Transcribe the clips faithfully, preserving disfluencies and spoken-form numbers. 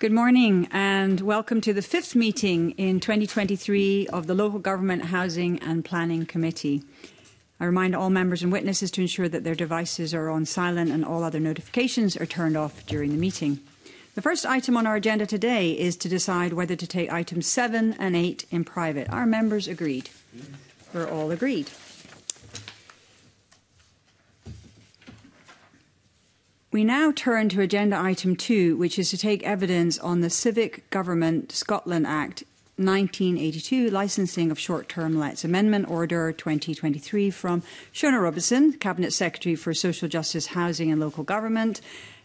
Good morning and welcome to the fifth meeting in twenty twenty-three of the Local Government Housing and Planning Committee. I remind all members and witnesses to ensure that their devices are on silent and all other notifications are turned off during the meeting. The first item on our agenda today is to decide whether to take items seven and eight in private. Are members agreed? We're all agreed. We now turn to agenda item two, which is to take evidence on the Civic Government Scotland Act nineteen eighty-two, Licensing of Short-Term Lets, Amendment Order twenty twenty-three from Shona Robinson, Cabinet Secretary for Social Justice, Housing and Local Government.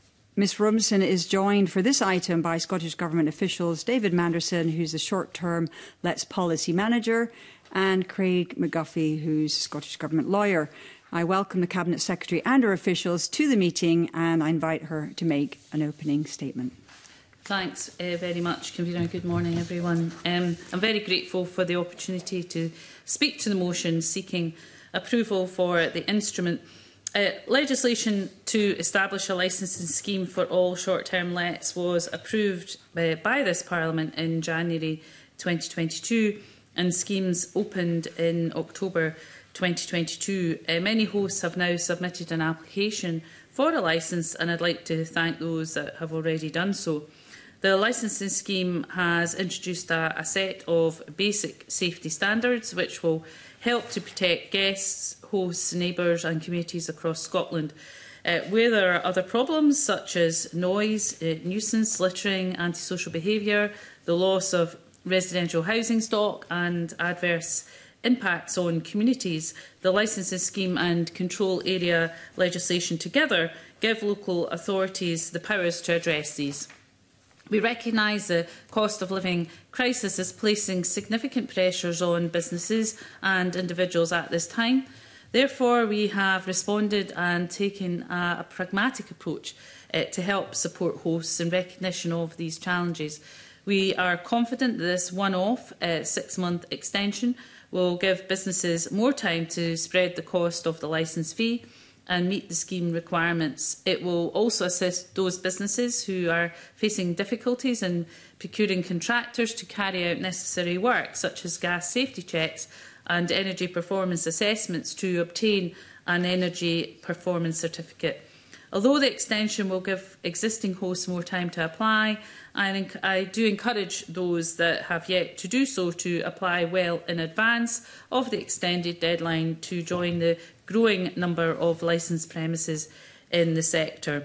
Miz Robinson is joined for this item by Scottish Government officials David Manderson, who's the Short-Term Lets Policy Manager, and Craig McGuffey, who's a Scottish Government lawyer. I welcome the Cabinet Secretary and her officials to the meeting and I invite her to make an opening statement. Thanks uh, very much, Convener. Good morning, everyone. Um, I'm very grateful for the opportunity to speak to the motion seeking approval for the instrument. Uh, legislation to establish a licensing scheme for all short-term lets was approved uh, by this Parliament in January twenty twenty-two and schemes opened in October twenty twenty-two. Uh, many hosts have now submitted an application for a licence and I'd like to thank those that have already done so. The licensing scheme has introduced a, a set of basic safety standards which will help to protect guests, hosts, neighbours and communities across Scotland. Uh, where there are other problems such as noise, uh, nuisance, littering, antisocial behaviour, the loss of residential housing stock and adverse impacts on communities, the licensing scheme and control area legislation together give local authorities the powers to address these. We recognise the cost of living crisis is placing significant pressures on businesses and individuals at this time. Therefore, we have responded and taken a, a pragmatic approach uh, to help support hosts in recognition of these challenges. We are confident that this one-off uh, six-month extension will give businesses more time to spread the cost of the licence fee and meet the scheme requirements. It will also assist those businesses who are facing difficulties in procuring contractors to carry out necessary work, such as gas safety checks and energy performance assessments, to obtain an energy performance certificate. Although the extension will give existing hosts more time to apply, I, I do encourage those that have yet to do so to apply well in advance of the extended deadline to join the growing number of licensed premises in the sector.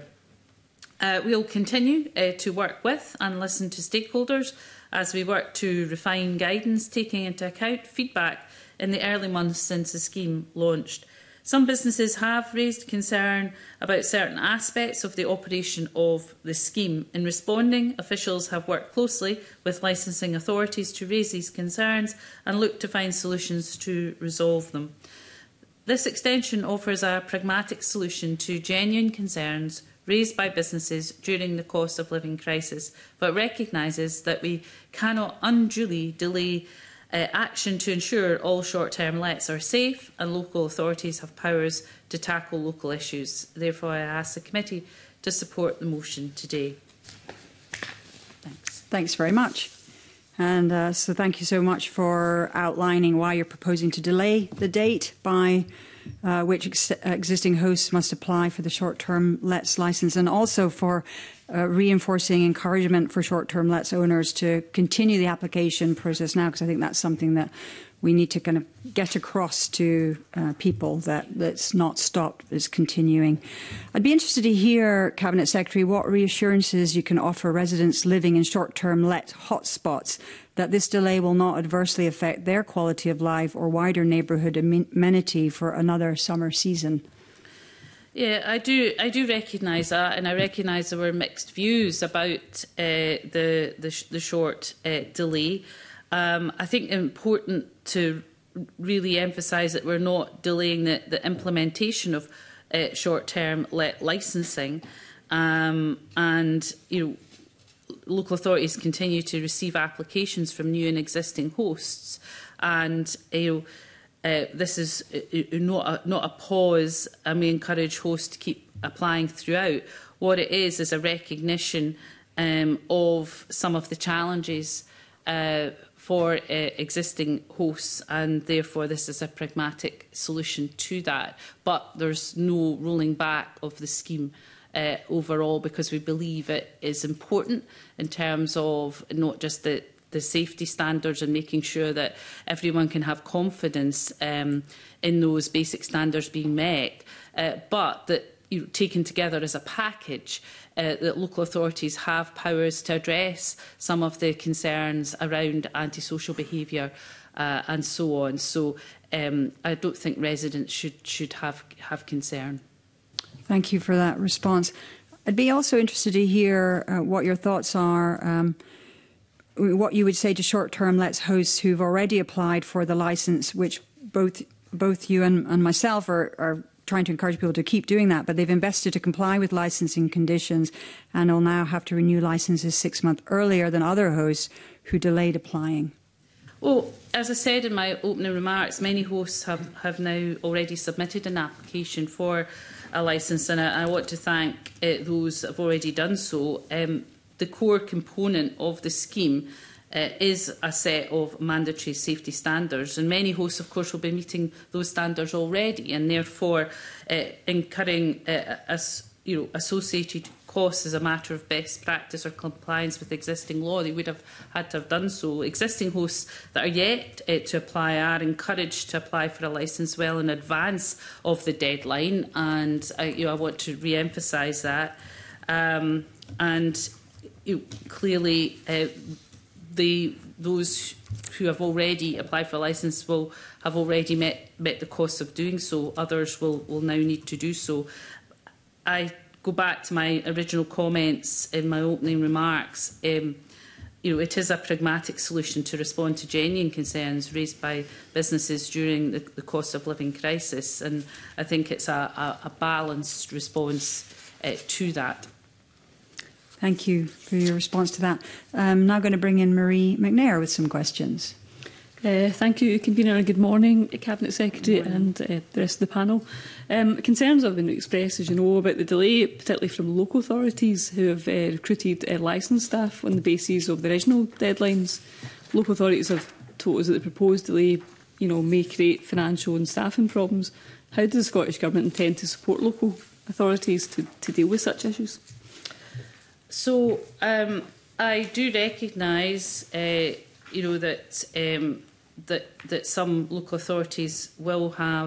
Uh, we will continue uh, to work with and listen to stakeholders as we work to refine guidance, taking into account feedback in the early months since the scheme launched. Some businesses have raised concern about certain aspects of the operation of the scheme. In responding, officials have worked closely with licensing authorities to raise these concerns and look to find solutions to resolve them. This extension offers a pragmatic solution to genuine concerns raised by businesses during the cost of living crisis, but recognises that we cannot unduly delay Uh, action to ensure all short-term lets are safe and local authorities have powers to tackle local issues. Therefore, I ask the committee to support the motion today. Thanks. Thanks very much. And uh, so thank you so much for outlining why you're proposing to delay the date by uh, which ex existing hosts must apply for the short-term lets licence, and also for Uh, reinforcing encouragement for short-term lets owners to continue the application process now, because I think that's something that we need to kind of get across to uh, people, that it's not stopped, it's continuing. I'd be interested to hear, Cabinet Secretary, what reassurances you can offer residents living in short-term let hotspots that this delay will not adversely affect their quality of life or wider neighbourhood amenity for another summer season. Yeah, I do. I do recognise that, and I recognise there were mixed views about uh, the the, sh the short uh, delay. Um, I think it's important to really emphasise that we're not delaying the, the implementation of uh, short-term let licensing, um, and you know, local authorities continue to receive applications from new and existing hosts, and you know. Uh, this is uh, not, a, not a pause, and we encourage hosts to keep applying throughout. What it is is a recognition um, of some of the challenges uh, for uh, existing hosts, and therefore this is a pragmatic solution to that. But there's no rolling back of the scheme uh, overall, because we believe it is important in terms of not just the, the safety standards and making sure that everyone can have confidence um, in those basic standards being met, uh, but that, you know, taken together as a package, Uh, that local authorities have powers to address some of the concerns around antisocial behaviour uh, and so on. So um, I don't think residents should should have have concern. Thank you for that response. I'd be also interested to hear uh, what your thoughts are, um, what you would say to short-term lets hosts who've already applied for the licence, which both both you and, and myself are, are trying to encourage people to keep doing that, but they've invested to comply with licensing conditions and will now have to renew licences six months earlier than other hosts who delayed applying. Well, as I said in my opening remarks, many hosts have, have now already submitted an application for a licence, and I, I want to thank uh, those that have already done so. Um, the core component of the scheme Uh, is a set of mandatory safety standards, and many hosts, of course, will be meeting those standards already, and therefore uh, incurring uh, as, you know, associated costs as a matter of best practice or compliance with existing law. They would have had to have done so. Existing hosts that are yet uh, to apply are encouraged to apply for a licence well in advance of the deadline, and uh, you know, I want to re-emphasise that. Um, and you know, clearly, Uh, The, those who have already applied for a licence will have already met, met the cost of doing so. Others will, will now need to do so. I go back to my original comments in my opening remarks. Um, you know, it is a pragmatic solution to respond to genuine concerns raised by businesses during the, the cost of living crisis, and I think it's a, a, a balanced response uh, to that. Thank you for your response to that. I'm now going to bring in Marie McNair with some questions. Uh, thank you, Convener, and good morning, Cabinet Secretary morning. and uh, the rest of the panel. Um, concerns have been expressed, as you know, about the delay, particularly from local authorities who have uh, recruited uh, licensed staff on the basis of the original deadlines. Local authorities have told us that the proposed delay, you know, may create financial and staffing problems. How does the Scottish Government intend to support local authorities to, to deal with such issues? So um, I do recognise, uh, you know, that um, that that some local authorities will have,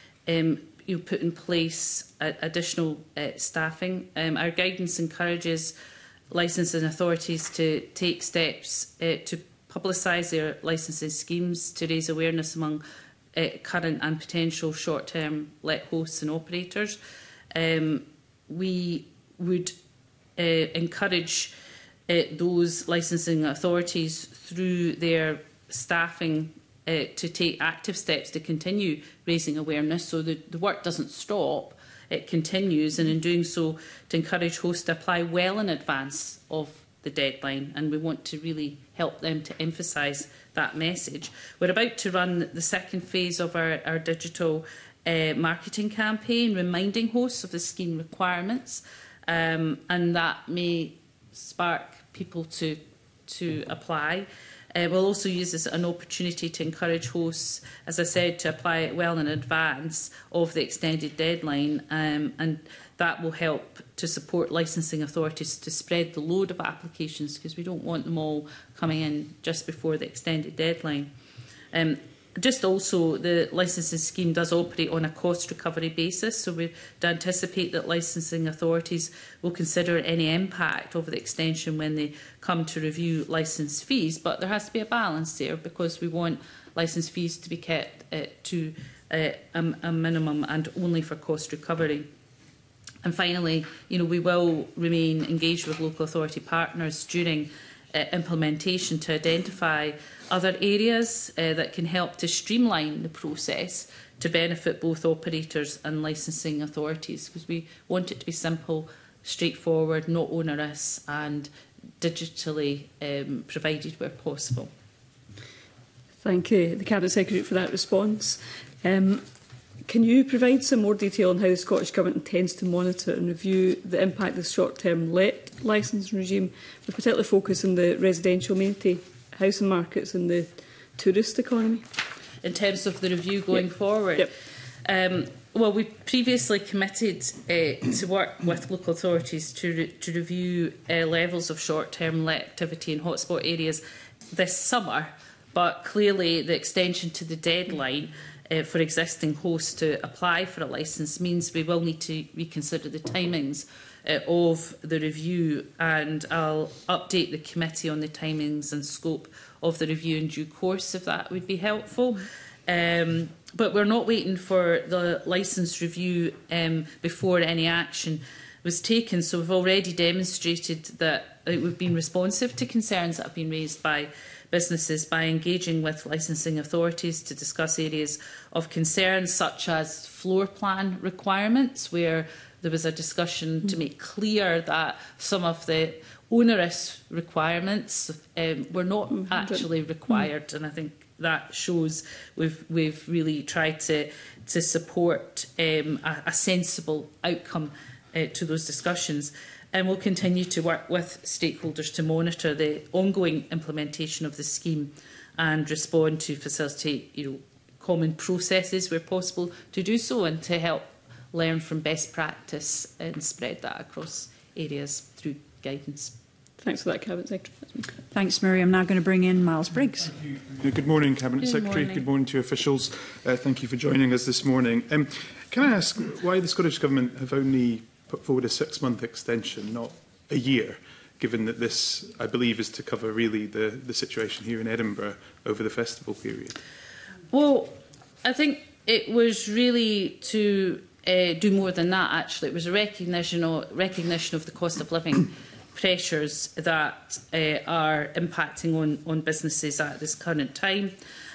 um, you know, put in place uh, additional uh, staffing. Um, our guidance encourages licensing authorities to take steps uh, to publicise their licensing schemes to raise awareness among uh, current and potential short-term let hosts and operators. Um, we would Uh, encourage uh, those licensing authorities through their staffing uh, to take active steps to continue raising awareness, so that the work doesn't stop, it continues, and in doing so to encourage hosts to apply well in advance of the deadline, and we want to really help them to emphasise that message. We're about to run the second phase of our, our digital uh, marketing campaign, reminding hosts of the scheme requirements. Um, and that may spark people to to apply. Uh, we'll also use this as an opportunity to encourage hosts, as I said, to apply it well in advance of the extended deadline, um, and that will help to support licensing authorities to spread the load of applications, because we don't want them all coming in just before the extended deadline. Um, Just also, the licensing scheme does operate on a cost recovery basis, so we anticipate that licensing authorities will consider any impact of the extension when they come to review licence fees. But there has to be a balance there, because we want licence fees to be kept uh, to uh, a, a minimum and only for cost recovery. And finally, you know, we will remain engaged with local authority partners during uh, implementation to identify other areas uh, that can help to streamline the process to benefit both operators and licensing authorities, because we want it to be simple, straightforward, not onerous, and digitally um, provided where possible. Thank you, the Cabinet Secretary, for that response. Um, can you provide some more detail on how the Scottish Government intends to monitor and review the impact of the short-term let licensing regime, with particular focus on the residential amenity housing markets and the tourist economy? In terms of the review going yep. forward? Yep. Um, well, we previously committed uh, to work with local authorities to, re to review uh, levels of short-term let activity in hotspot areas this summer, but clearly the extension to the deadline uh, for existing hosts to apply for a licence means we will need to reconsider the timings uh, of the review, and I'll update the committee on the timings and scope of the review in due course, if that would be helpful. Um, but we're not waiting for the licence review um, before any action was taken. So we've already demonstrated that we've been responsive to concerns that have been raised by businesses by engaging with licensing authorities to discuss areas of concern, such as floor plan requirements, where there was a discussion mm. to make clear that some of the onerous requirements um, were not mm-hmm. actually required, mm. and I think that shows we've we've really tried to to support um, a, a sensible outcome uh, to those discussions, and we'll continue to work with stakeholders to monitor the ongoing implementation of the scheme and respond to facilitate, you know, common processes where possible to do so, and to help learn from best practice and spread that across areas through guidance. Thanks for that, Cabinet Secretary. Thanks, Mary. I'm now going to bring in Miles Briggs. Good morning, Cabinet Good Secretary. Morning. Good morning to your officials. Uh, thank you for joining us this morning. Um, can I ask why the Scottish Government have only put forward a six-month extension, not a year, given that this, I believe, is to cover really the, the situation here in Edinburgh over the festival period? Well, I think it was really to uh, do more than that, actually. It was a recognition of, recognition of the cost of living pressures that uh, are impacting on, on businesses at this current time.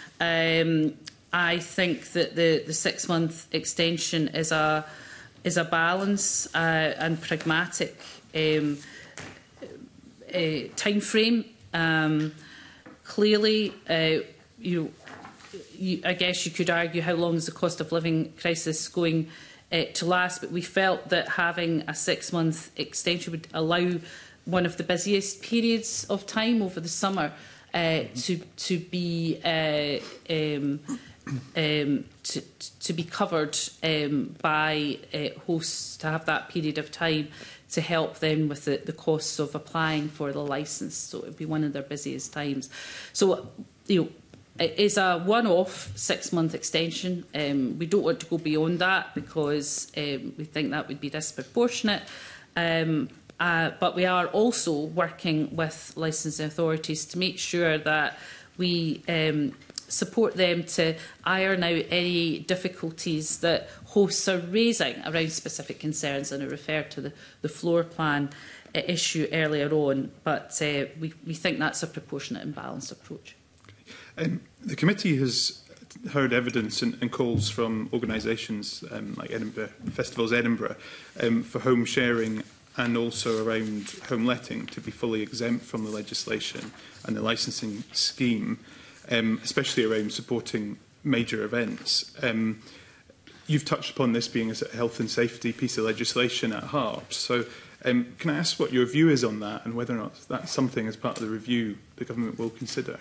Um, I think that the, the six-month extension is a is a balance uh, and pragmatic um, uh, time frame. Um, clearly, uh, you, you, I guess you could argue how long is the cost of living crisis going uh, to last, but we felt that having a six-month extension would allow one of the busiest periods of time over the summer uh, to to be uh, um, um, to, to be covered um, by uh, hosts, to have that period of time to help them with the, the costs of applying for the licence. So it would be one of their busiest times. So, you know, it is a one-off six-month extension. Um, we don't want to go beyond that because um, we think that would be disproportionate. Um, Uh, but we are also working with licensing authorities to make sure that we um, support them to iron out any difficulties that hosts are raising around specific concerns. And I referred to the, the floor plan uh, issue earlier on, but uh, we, we think that's a proportionate and balanced approach. Okay. Um, the committee has heard evidence and, and calls from organisations um, like Edinburgh Festivals Edinburgh um, for home sharing and also around home letting to be fully exempt from the legislation and the licensing scheme, um, especially around supporting major events. Um, you've touched upon this being a health and safety piece of legislation at heart. So um, can I ask what your view is on that and whether or not that's something as part of the review the government will consider?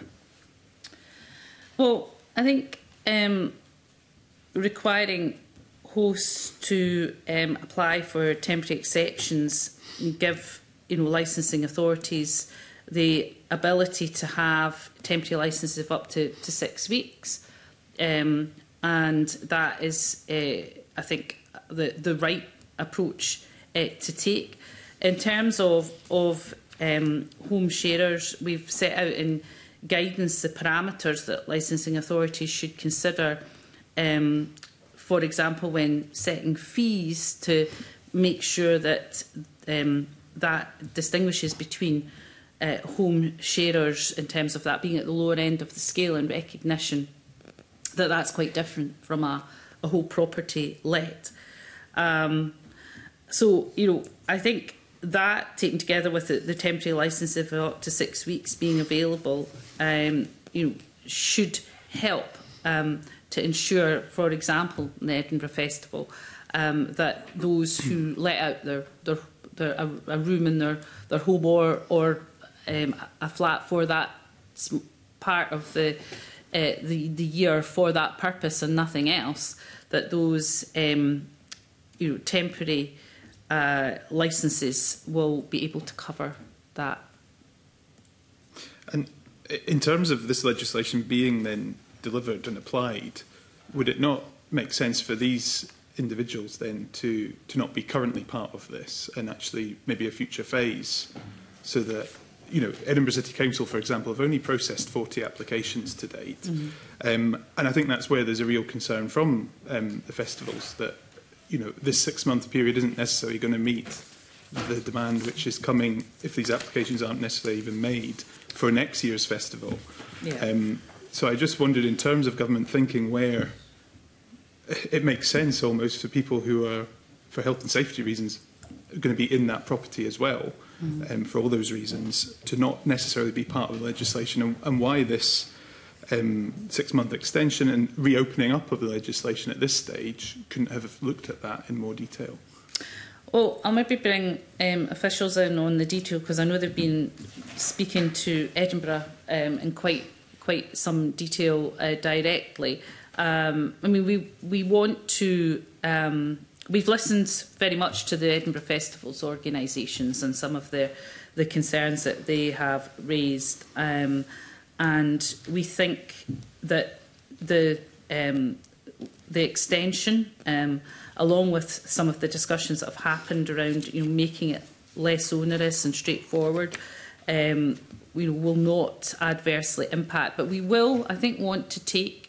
Well, I think um, requiring hosts to um, apply for temporary exceptions and give, you know, licensing authorities the ability to have temporary licences of up to, to six weeks. Um, and that is, uh, I think, the, the right approach uh, to take. In terms of, of um, home sharers, we've set out in guidance the parameters that licensing authorities should consider, um, for example, when setting fees, to make sure that um, that distinguishes between uh, home sharers in terms of that being at the lower end of the scale, and recognition that that's quite different from a, a whole property let. Um, so, you know, I think that, taken together with the, the temporary licence of up to six weeks being available, um, you know, should help um, to ensure, for example, in the Edinburgh Festival, um, that those who let out their, their, their a, a room in their, their home or, or um, a flat for that part of the, uh, the, the year for that purpose and nothing else, that those um, you know, temporary uh, licences will be able to cover that. And in terms of this legislation being then delivered and applied, would it not make sense for these individuals then to, to not be currently part of this and actually maybe a future phase, so that, you know, Edinburgh City Council, for example, have only processed forty applications to date. Mm-hmm. um, and I think that's where there's a real concern from um, the festivals that, you know, this six-month period isn't necessarily going to meet the demand which is coming if these applications aren't necessarily even made for next year's festival. Yeah. Um, so I just wondered, in terms of government thinking, where it makes sense almost for people who are, for health and safety reasons, going to be in that property as well, mm-hmm. um, for all those reasons, to not necessarily be part of the legislation, and, and why this um, six-month extension and reopening up of the legislation at this stage couldn't have looked at that in more detail. Well, I'll maybe bring um, officials in on the detail, because I know they've been speaking to Edinburgh um, in quite quite some detail uh, directly. Um, I mean, we we want to. Um, we've listened very much to the Edinburgh Festivals organisations and some of the the concerns that they have raised, um, and we think that the um, the extension, um, along with some of the discussions that have happened around, you know, making it less onerous and straightforward, um, we will not adversely impact. But we will, I think, want to take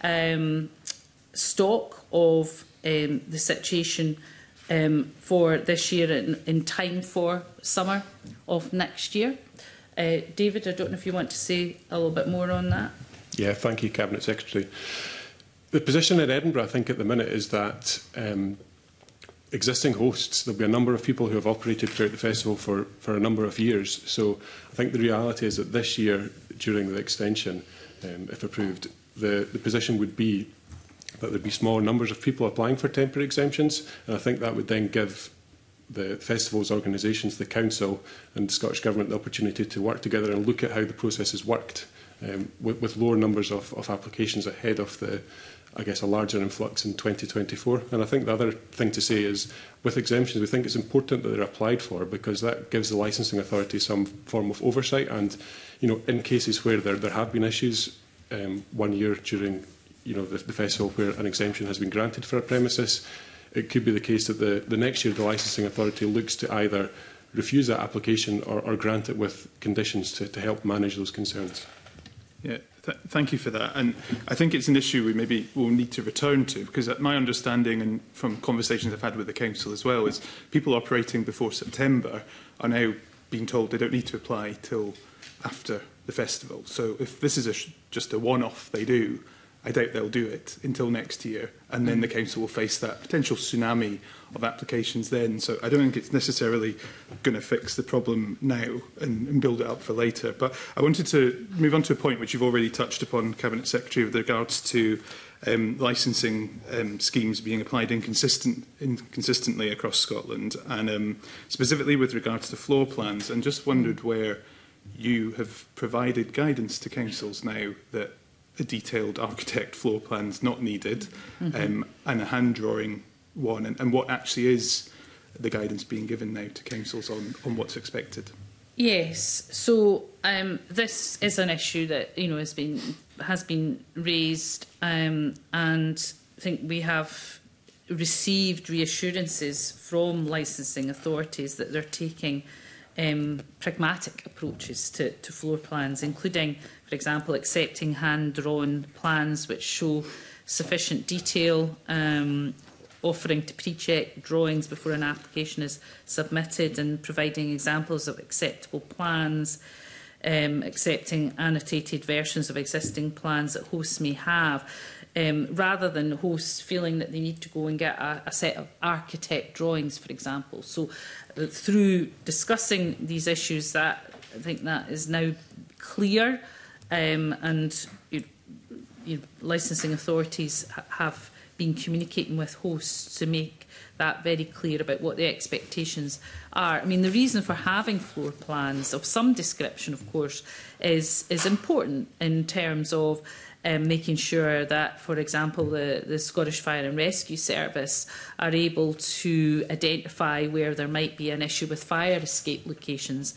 um, stock of um, the situation um, for this year in, in time for summer of next year. Uh, David, I don't know if you want to say a little bit more on that. Yeah, thank you, Cabinet Secretary. The position in Edinburgh, I think, at the minute is that um, existing hosts, there'll be a number of people who have operated throughout the festival for, for a number of years. So I think the reality is that this year, during the extension, um, if approved, the, the position would be that there'd be smaller numbers of people applying for temporary exemptions. And I think that would then give the festival's organisations, the Council and the Scottish Government the opportunity to work together and look at how the process has worked um, with, with lower numbers of, of applications ahead of the, I guess, a larger influx in twenty twenty-four. And I think the other thing to say is, with exemptions, we think it's important that they're applied for, because that gives the licensing authority some form of oversight. And, you know, in cases where there, there have been issues, um, one year during, you know, the, the festival where an exemption has been granted for a premises, it could be the case that the, the next year the licensing authority looks to either refuse that application or, or grant it with conditions to, to help manage those concerns. Yeah, th thank you for that. And I think it's an issue we maybe will need to return to, because my understanding, and from conversations I've had with the Council as well, is people operating before September are now being told they don't need to apply till after the festival. So if this is a sh just a one-off they do, I doubt they'll do it until next year, and then the Council will face that potential tsunami of applications then. So I don't think it's necessarily going to fix the problem now and, and build it up for later. But I wanted to move on to a point which you've already touched upon, Cabinet Secretary, with regards to um, licensing um, schemes being applied inconsistent, inconsistently across Scotland, and um, specifically with regards to floor plans, and just wondered where you have provided guidance to councils now that a detailed architect floor plan is not needed, mm-hmm. um, and a hand drawing one, and, and what actually is the guidance being given now to councils on, on what's expected? Yes, so um, this is an issue that, you know, has been has been raised, um, and I think we have received reassurances from licensing authorities that they're taking um, pragmatic approaches to, to floor plans, including, for example, accepting hand-drawn plans which show sufficient detail, um, offering to pre-check drawings before an application is submitted, and providing examples of acceptable plans, um, accepting annotated versions of existing plans that hosts may have, um, rather than hosts feeling that they need to go and get a, a set of architect drawings, for example. So uh, through discussing these issues, that I think that is now clear. Um, and you, you know, licensing authorities ha have been communicating with hosts to make that very clear about what the expectations are. I mean, the reason for having floor plans of some description, of course, is, is important in terms of um, making sure that, for example, the, the Scottish Fire and Rescue Service are able to identify where there might be an issue with fire escape locations,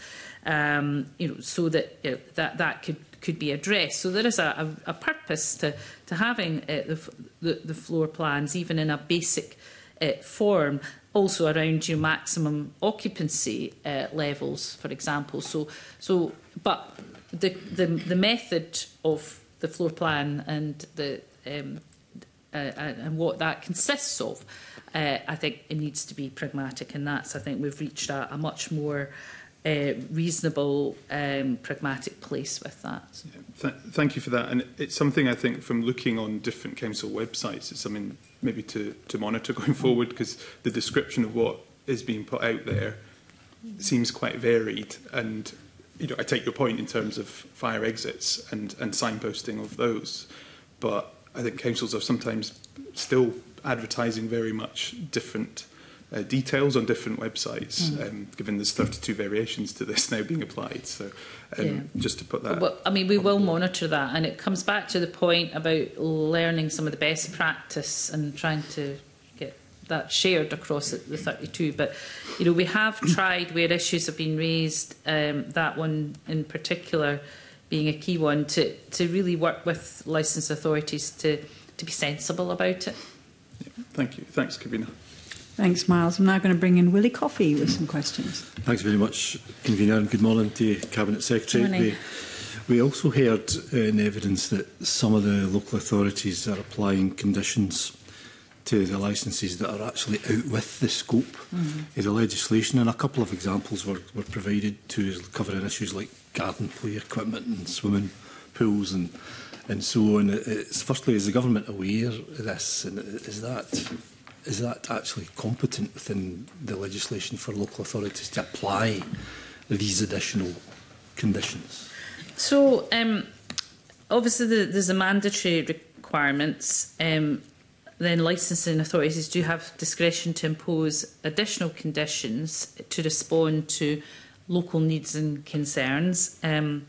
um, you know, so that you know, that, that could could be addressed. So there is a, a, a purpose to, to having uh, the, the, the floor plans, even in a basic uh, form, also around your maximum occupancy uh, levels, for example. So, so, but the, the, the method of the floor plan and, the, um, uh, and what that consists of, uh, I think it needs to be pragmatic, and that's, I think we've reached a, a much more Uh, reasonable, um, pragmatic place with that. Yeah, th thank you for that. And it's something I think from looking on different council websites, it's something maybe to, to monitor going forward, because the description of what is being put out there seems quite varied. And you know, I take your point in terms of fire exits and, and signposting of those, but I think councils are sometimes still advertising very much different Uh, details on different websites, mm. um, given there's thirty-two variations to this now being applied. So um, yeah. just to put that... Well, I mean, we will monitor that, and it comes back to the point about learning some of the best practice and trying to get that shared across the thirty-two. But, you know, we have tried where issues have been raised, um, that one in particular being a key one, to, to really work with licensed authorities to, to be sensible about it. Yeah. Thank you. Thanks, Kavina. Thanks, Miles. I'm now going to bring in Willie Coffey with some questions. Thanks very much, Convener, and good morning to you, Cabinet Secretary. Morning. We, we also heard uh, in evidence that some of the local authorities are applying conditions to the licences that are actually out with the scope mm-hmm. of the legislation, and a couple of examples were, were provided to covering issues like garden play equipment and swimming pools and, and so on. It's, firstly, is the government aware of this, and is that... Is that actually competent within the legislation for local authorities to apply these additional conditions? So, um, obviously, the, there's a mandatory requirements. Um, then licensing authorities do have discretion to impose additional conditions to respond to local needs and concerns. Um,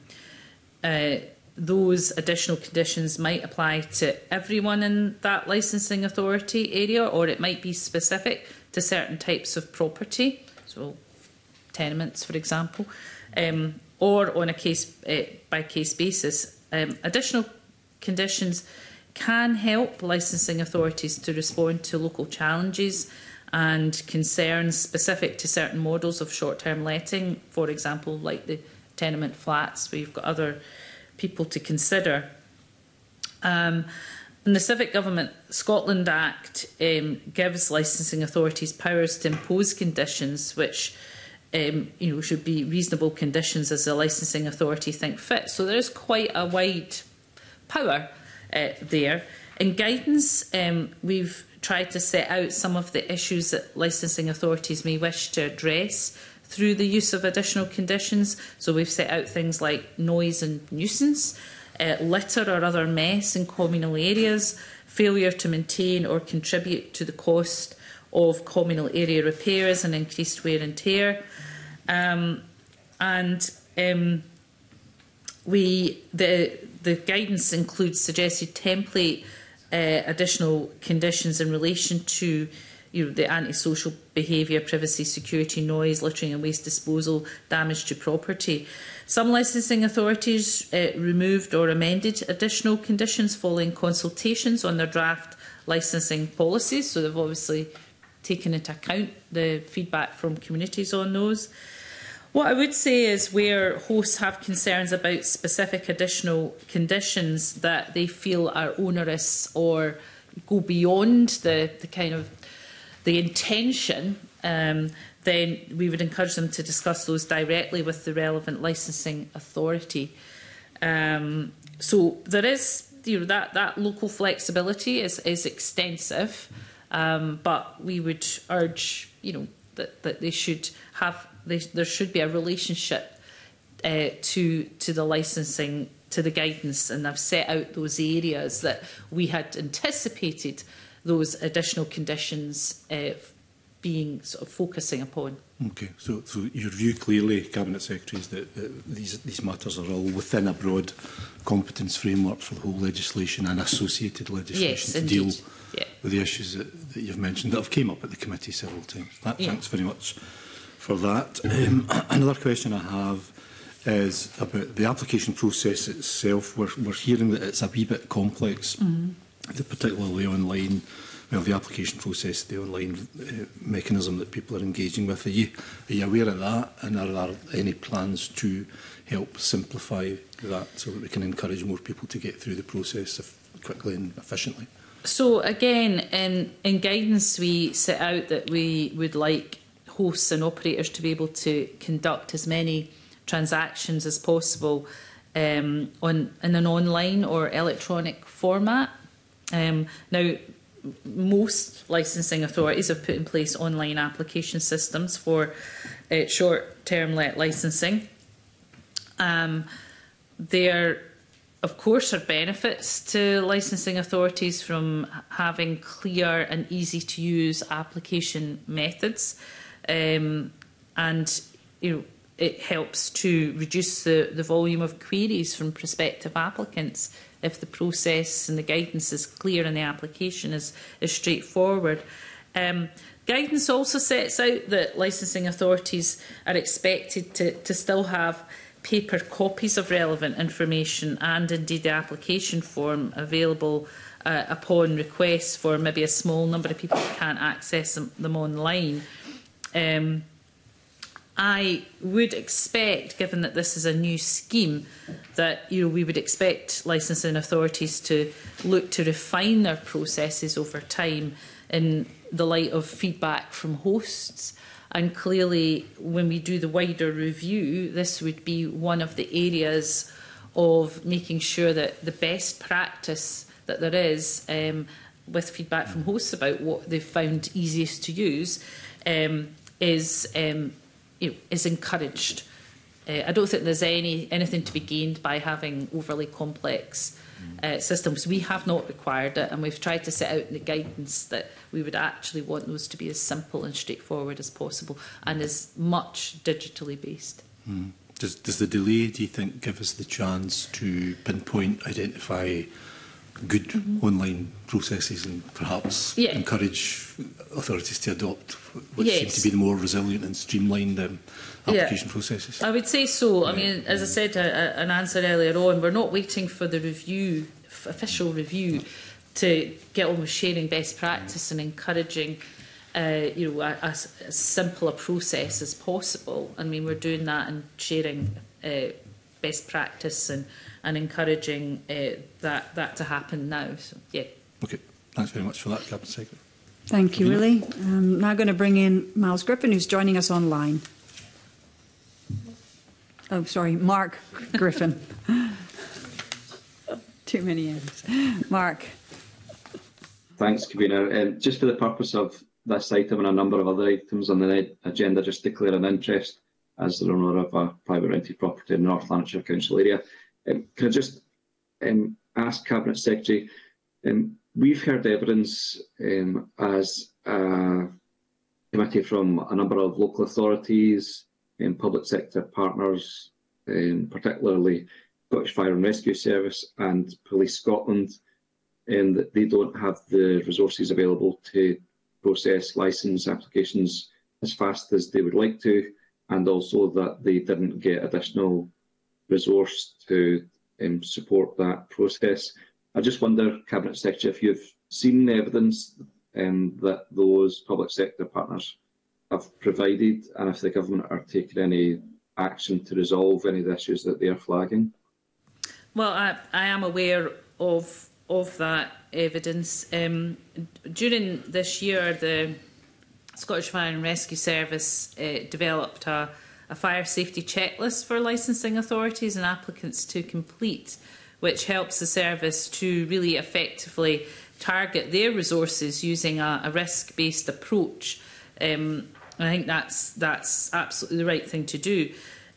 uh, Those additional conditions might apply to everyone in that licensing authority area, or it might be specific to certain types of property, so tenements, for example, um, or on a case-by-case uh, basis. Um, additional conditions can help licensing authorities to respond to local challenges and concerns specific to certain models of short-term letting, for example, like the tenement flats, where you've got other people to consider. Um, and the Civic Government Scotland Act um, gives licensing authorities powers to impose conditions which um, you know, should be reasonable conditions as the licensing authority think fit. So there is quite a wide power uh, there. In guidance, um, we've tried to set out some of the issues that licensing authorities may wish to address through the use of additional conditions. So we've set out things like noise and nuisance, uh, litter or other mess in communal areas, failure to maintain or contribute to the cost of communal area repairs and increased wear and tear. Um, and um, we the the guidance includes suggested template uh, additional conditions in relation to you know, the antisocial behaviour, privacy, security, noise, littering and waste disposal, damage to property. Some licensing authorities uh, removed or amended additional conditions following consultations on their draft licensing policies, so they've obviously taken into account the feedback from communities on those. What I would say is where hosts have concerns about specific additional conditions that they feel are onerous or go beyond the, the kind of the intention, um, then we would encourage them to discuss those directly with the relevant licensing authority. Um, so there is, you know, that, that local flexibility is, is extensive, um, but we would urge, you know, that, that they should have, they, there should be a relationship uh, to, to the licensing to the guidance, and I've set out those areas that we had anticipated those additional conditions uh, being sort of focusing upon. Okay, so, so your view clearly, Cabinet Secretary, is that, that these, these matters are all within a broad competence framework for the whole legislation and associated legislation yes, to indeed. deal yeah. with the issues that, that you've mentioned that have came up at the committee several times. That, Yeah. Thanks very much for that. Um, another question I have is about the application process itself. We're, we're hearing that it's a wee bit complex, mm-hmm. the particularly online, well, the application process, the online uh, mechanism that people are engaging with. Are you, are you aware of that? And are there any plans to help simplify that so that we can encourage more people to get through the process quickly and efficiently? So again, in, in guidance, we set out that we would like hosts and operators to be able to conduct as many transactions as possible um, on in an online or electronic format. Um, now, most licensing authorities have put in place online application systems for uh, short-term let licensing. Um, there, of course, are benefits to licensing authorities from having clear and easy-to-use application methods, um, and you know, it helps to reduce the, the volume of queries from prospective applicants if the process and the guidance is clear and the application is, is straightforward. Um, guidance also sets out that licensing authorities are expected to, to still have paper copies of relevant information and indeed the application form available uh, upon request for maybe a small number of people who can't access them, them online. Um, I would expect, given that this is a new scheme, that you know we would expect licensing authorities to look to refine their processes over time in the light of feedback from hosts. And clearly, when we do the wider review, this would be one of the areas of making sure that the best practice that there is, um, with feedback from hosts about what they've found easiest to use, um, is um, you know, is encouraged. Uh, I don't think there's any anything to be gained by having overly complex uh, systems. We have not required it, and we've tried to set out in the guidance that we would actually want those to be as simple and straightforward as possible and as much digitally based. Hmm. Does, does the delay, do you think, give us the chance to pinpoint, identify good mm-hmm. online processes and perhaps yeah. encourage authorities to adopt which yes. seem to be the more resilient and streamlined um, application yeah. processes? I would say so. I mean, as I said, a, a, an answer earlier on, we're not waiting for the review, official review, to get on with sharing best practice and encouraging uh, you know, a, a, as simple a process as possible. I mean, we're doing that and sharing uh, best practice and and encouraging uh, that that to happen now. So, yeah. Okay. Thanks very much for that, Cabinet Secretary. Thank you, Willie. I'm now going to bring in Miles Griffin, who's joining us online. Oh, sorry, Mark Griffin. Too many M's. Mark. Thanks, Convener. Um, just for the purpose of this item and a number of other items on the agenda, just declare an interest as the owner of a private rented property in the North Lanarkshire Council area. Um, can I just um, ask Cabinet Secretary, um, we've heard evidence um, as a committee from a number of local authorities and public sector partners, um, particularly Scottish Fire and Rescue Service and Police Scotland, um, that they don't have the resources available to process licence applications as fast as they would like to, and also that they didn't get additional resource to um, support that process. I just wonder, Cabinet Secretary, if you've seen evidence um, that those public sector partners have provided, and if the government are taking any action to resolve any of the issues that they are flagging. Well, I, I am aware of of that evidence. Um, during this year, the Scottish Fire and Rescue Service uh, developed a a fire safety checklist for licensing authorities and applicants to complete, which helps the service to really effectively target their resources using a, a risk-based approach. Um, I think that's that's absolutely the right thing to do.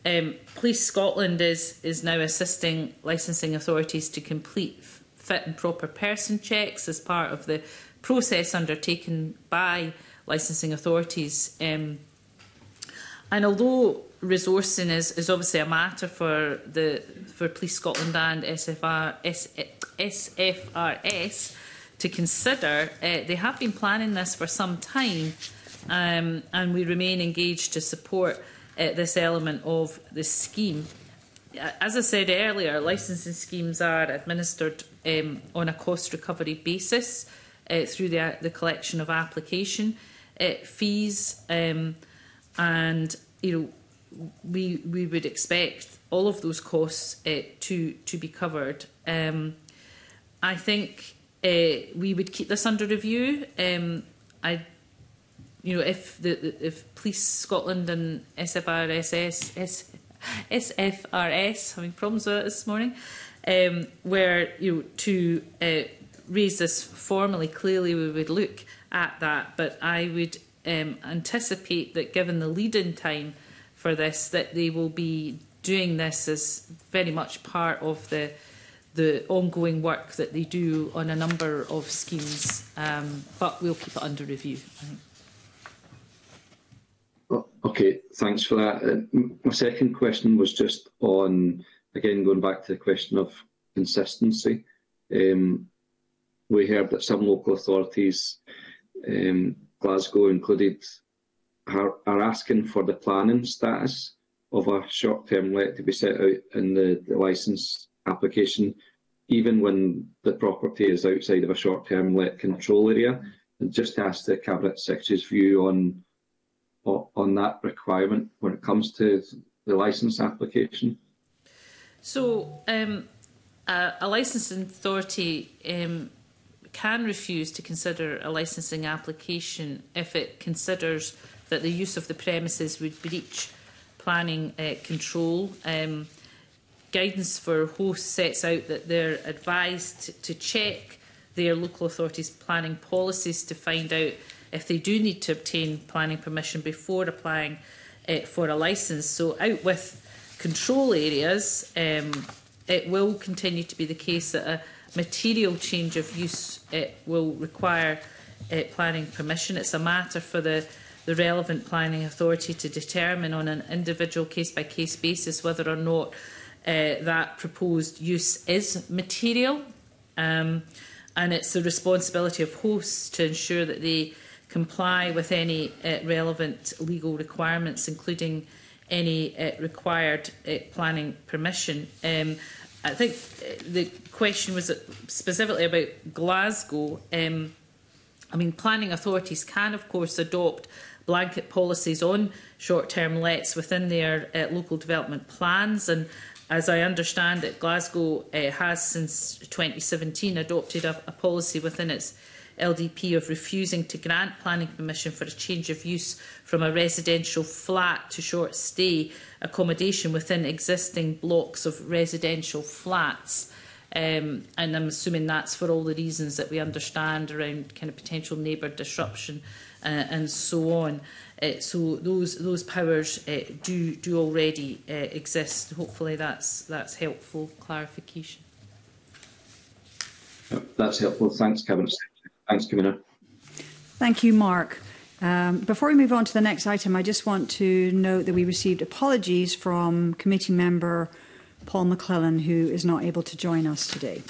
Um, Police Scotland is, is now assisting licensing authorities to complete fit and proper person checks as part of the process undertaken by licensing authorities. Um, and although resourcing is, is obviously a matter for the for Police Scotland and S F R, S, S F R S to consider, uh, they have been planning this for some time, um, and we remain engaged to support uh, this element of the scheme. As I said earlier, licensing schemes are administered um, on a cost recovery basis uh, through the, the collection of application uh, fees, um, and you know we we would expect all of those costs uh, to to be covered. Um, I think uh, we would keep this under review. Um, I. You know, if the, the if Police Scotland and S F R S S, S, S F R S having problems with it this morning, um, were you know to uh, raise this formally, clearly we would look at that. But I would um, anticipate that, given the lead-in time for this, that they will be doing this as very much part of the the ongoing work that they do on a number of schemes. Um, but we'll keep it under review, I think. Okay, thanks for that. Uh, my second question was just on, again, going back to the question of consistency. Um, we heard that some local authorities, um, Glasgow included, are, are asking for the planning status of a short-term let to be set out in the, the licence application, even when the property is outside of a short-term let control area. And just to ask the Cabinet Secretary's view on on that requirement when it comes to the licence application. So um, a, a licensing authority um, can refuse to consider a licensing application if it considers that the use of the premises would breach planning uh, control. Um, guidance for hosts sets out that they're advised to, to check their local authority's planning policies to find out if they do need to obtain planning permission before applying uh, for a licence. So out with control areas, um, it will continue to be the case that a material change of use uh, will require uh, planning permission. It's a matter for the, the relevant planning authority to determine on an individual case-by-case basis whether or not uh, that proposed use is material. Um, and it's the responsibility of hosts to ensure that they comply with any uh, relevant legal requirements, including any uh, required uh, planning permission. Um, I think the question was specifically about Glasgow. Um, I mean, planning authorities can, of course, adopt blanket policies on short-term lets within their uh, local development plans. And as I understand it, Glasgow uh, has since twenty seventeen adopted a, a policy within its L D P of refusing to grant planning permission for a change of use from a residential flat to short stay accommodation within existing blocks of residential flats. Um, and I'm assuming that's for all the reasons that we understand around kind of potential neighbour disruption uh, and so on. Uh, so those those powers uh, do do already uh, exist. Hopefully that's that's helpful clarification. That's helpful. Thanks, Cabinet Secretary. Thanks, Commissioner. Thank you, Mark. Um, before we move on to the next item, I just want to note that we received apologies from committee member Paul McClellan, who is not able to join us today.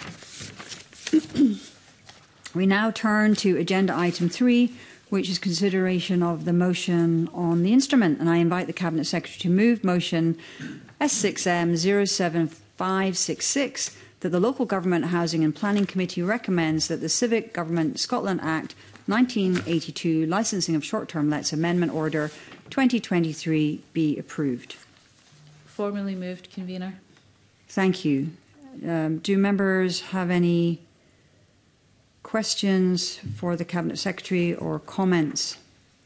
We now turn to agenda item three, which is consideration of the motion on the instrument. And I invite the Cabinet Secretary to move motion S six M zero seven five six six, that the Local Government Housing and Planning Committee recommends that the Civic Government Scotland Act nineteen eighty-two Licensing of Short-Term Lets Amendment Order twenty twenty-three be approved. Formally moved, Convener. Thank you. Um, do members have any questions for the Cabinet Secretary or comments?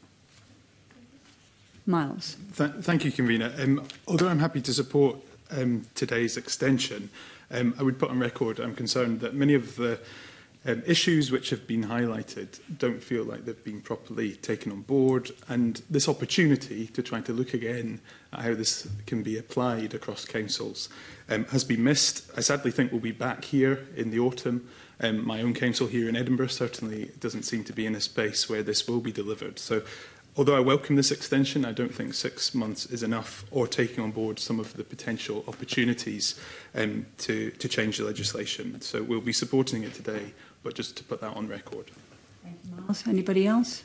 Miles. Th thank you, Convener. Um, although I'm happy to support um, today's extension, um, I would put on record I'm concerned that many of the Um, issues which have been highlighted don't feel like they've been properly taken on board, and this opportunity to try to look again at how this can be applied across councils um, has been missed. I sadly think we'll be back here in the autumn. Um, my own council here in Edinburgh certainly doesn't seem to be in a space where this will be delivered. So although I welcome this extension, I don't think six months is enough, or taking on board some of the potential opportunities um, to, to change the legislation. So we'll be supporting it today, but just to put that on record. Thank you, Miles. Anybody else?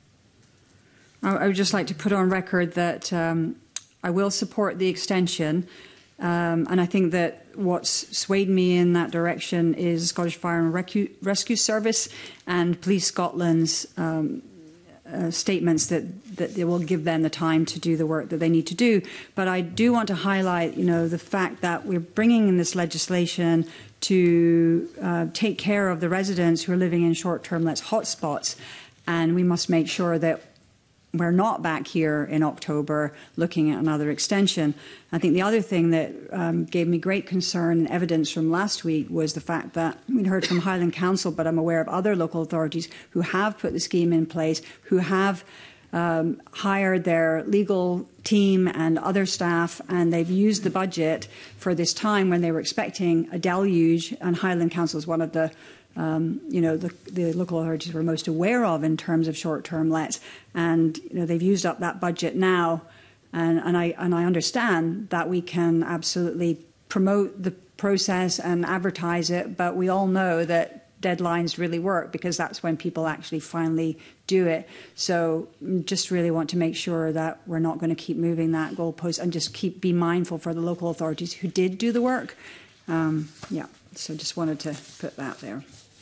I, I would just like to put on record that um, I will support the extension, um, and I think that what's swayed me in that direction is Scottish Fire and Rescue, Rescue Service and Police Scotland's um, uh, statements that, that they will give them the time to do the work that they need to do. But I do want to highlight, you know, the fact that we're bringing in this legislation to uh, take care of the residents who are living in short-term lets hotspots, and we must make sure that we're not back here in October looking at another extension. I think the other thing that um, gave me great concern and evidence from last week was the fact that we'd heard from Highland Council, but I'm aware of other local authorities who have put the scheme in place, who have um, hired their legal team and other staff, and they've used the budget for this time when they were expecting a deluge, and Highland Council is one of the Um, you know, the, the local authorities were most aware of in terms of short-term lets, and you know they've used up that budget now, and, and I and I understand that we can absolutely promote the process and advertise it, but we all know that deadlines really work because that's when people actually finally do it. So just really want to make sure that we're not going to keep moving that goalpost, and just keep be mindful for the local authorities who did do the work. Um, yeah, so just wanted to put that there.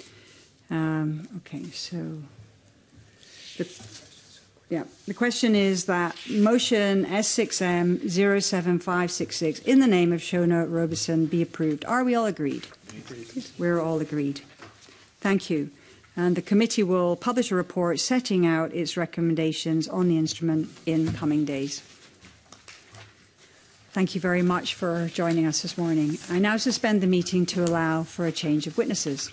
Um, okay, so the, yeah, the question is that motion S six M zero seven five six six in the name of Shona Robeson be approved. Are we all agreed? Agreed. We're all agreed. Thank you. And the committee will publish a report setting out its recommendations on the instrument in coming days. Thank you very much for joining us this morning. I now suspend the meeting to allow for a change of witnesses.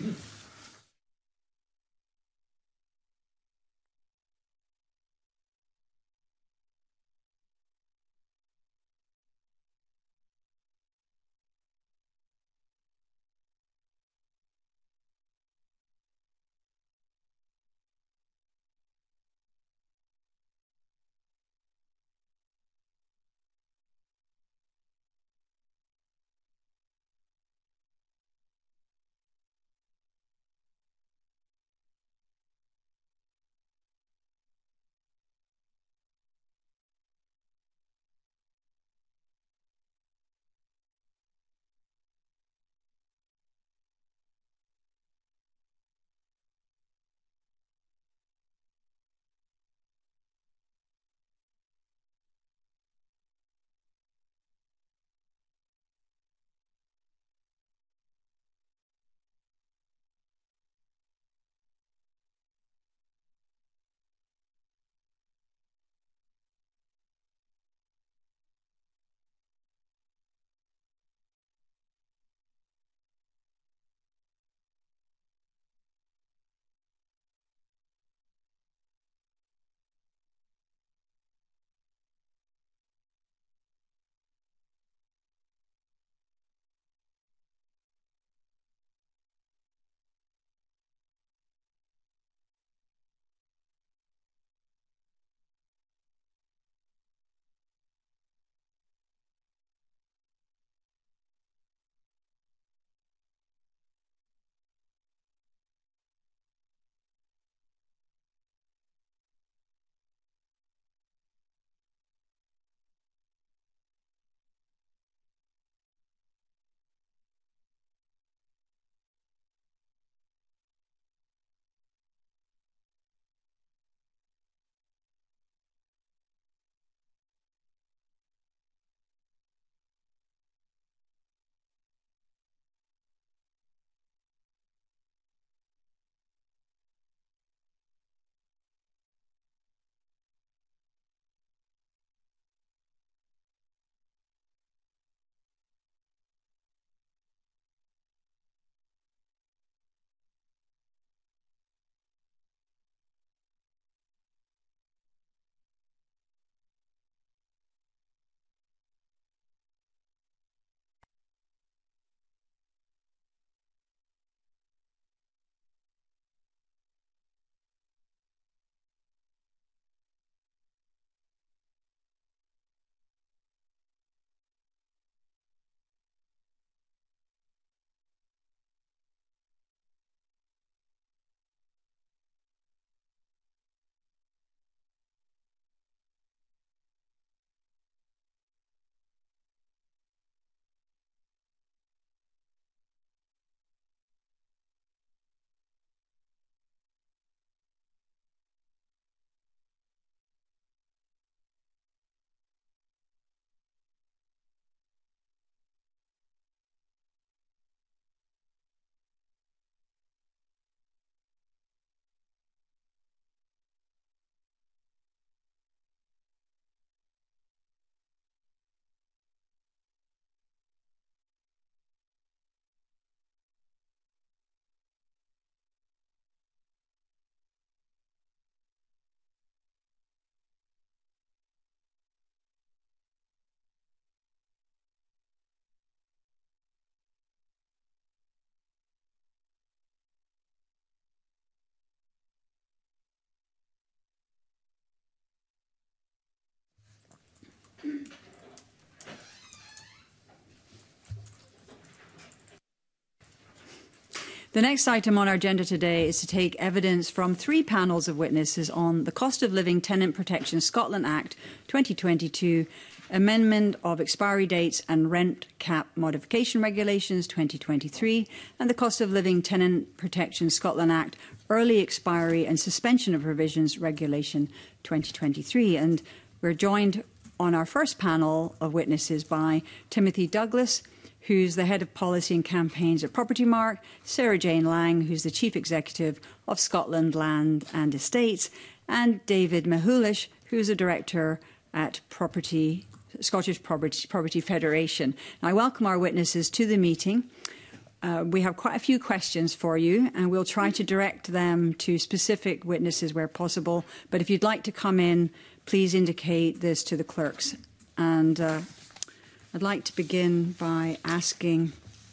The next item on our agenda today is to take evidence from three panels of witnesses on the Cost of Living Tenant Protection Scotland Act twenty twenty-two, amendment of expiry dates and rent cap modification regulations twenty twenty-three, and the Cost of Living Tenant Protection Scotland Act early expiry and suspension of provisions regulation twenty twenty-three. And we're joined on our first panel of witnesses by Timothy Douglas, who's the Head of Policy and Campaigns at Property Mark, Sarah Jane Lang, who's the Chief Executive of Scotland Land and Estates, and David Mahulish, who's a Director at Property, Scottish Property, Property Federation. And I welcome our witnesses to the meeting. Uh, we have quite a few questions for you, and we'll try to direct them to specific witnesses where possible. But if you'd like to come in, please indicate this to the clerks. And uh, I'd like to begin by asking,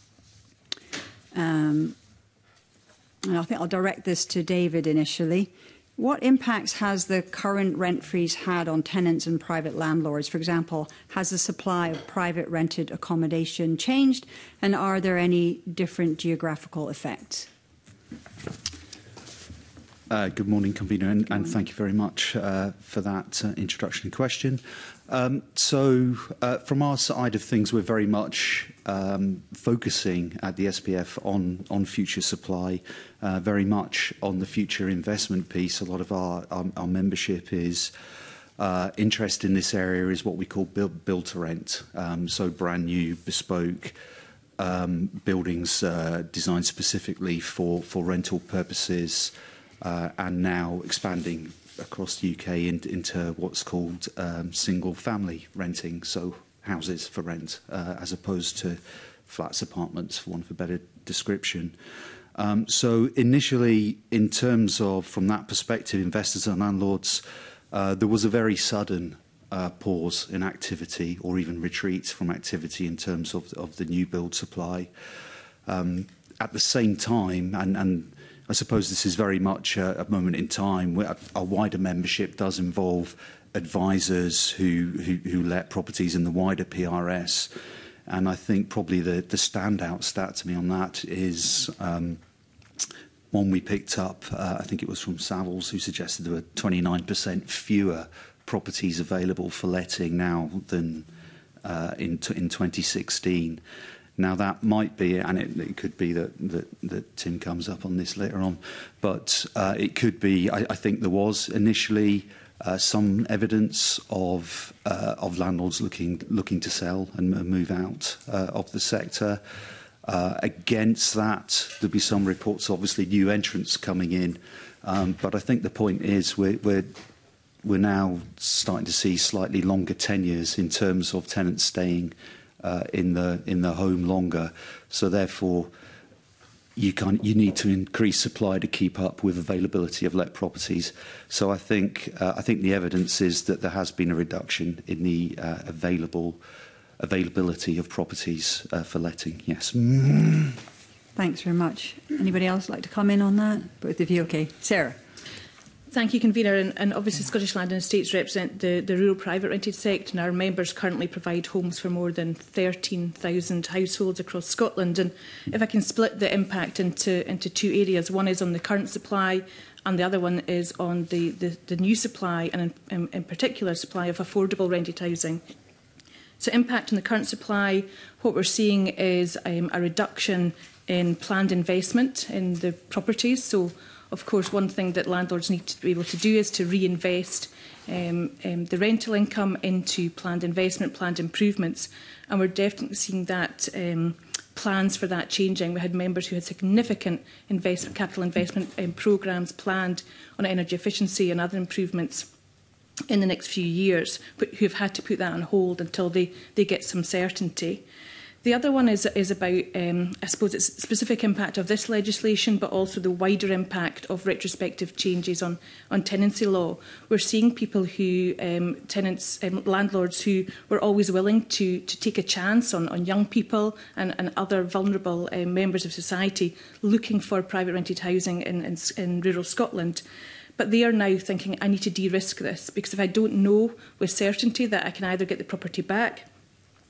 um, and I think I'll direct this to David initially, what impacts has the current rent freeze had on tenants and private landlords? For example, has the supply of private rented accommodation changed, and are there any different geographical effects? Uh, good morning, Convener, and, and thank you very much uh, for that uh, introduction question. Um, so, uh, from our side of things, we're very much um, focusing at the S P F on, on future supply, uh, very much on the future investment piece. A lot of our, our, our membership is uh, interest in this area is what we call build, build to rent. Um, so, brand new, bespoke um, buildings uh, designed specifically for, for rental purposes. Uh, and now expanding across the U K in, into what's called um, single-family renting, so houses for rent, uh, as opposed to flats, apartments, for want of a better description. Um, so initially, in terms of, from that perspective, investors and landlords, uh, there was a very sudden uh, pause in activity, or even retreat from activity in terms of, of the new build supply. Um, at the same time, and, and I suppose this is very much a, a moment in time where our wider membership does involve advisors who, who, who let properties in the wider P R S. And I think probably the, the standout stat to me on that is um, one we picked up, uh, I think it was from Savills, who suggested there were twenty-nine percent fewer properties available for letting now than uh, in, in twenty sixteen. Now, that might be, and it, it could be that, that, that Tim comes up on this later on, but uh, it could be, I, I think there was initially uh, some evidence of, uh, of landlords looking, looking to sell and move out uh, of the sector. Uh, against that, there'll be some reports, obviously, new entrants coming in. Um, but I think the point is we're, we're, we're now starting to see slightly longer tenures in terms of tenants staying Uh, in the in the home longer, so therefore you can you need to increase supply to keep up with availability of let properties. So I think uh, I think the evidence is that there has been a reduction in the uh, available availability of properties uh, for letting. Yes. Thanks very much. Anybody else like to come in on that? Both of you, okay. Sarah. Thank you, Convener. And, and obviously Scottish Land and Estates represent the, the rural private rented sector, and our members currently provide homes for more than thirteen thousand households across Scotland. And if I can split the impact into, into two areas, one is on the current supply and the other one is on the, the, the new supply, and in, in, in particular supply of affordable rented housing. So impact on the current supply, what we're seeing is um, a reduction in planned investment in the properties. So of course, one thing that landlords need to be able to do is to reinvest um, um, the rental income into planned investment, planned improvements. And we're definitely seeing that um, plans for that changing. We had members who had significant investment, capital investment um, programmes planned on energy efficiency and other improvements in the next few years, but who have had to put that on hold until they, they get some certainty. The other one is, is about, um, I suppose, it's specific impact of this legislation, but also the wider impact of retrospective changes on, on tenancy law. We're seeing people who, um, tenants, um, landlords who were always willing to, to take a chance on, on young people and, and other vulnerable um, members of society looking for private rented housing in, in, in rural Scotland. But they are now thinking, I need to de-risk this, because if I don't know with certainty that I can either get the property back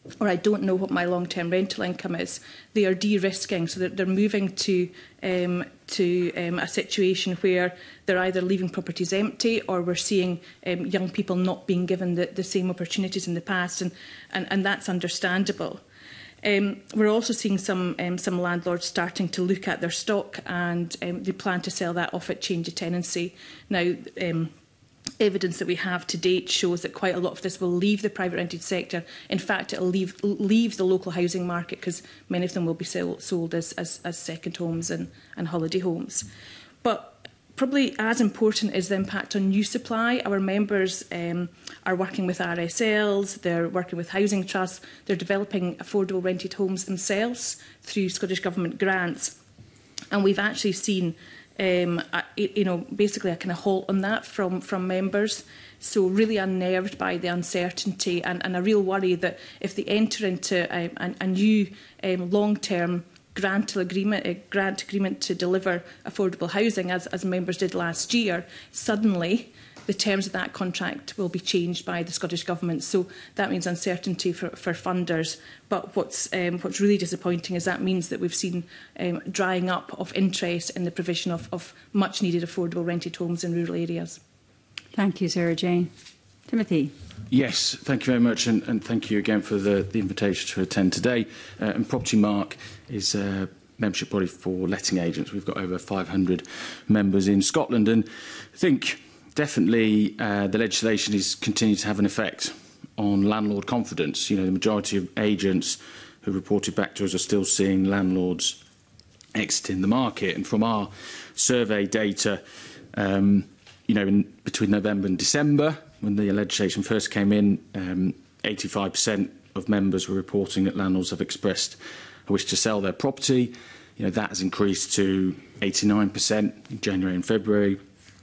or I don't know what my long-term rental income is, they are de-risking. So they're, they're moving to um, to um, a situation where they're either leaving properties empty, or we're seeing um, young people not being given the, the same opportunities in the past, and, and, and that's understandable. Um, we're also seeing some um, some landlords starting to look at their stock, and um, they plan to sell that off at change of tenancy. Now, um, evidence that we have to date shows that quite a lot of this will leave the private rented sector. In fact, it will leave, leave the local housing market, because many of them will be sell, sold as, as, as second homes and, and holiday homes. But probably as important is the impact on new supply. Our members um, are working with R S Ls, they're working with housing trusts, they're developing affordable rented homes themselves through Scottish Government grants. And we've actually seen Um, a, you know, basically a kind of halt on that from, from members. So really unnerved by the uncertainty, and, and a real worry that if they enter into a, a, a new um, long-term grant agreement, a grant agreement to deliver affordable housing, as, as members did last year, suddenly the terms of that contract will be changed by the Scottish Government. So that means uncertainty for, for funders. But what's, um, what's really disappointing is that means that we've seen um, drying up of interest in the provision of, of much-needed affordable rented homes in rural areas. Thank you, Sarah Jane. Timothy. Yes, thank you very much, and, and thank you again for the, the invitation to attend today. Uh, and Property Mark is a membership body for letting agents. We've got over five hundred members in Scotland, and I think definitely uh, the legislation is continuing to have an effect on landlord confidence. You know, the majority of agents who reported back to us are still seeing landlords exiting the market. And from our survey data, um, you know, in, between November and December, when the legislation first came in, um, eighty-five percent of members were reporting that landlords have expressed a wish to sell their property. You know, that has increased to eighty-nine percent in January and February.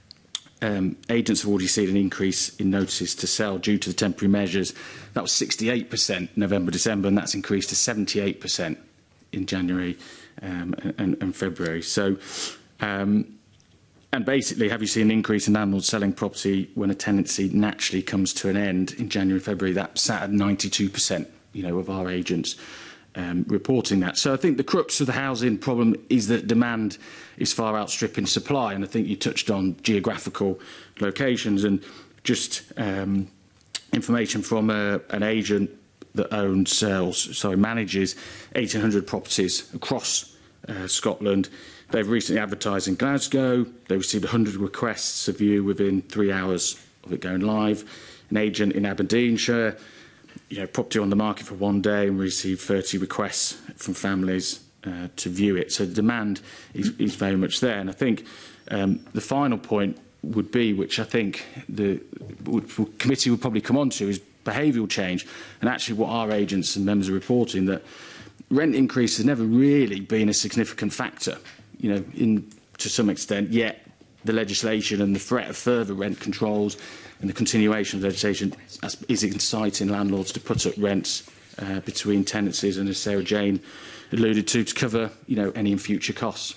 Um, agents have already seen an increase in notices to sell due to the temporary measures. That was sixty-eight percent November, December, and that's increased to seventy-eight percent in January um, and, and February. So, um, and basically, have you seen an increase in landlords selling property when a tenancy naturally comes to an end in January, February? That sat at ninety-two percent, you know, of our agents um, reporting that. So I think the crux of the housing problem is that demand is far outstripping supply, and I think you touched on geographical locations, and just um, information from a, an agent that owns, sells, sorry, manages eighteen hundred properties across uh, Scotland. They've recently advertised in Glasgow. They received one hundred requests of view within three hours of it going live. An agent in Aberdeenshire, you know, property on the market for one day and received thirty requests from families Uh, to view it. So the demand is, is very much there. And I think um, the final point would be, which I think the would, committee would probably come on to, is behavioural change. And actually what our agents and members are reporting, that rent increase has never really been a significant factor, you know, in, to some extent, yet the legislation and the threat of further rent controls and the continuation of legislation is inciting landlords to put up rents uh, between tenancies, and as Sarah Jane alluded to, to cover, you know, any future costs.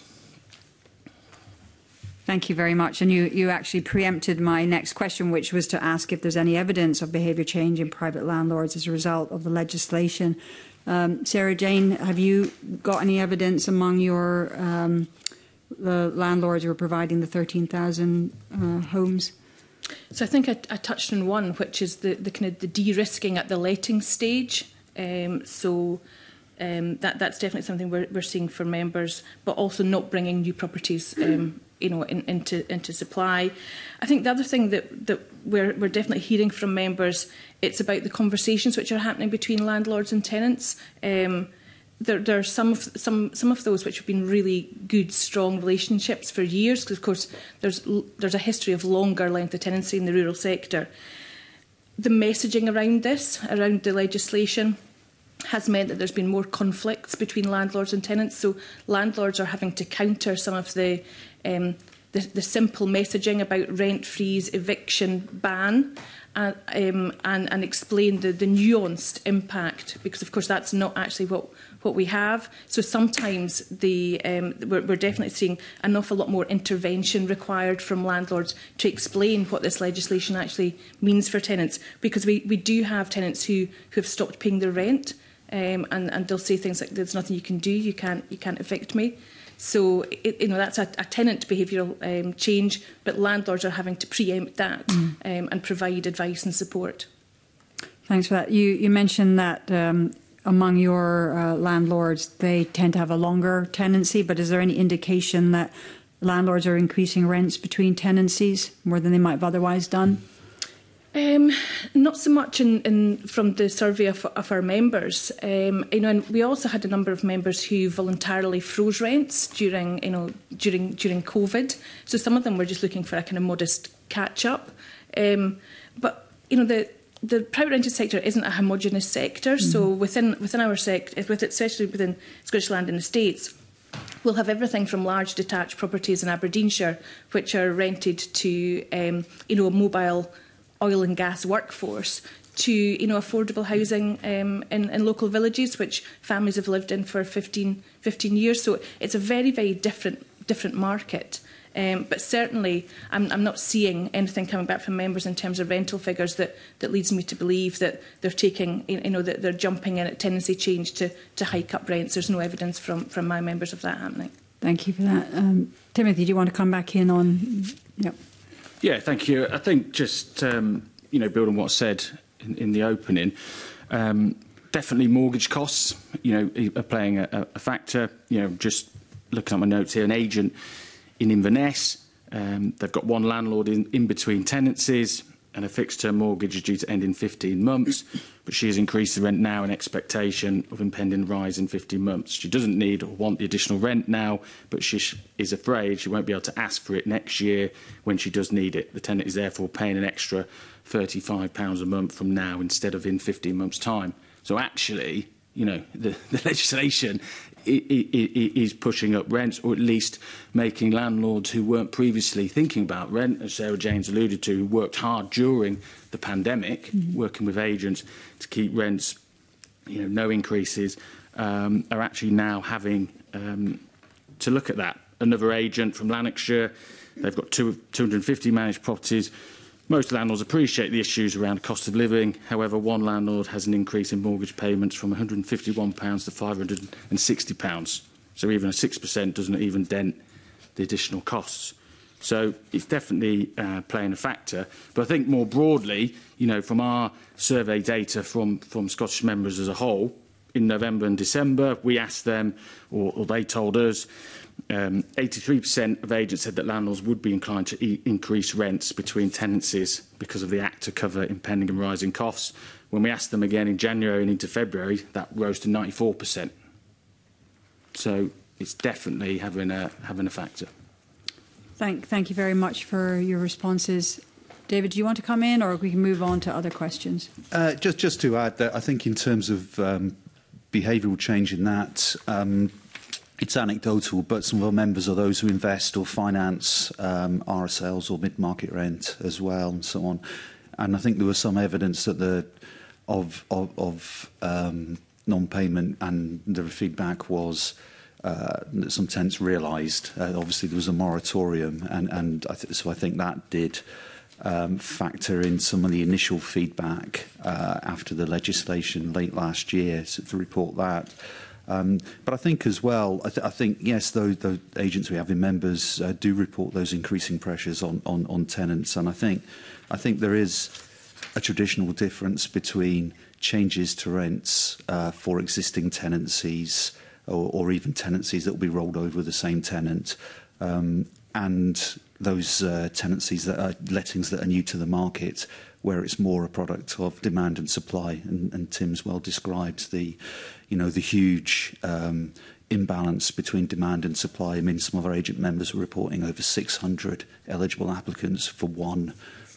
Thank you very much. And you, you actually preempted my next question, which was to ask if there's any evidence of behaviour change in private landlords as a result of the legislation. Um, Sarah Jane, have you got any evidence among your um, the landlords who are providing the thirteen thousand uh, homes? So I think I, I touched on one, which is the, the kind of the de-risking at the letting stage. Um, so Um, that, that's definitely something we're, we're seeing for members, but also not bringing new properties, um, you know, in, into into supply. I think the other thing that that we're we're definitely hearing from members, it's about the conversations which are happening between landlords and tenants. Um, there, there are some of some some of those which have been really good, strong relationships for years, because of course there's there's a history of longer length of tenancy in the rural sector. The messaging around this, around the legislation, has meant that there's been more conflicts between landlords and tenants. So landlords are having to counter some of the um, the, the simple messaging about rent freeze, eviction ban, uh, um, and, and explain the, the nuanced impact, because of course that's not actually what what we have. So sometimes the, um, we're, we're definitely seeing an awful lot more intervention required from landlords to explain what this legislation actually means for tenants, because we, we do have tenants who, who have stopped paying their rent, um, and, and they'll say things like, there's nothing you can do, you can't, you can't evict me. So it, you know, that's a, a tenant behavioural um, change, but landlords are having to preempt that mm. um, and provide advice and support. Thanks for that. You, you mentioned that um, among your uh, landlords, they tend to have a longer tenancy, but is there any indication that landlords are increasing rents between tenancies more than they might have otherwise done? Um, not so much in, in, from the survey of, of our members. Um, you know, and we also had a number of members who voluntarily froze rents during, you know, during during COVID. So some of them were just looking for a kind of modest catch up. Um, but you know, the the private rented sector isn't a homogenous sector. Mm-hmm. So within within our sector, with especially within Scottish Land and Estates, we'll have everything from large detached properties in Aberdeenshire, which are rented to um, you know, a mobile oil and gas workforce, to you know, affordable housing um, in, in local villages, which families have lived in for fifteen, fifteen years. So it's a very, very different different market. Um, but certainly, I'm, I'm not seeing anything coming back from members in terms of rental figures that, that leads me to believe that they're taking, you know, that they're jumping in at tenancy change to, to hike up rents. There's no evidence from, from my members of that happening. Thank you for that. Um, Timothy, do you want to come back in on... Yep. Yeah, thank you. I think just, um, you know, building on what's said in, in the opening, um, definitely mortgage costs, you know, are playing a, a factor. You know, just looking at my notes here, an agent in Inverness, um, they've got one landlord in, in between tenancies, and a fixed-term mortgage is due to end in fifteen months, but she has increased the rent now in expectation of impending rise in fifteen months. She doesn't need or want the additional rent now, but she is afraid she won't be able to ask for it next year when she does need it. The tenant is therefore paying an extra thirty-five pounds a month from now instead of in fifteen months' time. So actually, you know, the, the legislation is pushing up rents, or at least making landlords who weren't previously thinking about rent, as Sarah Janes alluded to, who worked hard during the pandemic, mm-hmm. working with agents to keep rents, you know, no increases, um, are actually now having um, to look at that. Another agent from Lanarkshire, they've got two, two hundred and fifty managed properties. Most landlords appreciate the issues around cost of living. However, one landlord has an increase in mortgage payments from one hundred and fifty-one pounds to five hundred and sixty pounds. So even a six percent doesn't even dent the additional costs. So it's definitely uh, playing a factor. But I think more broadly, you know, from our survey data from, from Scottish members as a whole, in November and December, we asked them, or, or they told us, Um, eighty-three percent of agents said that landlords would be inclined to e increase rents between tenancies because of the Act to cover impending and rising costs. When we asked them again in January and into February, that rose to ninety-four percent. So it's definitely having a, having a factor. Thank, thank you very much for your responses. David, do you want to come in, or we can move on to other questions? Uh, just, just to add that I think in terms of um, behavioural change in that, um, it's anecdotal, but some of our members are those who invest or finance um, R S Ls or mid-market rent as well, and so on. And I think there was some evidence that the of of, of um, non-payment, and the feedback was uh, that some tenants realised. Uh, obviously, there was a moratorium, and and I th so I think that did um, factor in some of the initial feedback uh, after the legislation late last year, so to report that. Um, but I think as well, I, th I think, yes, those, those agents we have in members uh, do report those increasing pressures on, on, on tenants. And I think, I think there is a traditional difference between changes to rents uh, for existing tenancies, or, or even tenancies that will be rolled over with the same tenant, um, and those uh, tenancies that are lettings that are new to the market, where it's more a product of demand and supply. And, and Tim's well described the, you know, the huge um, imbalance between demand and supply. I mean, some of our agent members were reporting over six hundred eligible applicants for one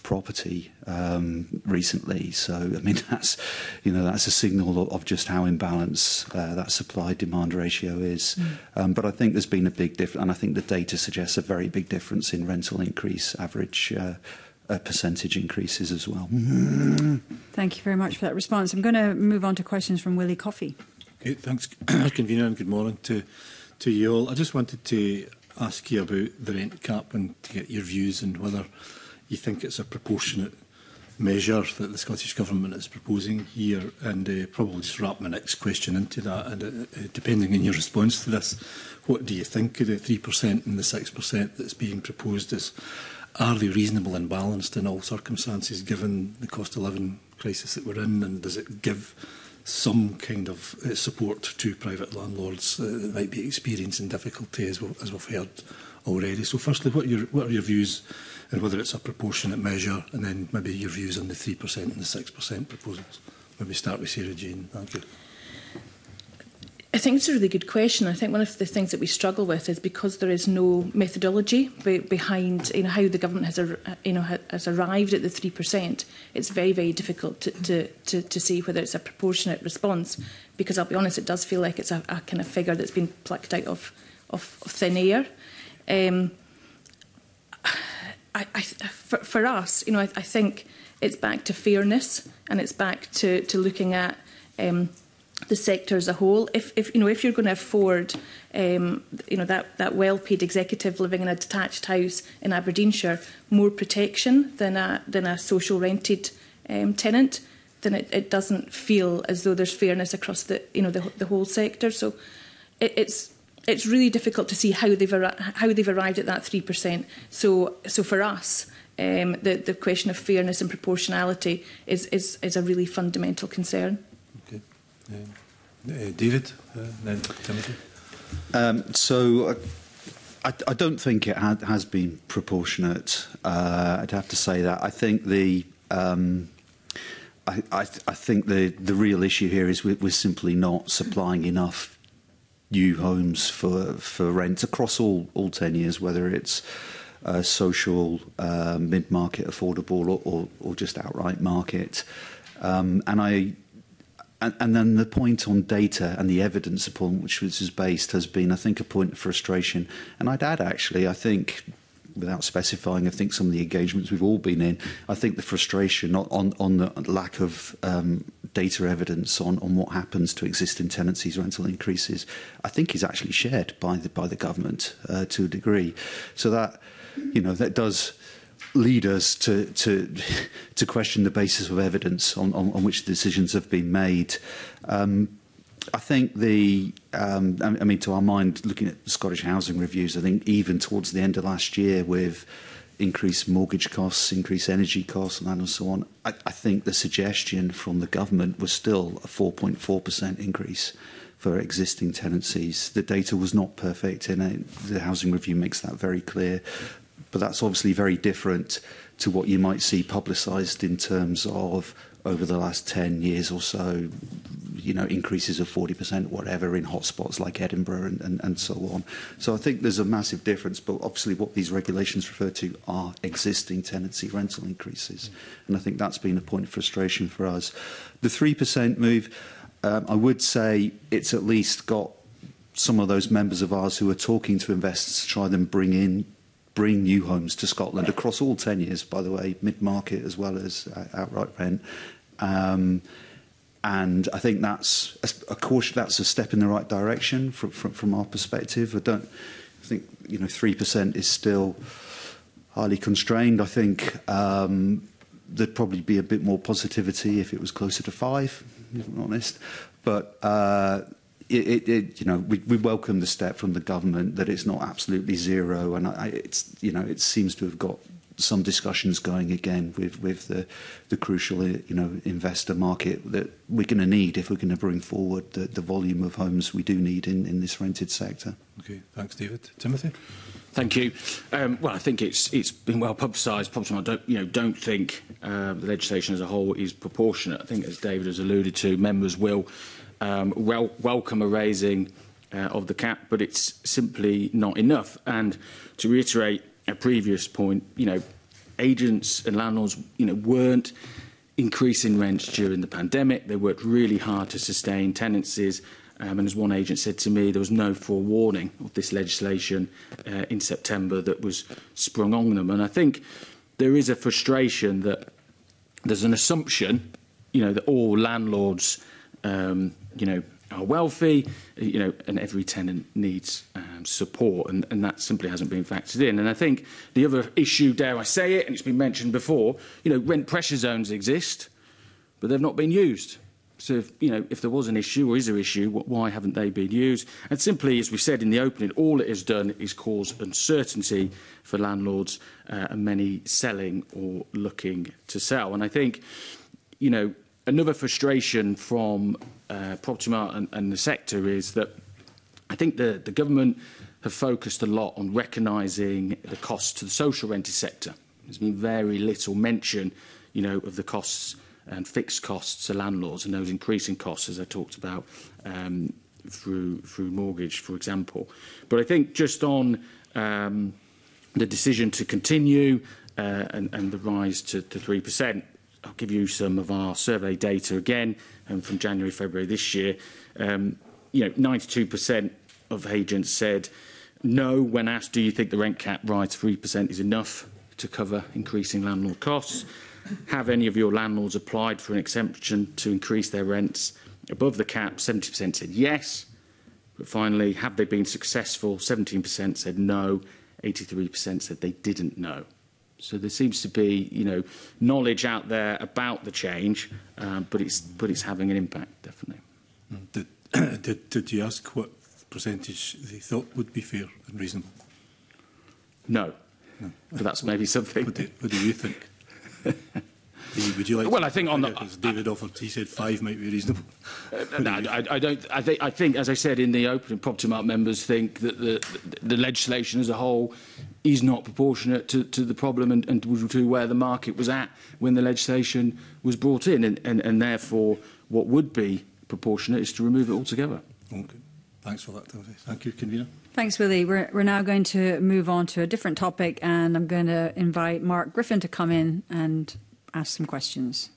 property um, recently. So, I mean, that's, you know, that's a signal of, of just how imbalanced uh, that supply-demand ratio is. Mm. Um, but I think there's been a big difference, and I think the data suggests a very big difference in rental increase, average uh, uh, percentage increases as well. Thank you very much for that response. I'm going to move on to questions from Willie Coffey. Okay, thanks, Convener, and good morning to, to you all. I just wanted to ask you about the rent cap and to get your views on whether you think it's a proportionate measure that the Scottish Government is proposing here, and uh, probably just wrap my next question into that. And uh, uh, depending on your response to this, what do you think of the three percent and the six percent that's being proposed? As, are they reasonable and balanced in all circumstances, given the cost of living crisis that we're in, and does it give some kind of uh, support to private landlords uh, that might be experiencing difficulty, as, we've, as we've heard already? So firstly, what are, your, what are your views on whether it's a proportionate measure, and then maybe your views on the three percent and the six percent proposals? Maybe start with Sarah Jane. Thank you. I think it's a really good question. I think one of the things that we struggle with is because there is no methodology be behind, you know, how the government has, ar you know, has arrived at the three percent. It's very, very difficult to, to, to, to see whether it's a proportionate response, because I'll be honest, it does feel like it's a, a kind of figure that's been plucked out of, of, of thin air. Um, I, I, for, for us, you know, I, I think it's back to fairness, and it's back to, to looking at um, the sector as a whole. If, if you know, if you're going to afford, um, you know, that that well-paid executive living in a detached house in Aberdeenshire more protection than a than a social rented um, tenant, then it, it doesn't feel as though there's fairness across the you know the, the whole sector. So it, it's it's really difficult to see how they've how they've arrived at that three percent. So so for us, um, the the question of fairness and proportionality is is is a really fundamental concern. Okay. Um, uh, David, uh, then Timothy. Um, so uh, I, I don't think it ha has been proportionate. Uh, I'd have to say that. I think the um, I, I, I think the the real issue here is we're, we're simply not supplying enough new homes for for rent across all all tenures, whether it's uh, social, uh, mid market, affordable, or, or, or just outright market. Um, and I. And, and then the point on data and the evidence upon which this is based has been, I think, a point of frustration. And I'd add, actually, I think, without specifying, I think some of the engagements we've all been in, I think the frustration on, on the lack of um, data evidence on, on what happens to existing tenancies, rental increases, I think is actually shared by the, by the government uh, to a degree. So that, you know, that does lead us to, to, to question the basis of evidence on, on, on which decisions have been made. Um, I think the, um, I mean, to our mind, looking at the Scottish housing reviews, I think even towards the end of last year with increased mortgage costs, increased energy costs and that and so on, I, I think the suggestion from the government was still a four point four percent increase for existing tenancies. The data was not perfect, and it, the housing review makes that very clear. But that's obviously very different to what you might see publicised in terms of over the last ten years or so, you know, increases of forty percent, whatever, in hotspots like Edinburgh and, and, and so on. So I think there's a massive difference, but obviously what these regulations refer to are existing tenancy rental increases. And I think that's been a point of frustration for us. The three percent move, um, I would say it's at least got some of those members of ours who are talking to investors to try and bring in bring new homes to Scotland across all tenures, by the way, mid-market as well as uh, outright rent. Um, and I think that's a, a caution, that's a step in the right direction from, from, from our perspective. I don't I think, you know, three percent is still highly constrained. I think um, there'd probably be a bit more positivity if it was closer to five, if I'm honest. But uh, It, it, it, you know, we, we welcome the step from the government that it's not absolutely zero, and I, it's, you know, it seems to have got some discussions going again with with the the crucial, you know, investor market that we're going to need if we're going to bring forward the, the volume of homes we do need in in this rented sector. Okay, thanks, David. Timothy. Thank you. Um, well, I think it's it's been well publicised. I don't, you know, don't think uh, the legislation as a whole is proportionate. I think, as David has alluded to, members will. Um, well, welcome a raising uh, of the cap, but it's simply not enough. And to reiterate a previous point, you know, agents and landlords, you know, weren't increasing rents during the pandemic. They worked really hard to sustain tenancies. Um, and as one agent said to me, there was no forewarning of this legislation uh, in September that was sprung on them. And I think there is a frustration that there's an assumption, you know, that all landlords, um, you know, are wealthy, you know, and every tenant needs um, support, and, and that simply hasn't been factored in. And I think the other issue, dare I say it, and it's been mentioned before, you know, rent pressure zones exist, but they've not been used. So, if, you know, if there was an issue or is an issue, why haven't they been used? And simply, as we said in the opening, all it has done is cause uncertainty for landlords uh, and many selling or looking to sell. And I think, you know, another frustration from uh, Property Mart and, and the sector is that I think the, the government have focused a lot on recognising the costs to the social rented sector. There's been very little mention, you know, of the costs and fixed costs to landlords and those increasing costs, as I talked about, um, through, through mortgage, for example. But I think just on um, the decision to continue uh, and, and the rise to, to three percent, I'll give you some of our survey data again, um, from January, February this year. Um, you know, ninety-two percent of agents said no when asked, do you think the rent cap rise to three percent is enough to cover increasing landlord costs? Have any of your landlords applied for an exemption to increase their rents above the cap? seventy percent said yes. But finally, have they been successful? seventeen percent said no. eighty-three percent said they didn't know. So there seems to be, you know, knowledge out there about the change, um, but it's but it's having an impact, definitely. Did, did did you ask what percentage they thought would be fair and reasonable? No, no. But that's maybe something. What do, what do you think? Would you like? Well, to I think on the as David offered, he said five might be reasonable. Uh, no, I, I don't. I think. I think, as I said in the opening, Property Mart members think that the, the legislation as a whole is not proportionate to, to the problem and, and to where the market was at when the legislation was brought in, and, and, and therefore, what would be proportionate is to remove it altogether. Okay. Thanks for that, Timothy. Thank you, Convener. Thanks, Willie. We're, we're now going to move on to a different topic, and I'm going to invite Mark Griffin to come in and ask some questions.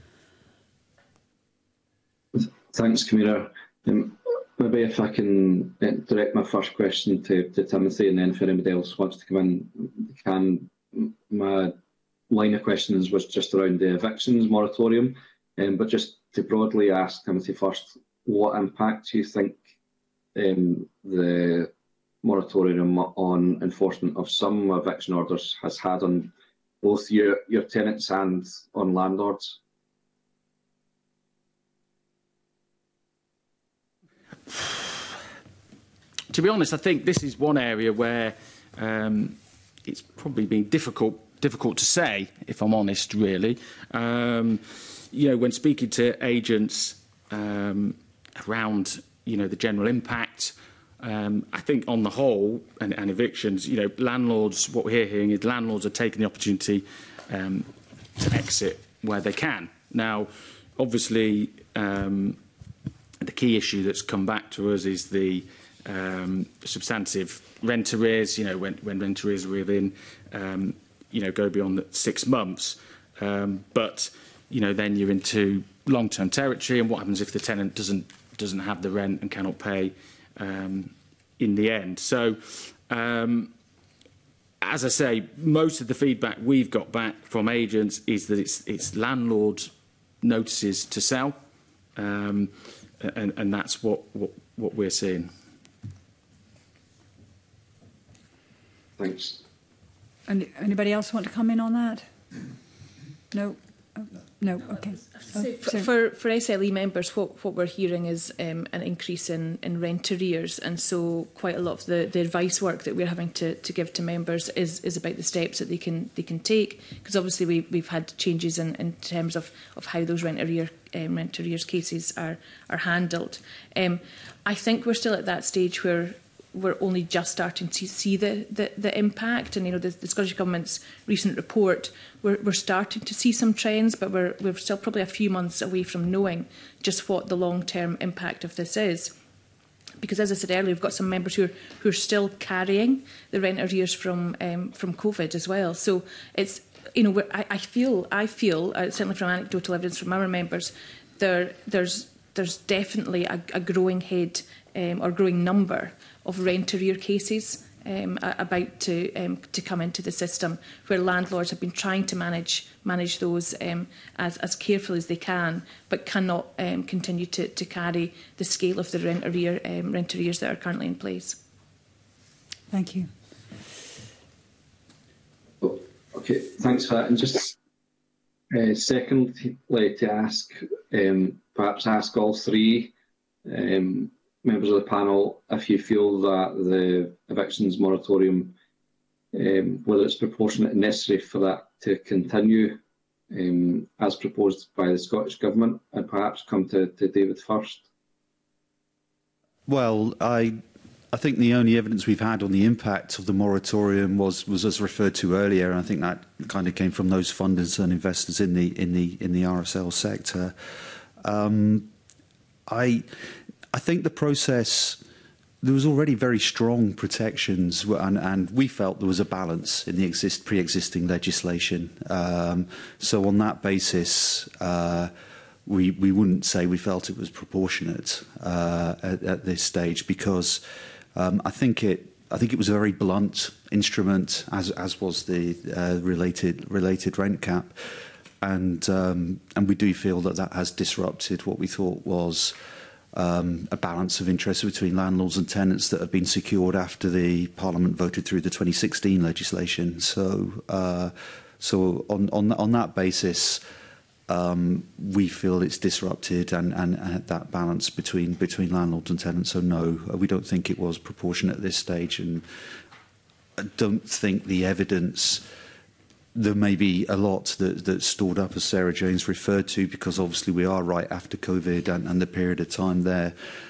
Thanks, Convener. Um, maybe if I can direct my first question to, to Timothy, and then if anybody else wants to come in, can. My line of questions was just around the evictions moratorium, um, but just to broadly ask Timothy first, what impact do you think um, the moratorium on enforcement of some eviction orders has had on both your, your tenants and on landlords? To be honest, I think this is one area where um, it's probably been difficult difficult to say, if I'm honest, really. Um, you know, when speaking to agents um, around, you know, the general impact, um, I think on the whole, and, and evictions, you know, landlords, what we're hearing is landlords are taking the opportunity um, to exit where they can. Now, obviously, um, the key issue that's come back to us is the um, substantive rent arrears. You know, when, when rent arrears are within, um, you know, go beyond the six months. Um, but, you know, then you're into long-term territory, and what happens if the tenant doesn't doesn't have the rent and cannot pay um, in the end? So, um, as I say, most of the feedback we've got back from agents is that it's it's landlord notices to sell, um, and, and that's what, what what we're seeing. Thanks. And anybody else want to come in on that? No. Oh, no. Okay. So Oh, for, sorry. for for S L E members, what what we're hearing is um, an increase in, in rent arrears, and so quite a lot of the, the advice work that we're having to, to give to members is, is about the steps that they can they can take, because obviously we we've had changes in, in terms of, of how those rent arrear um, rent arrears cases are are handled. Um, I think we're still at that stage where we're only just starting to see the, the, the impact, and you know the, the Scottish Government's recent report, we're, we're starting to see some trends, but we're, we're still probably a few months away from knowing just what the long-term impact of this is. Because as I said earlier, we've got some members who are, who are still carrying the rent arrears from, um, from COVID as well. So it's you know, we're, I, I feel, I feel, uh, certainly from anecdotal evidence from our members, there, there's, there's definitely a, a growing head um, or growing number of rent arrear cases um, about to um, to come into the system, where landlords have been trying to manage manage those um, as as carefully as they can, but cannot um, continue to, to carry the scale of the rent arrear um, rent arrears that are currently in place. Thank you. Oh, okay, thanks for that. And just uh, secondly, to ask, um, perhaps ask all three um, members of the panel if you feel that the evictions moratorium, um, whether it's proportionate and necessary for that to continue um, as proposed by the Scottish Government, and perhaps come to, to David first. Well, I I think the only evidence we've had on the impact of the moratorium was was as referred to earlier, and I think that kind of came from those funders and investors in the in the in the R S L sector. Um, I I think the process, there was already very strong protections, and, and we felt there was a balance in the exist, pre-existing legislation. Um, so on that basis, uh, we, we wouldn't say we felt it was proportionate uh, at, at this stage, because um, I think it I think it was a very blunt instrument, as as was the uh, related related rent cap, and um, and we do feel that that has disrupted what we thought was Um, a balance of interest between landlords and tenants that have been secured after the Parliament voted through the twenty sixteen legislation. So, uh, so on, on, on that basis, um, we feel it's disrupted and, and, and that balance between between landlords and tenants. So no, we don't think it was proportionate at this stage, and I don't think the evidence. There may be a lot that, that's stored up, as Sarah James referred to, because obviously we are right after COVID and, and the period of time there,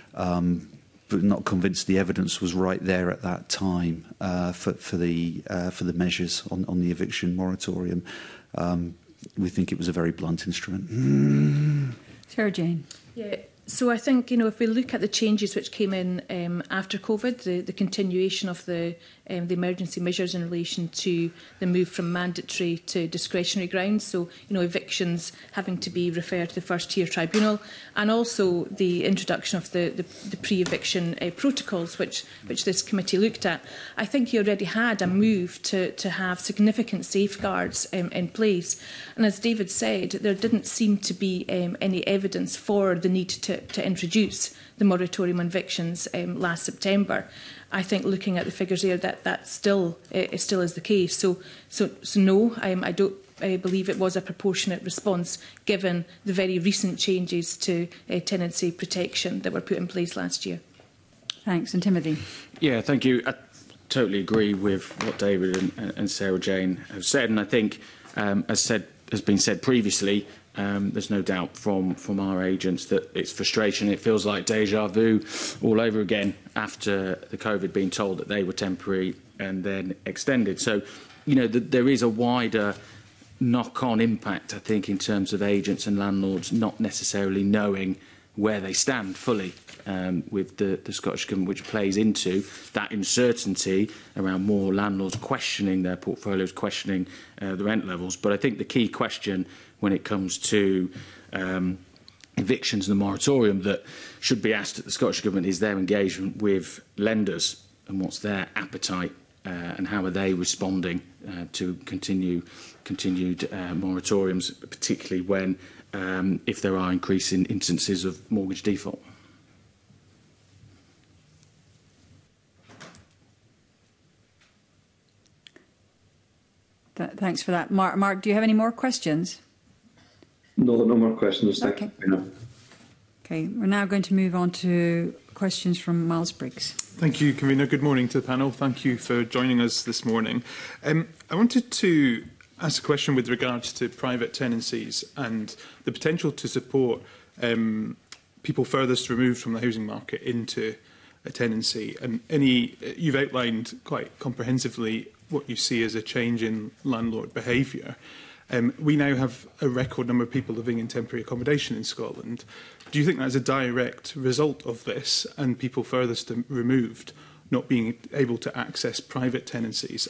um, but not convinced the evidence was right there at that time uh, for, for the uh, for the measures on, on the eviction moratorium. Um, we think it was a very blunt instrument. Mm. Sarah Jane. Yeah. So I think, you know, if we look at the changes which came in um, after COVID, the, the continuation of the um, the emergency measures in relation to the move from mandatory to discretionary grounds, so, you know, evictions having to be referred to the first tier tribunal, and also the introduction of the, the, the pre-eviction uh, protocols, which which this committee looked at, I think you already had a move to, to have significant safeguards um, in place. And as David said, there didn't seem to be um, any evidence for the need to to introduce the moratorium on evictions um, last September. I think looking at the figures there, that that still uh, still is the case. So, so, so no, um, I don't uh, believe it was a proportionate response given the very recent changes to uh, tenancy protection that were put in place last year. Thanks, and Timothy. Yeah, thank you. I totally agree with what David and, and Sarah Jane have said, and I think, um, as said has been said previously. Um, there's no doubt from, from our agents that it's frustration. It feels like deja vu all over again after the COVID being told that they were temporary and then extended. So, you know, the, there is a wider knock-on impact, I think, in terms of agents and landlords not necessarily knowing where they stand fully um, with the, the Scottish Government, which plays into that uncertainty around more landlords questioning their portfolios, questioning uh, the rent levels. But I think the key question when it comes to um, evictions and the moratorium that should be asked at the Scottish Government is their engagement with lenders and what's their appetite uh, and how are they responding uh, to continue continued uh, moratoriums, particularly when um, if there are increasing instances of mortgage default. Th thanks for that. Mark, Mark, do you have any more questions? No, no more questions. Thank okay. you. Okay, we're now going to move on to questions from Miles Briggs. Thank you, Convener. Good morning to the panel. Thank you for joining us this morning. Um, I wanted to ask a question with regards to private tenancies and the potential to support um, people furthest removed from the housing market into a tenancy. And any, you've outlined quite comprehensively what you see as a change in landlord behaviour. Um, we now have a record number of people living in temporary accommodation in Scotland. Do you think that's a direct result of this and people furthest removed not being able to access private tenancies? And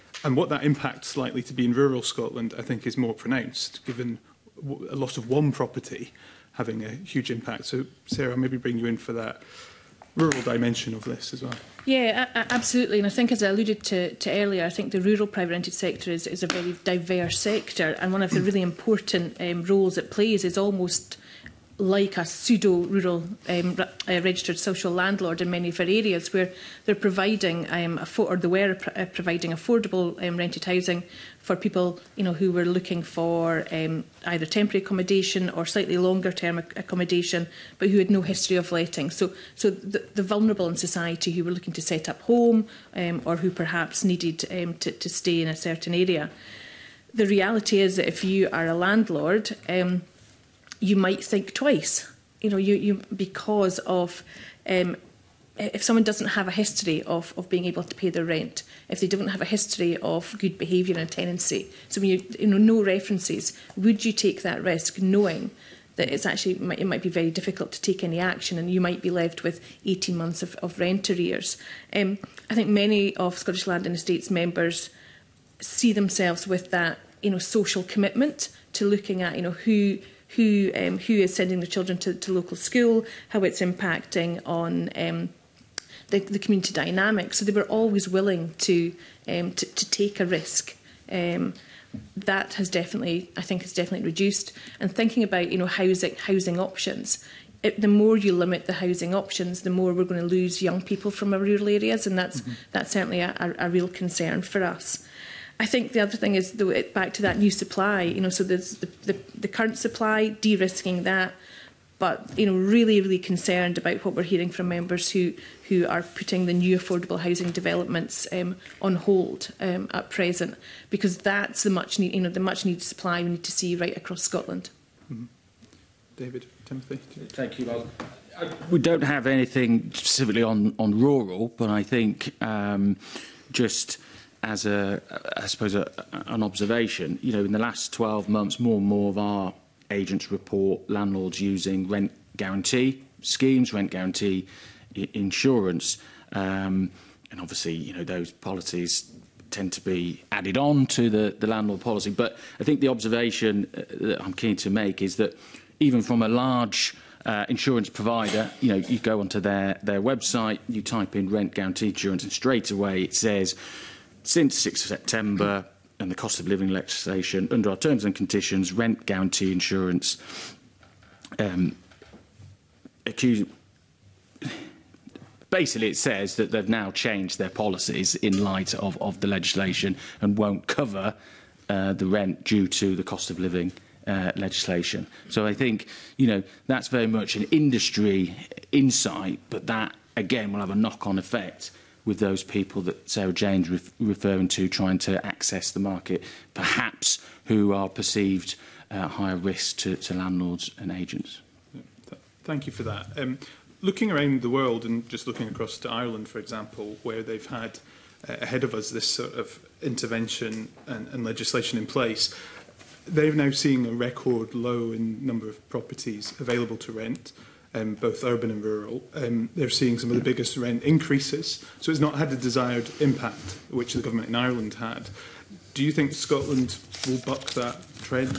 And what that impact's likely to be in rural Scotland, I think, is more pronounced, given a loss of one property having a huge impact. So, Sarah, I'll maybe bring you in for that rural dimension of this as well. Yeah, a- absolutely. And I think, as I alluded to, to earlier, I think the rural private rented sector is, is a very diverse sector. And one of the really important um, roles it plays is almost like a pseudo-rural um, uh, registered social landlord in many of our areas, where they're providing, um, affo- or they were uh, providing affordable um, rented housing for people, you know, who were looking for um, either temporary accommodation or slightly longer-term ac- accommodation, but who had no history of letting. So, so the, the vulnerable in society who were looking to set up home, um, or who perhaps needed um, to, to stay in a certain area. The reality is that if you are a landlord, um, you might think twice, you know, you, you because of um, if someone doesn't have a history of, of being able to pay their rent, if they don't have a history of good behaviour and tenancy, so when you, you know, no references, would you take that risk knowing that it's actually, it might be very difficult to take any action and you might be left with eighteen months of, of rent arrears? Um, I think many of Scottish Land and Estates members see themselves with that, you know, social commitment to looking at, you know, who who um, who is sending their children to, to local school, how it's impacting on um, the, the community dynamic. So they were always willing to um, to, to take a risk. Um, that has definitely, I think, has definitely reduced. And thinking about, you know, housing housing options, it, the more you limit the housing options, the more we're going to lose young people from our rural areas, and that's mm-hmm. that's certainly a, a, a real concern for us. I think the other thing is, though, it, back to that new supply, you know, so there's the, the, the current supply, de-risking that, but, you know, really, really concerned about what we're hearing from members who, who are putting the new affordable housing developments um, on hold um, at present, because that's the much need, you know, the much needed supply we need to see right across Scotland. Mm-hmm. David, Timothy. Thank you, Bob. We don't have anything specifically on, on rural, but I think um, just as a, I suppose, a, an observation, you know, in the last twelve months, more and more of our agents report landlords using rent guarantee schemes, rent guarantee I insurance, um, and obviously, you know, those policies tend to be added on to the, the landlord policy. But I think the observation uh, that I'm keen to make is that even from a large uh, insurance provider, you know, you go onto their, their website, you type in rent guarantee insurance, and straight away it says, since sixth of September and the cost of living legislation, under our terms and conditions, rent guarantee insurance um, accuse basically it says that they've now changed their policies in light of, of the legislation and won't cover uh, the rent due to the cost of living uh, legislation. So I think, you know, that's very much an industry insight, but that, again, will have a knock-on effect with those people that Sarah Jane's ref referring to, trying to access the market, perhaps who are perceived uh, higher risk to, to landlords and agents. Thank you for that. Um, looking around the world and just looking across to Ireland, for example, where they've had uh, ahead of us this sort of intervention and, and legislation in place, they're now seeing a record low in number of properties available to rent. Um, both urban and rural. Um, they're seeing some of the biggest rent increases, so it's not had the desired impact which the government in Ireland had. Do you think Scotland will buck that trend?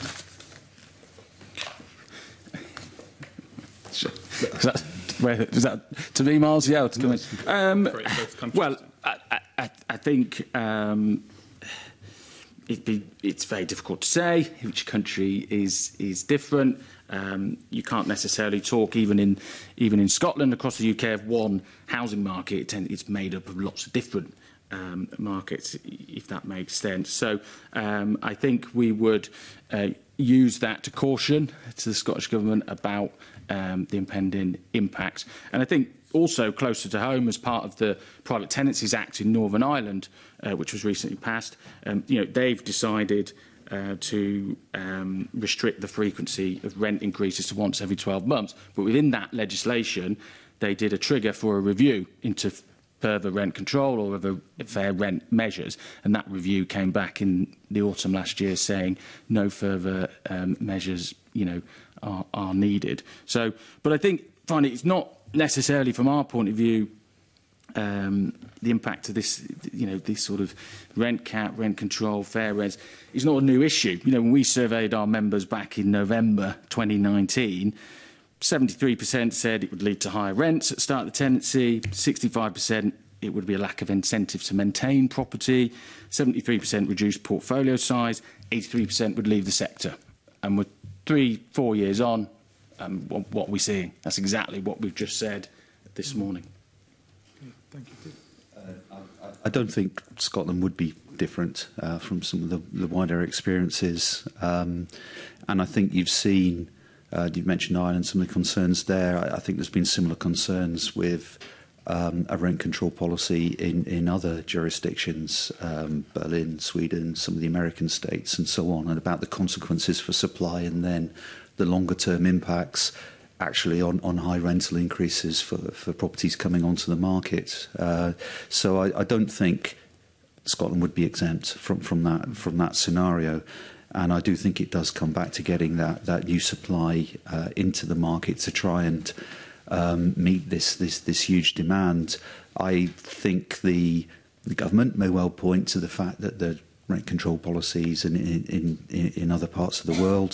Is that, where, is that to me, Miles? Yeah, to come in. Um, well, I, I, I think um, it'd be, it's very difficult to say. Each country is is different. Um, you can't necessarily talk, even in even in Scotland, across the U K, of one housing market. It's made up of lots of different um, markets, if that makes sense. So um, I think we would uh, use that to caution to the Scottish Government about um, the impending impact. And I think also closer to home, as part of the Private Tenancies Act in Northern Ireland, uh, which was recently passed, um, you know, they've decided Uh, to um, restrict the frequency of rent increases to once every twelve months. But within that legislation, they did a trigger for a review into further rent control or other fair rent measures. And that review came back in the autumn last year saying no further um, measures, you know, are, are needed. So, but I think, finally, it's not necessarily from our point of view um, the impact of this, you know, this sort of rent cap, rent control, fair rents is not a new issue. You know, when we surveyed our members back in November twenty nineteen, seventy-three percent said it would lead to higher rents at the start of the tenancy, sixty-five percent it would be a lack of incentive to maintain property, seventy-three percent reduced portfolio size, eighty-three percent would leave the sector. And we're three, four years on, um, what, what we're seeing. That's exactly what we've just said this morning. Thank you. Uh, I, I don't think Scotland would be different uh, from some of the, the wider experiences. Um, and I think you've seen, uh, you've mentioned Ireland, some of the concerns there. I, I think there's been similar concerns with um, a rent control policy in, in other jurisdictions, um, Berlin, Sweden, some of the American states and so on, and about the consequences for supply and then the longer term impacts actually on, on high rental increases for, for properties coming onto the market. Uh, so I, I don't think Scotland would be exempt from, from that from that scenario. And I do think it does come back to getting that, that new supply uh, into the market to try and um, meet this, this, this huge demand. I think the, the government may well point to the fact that the rent control policies in, in, in, in other parts of the world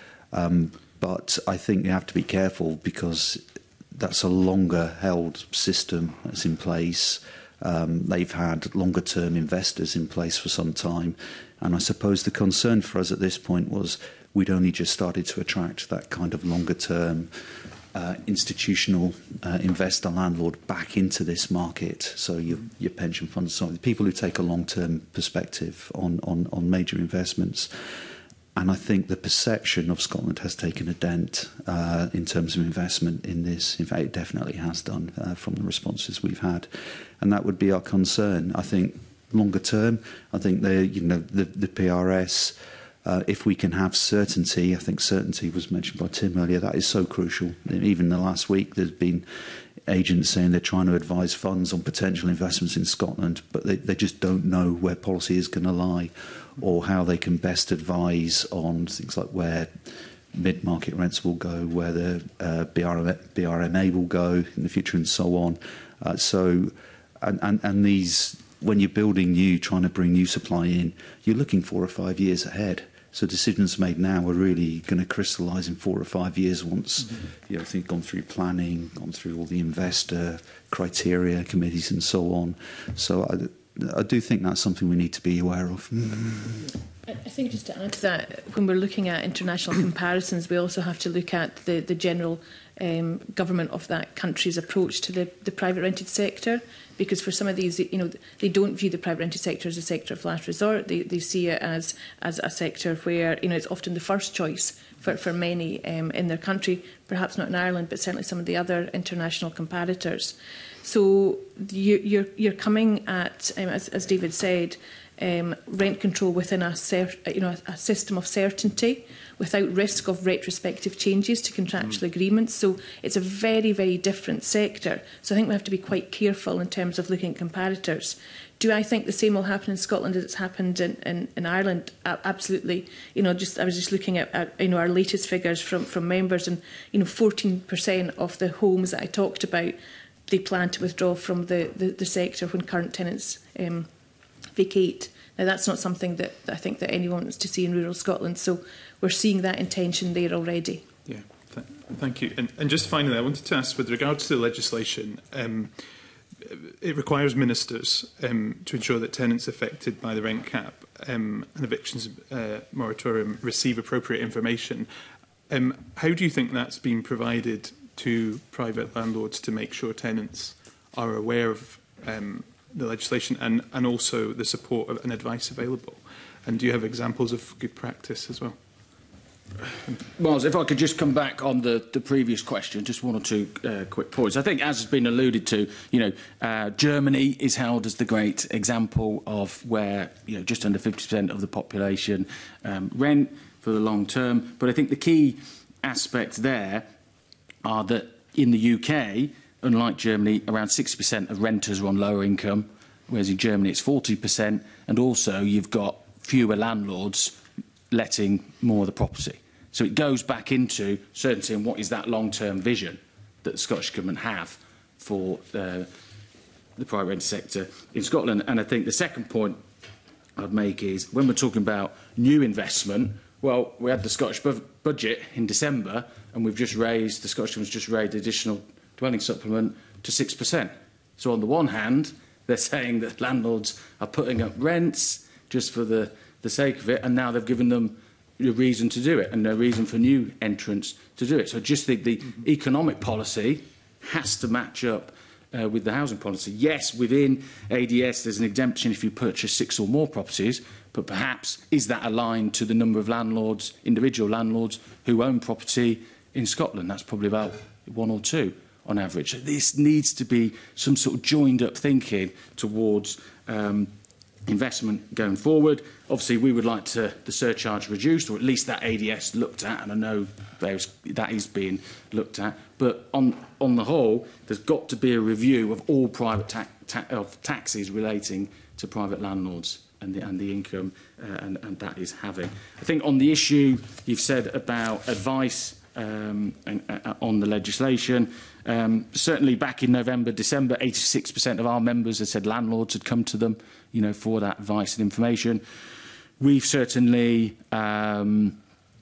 um, but I think you have to be careful because that's a longer held system that's in place. Um, they've had longer term investors in place for some time. And I suppose the concern for us at this point was we'd only just started to attract that kind of longer term uh, institutional uh, investor landlord back into this market. So your, your pension funds, so the people who take a long term perspective on, on, on major investments. And I think the perception of Scotland has taken a dent uh, in terms of investment in this. In fact, it definitely has done uh, from the responses we've had. And that would be our concern. I think longer term, I think the, you know, the, the P R S, uh, if we can have certainty, I think certainty was mentioned by Tim earlier, that is so crucial. Even in the last week, there's been agents saying they're trying to advise funds on potential investments in Scotland, but they, they just don't know where policy is going to lie or how they can best advise on things like where mid-market rents will go, where the uh, B R M, B R M A will go in the future and so on. Uh, so, and, and, and these, when you're building new, trying to bring new supply in, you're looking four or five years ahead. So decisions made now are really going to crystallise in four or five years once mm-hmm. you know, things gone through planning, gone through all the investor criteria committees and so on. So I, I do think that's something we need to be aware of. I think just to add to that, when we're looking at international comparisons, we also have to look at the, the general um, government of that country's approach to the, the private rented sector. Because for some of these, you know, they don't view the private rented sector as a sector of last resort. They, they see it as, as a sector where, you know, it's often the first choice for, for many um, in their country, perhaps not in Ireland, but certainly some of the other international comparators. So you, you're, you're coming at, um, as, as David said, um, rent control within a, cer you know, a, a system of certainty without risk of retrospective changes to contractual mm. agreements. So it's a very, very different sector. So I think we have to be quite careful in terms of looking at comparators. Do I think the same will happen in Scotland as it's happened in, in, in Ireland? Uh, absolutely. You know, just I was just looking at, at you know our latest figures from, from members, and you know, fourteen percent of the homes that I talked about, they plan to withdraw from the, the, the sector when current tenants um, vacate. Now, that's not something that, that I think that anyone wants to see in rural Scotland. So we're seeing that intention there already. Yeah, th thank you. And, and just finally, I wanted to ask, with regards to the legislation, um, it requires ministers um, to ensure that tenants affected by the rent cap um, and evictions uh, moratorium receive appropriate information. Um, how do you think that's been provided to private landlords to make sure tenants are aware of um, the legislation and, and also the support and advice available? And do you have examples of good practice as well? Miles, if I could just come back on the, the previous question, just one or two uh, quick points. I think, as has been alluded to, you know, uh, Germany is held as the great example of where, you know, just under fifty percent of the population um, rent for the long term. But I think the key aspects there are that in the U K, unlike Germany, around sixty percent of renters are on lower income, whereas in Germany it's forty percent, and also you've got fewer landlords letting more of the property. So it goes back into certainty and what is that long-term vision that the Scottish Government have for uh, the private rented sector in Scotland. And I think the second point I'd make is when we're talking about new investment, well, we had the Scottish bu budget in December, and we've just raised, the Scottish Government's just raised the additional dwelling supplement to six percent. So on the one hand, they're saying that landlords are putting up rents just for the, the sake of it, and now they've given them a reason to do it and no reason for new entrants to do it. So I just think the mm-hmm. economic policy has to match up uh, with the housing policy. Yes, within A D S there's an exemption if you purchase six or more properties, but perhaps is that aligned to the number of landlords, individual landlords, who own property in Scotland? That's probably about one or two on average. So this needs to be some sort of joined-up thinking towards um, investment going forward. Obviously, we would like to, the surcharge reduced, or at least that A D S looked at, and I know there's, that is being looked at. But on, on the whole, there's got to be a review of all private ta ta of taxes relating to private landlords and the, and the income uh, and, and that is having. I think on the issue you've said about advice um, and, uh, on the legislation, um, certainly back in November, December, eighty-six percent of our members had said landlords had come to them, you know, for that advice and information. We've certainly um,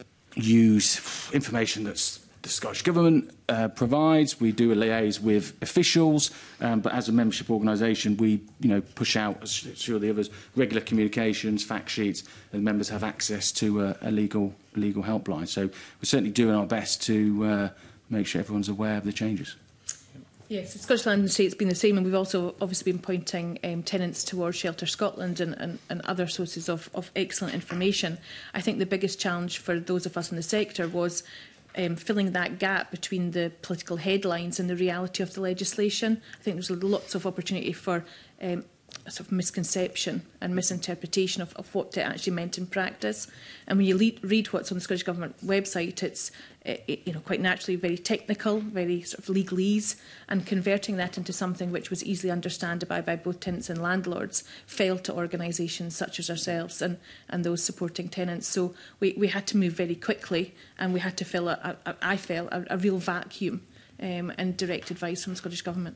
used information that's the Scottish Government uh, provides. We do a liaise with officials, um, but as a membership organisation, we, you know, push out, as sure the others, regular communications, fact sheets, and members have access to a, a legal legal helpline. So we're certainly doing our best to uh, make sure everyone's aware of the changes. Yes, the Scottish Land and Estate's been the same, and we've also obviously been pointing um, tenants towards Shelter Scotland and, and, and other sources of, of excellent information. I think the biggest challenge for those of us in the sector was um, filling that gap between the political headlines and the reality of the legislation. I think there's lots of opportunity for um, a sort of misconception and misinterpretation of, of what it actually meant in practice. And when you lead, read what's on the Scottish Government website, it's it, you know, quite naturally very technical, very sort of legalese, and converting that into something which was easily understandable by both tenants and landlords failed to organisations such as ourselves and, and those supporting tenants. So we, we had to move very quickly, and we had to fill, a, a, I felt, a, a real vacuum um, and direct advice from the Scottish Government.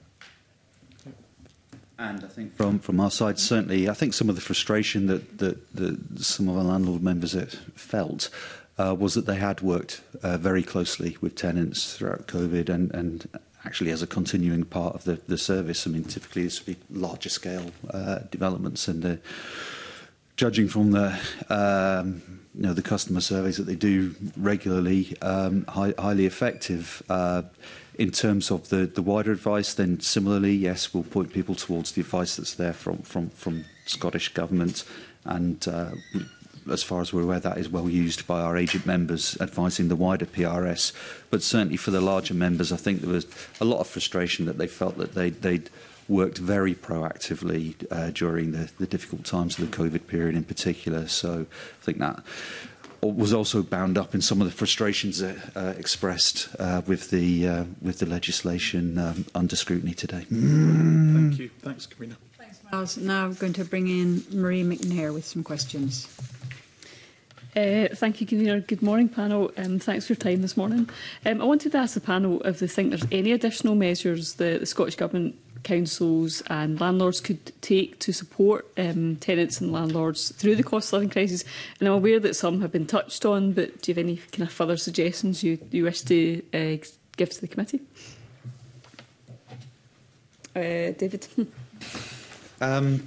And I think from, from our side, certainly, I think some of the frustration that, that, that some of our landlord members felt uh, was that they had worked uh, very closely with tenants throughout COVID and, and actually as a continuing part of the, the service. I mean, typically this would be larger scale uh, developments, and uh, judging from the um, you know, the customer surveys that they do regularly, um, high, highly effective. Uh, In terms of the, the wider advice, then similarly, yes, we'll point people towards the advice that's there from, from, from Scottish Government. And uh, as far as we're aware, that is well used by our agent members advising the wider P R S. But certainly for the larger members, I think there was a lot of frustration that they felt that they, they'd worked very proactively uh, during the, the difficult times of the COVID period in particular. So I think that was also bound up in some of the frustrations uh, uh, expressed uh, with the uh, with the legislation um, under scrutiny today. Mm. Thank you. Thanks, Karina. Thanks, Miles. Now I'm going to bring in Marie McNair with some questions. Uh, thank you, Convener. Good morning, panel, and thanks for your time this morning. Um, I wanted to ask the panel if they think there's any additional measures the, the Scottish Government, councils and landlords could take to support um, tenants and landlords through the cost of living crisis. And I'm aware that some have been touched on, but do you have any kind of further suggestions you, you wish to uh, give to the committee? Uh, David? um,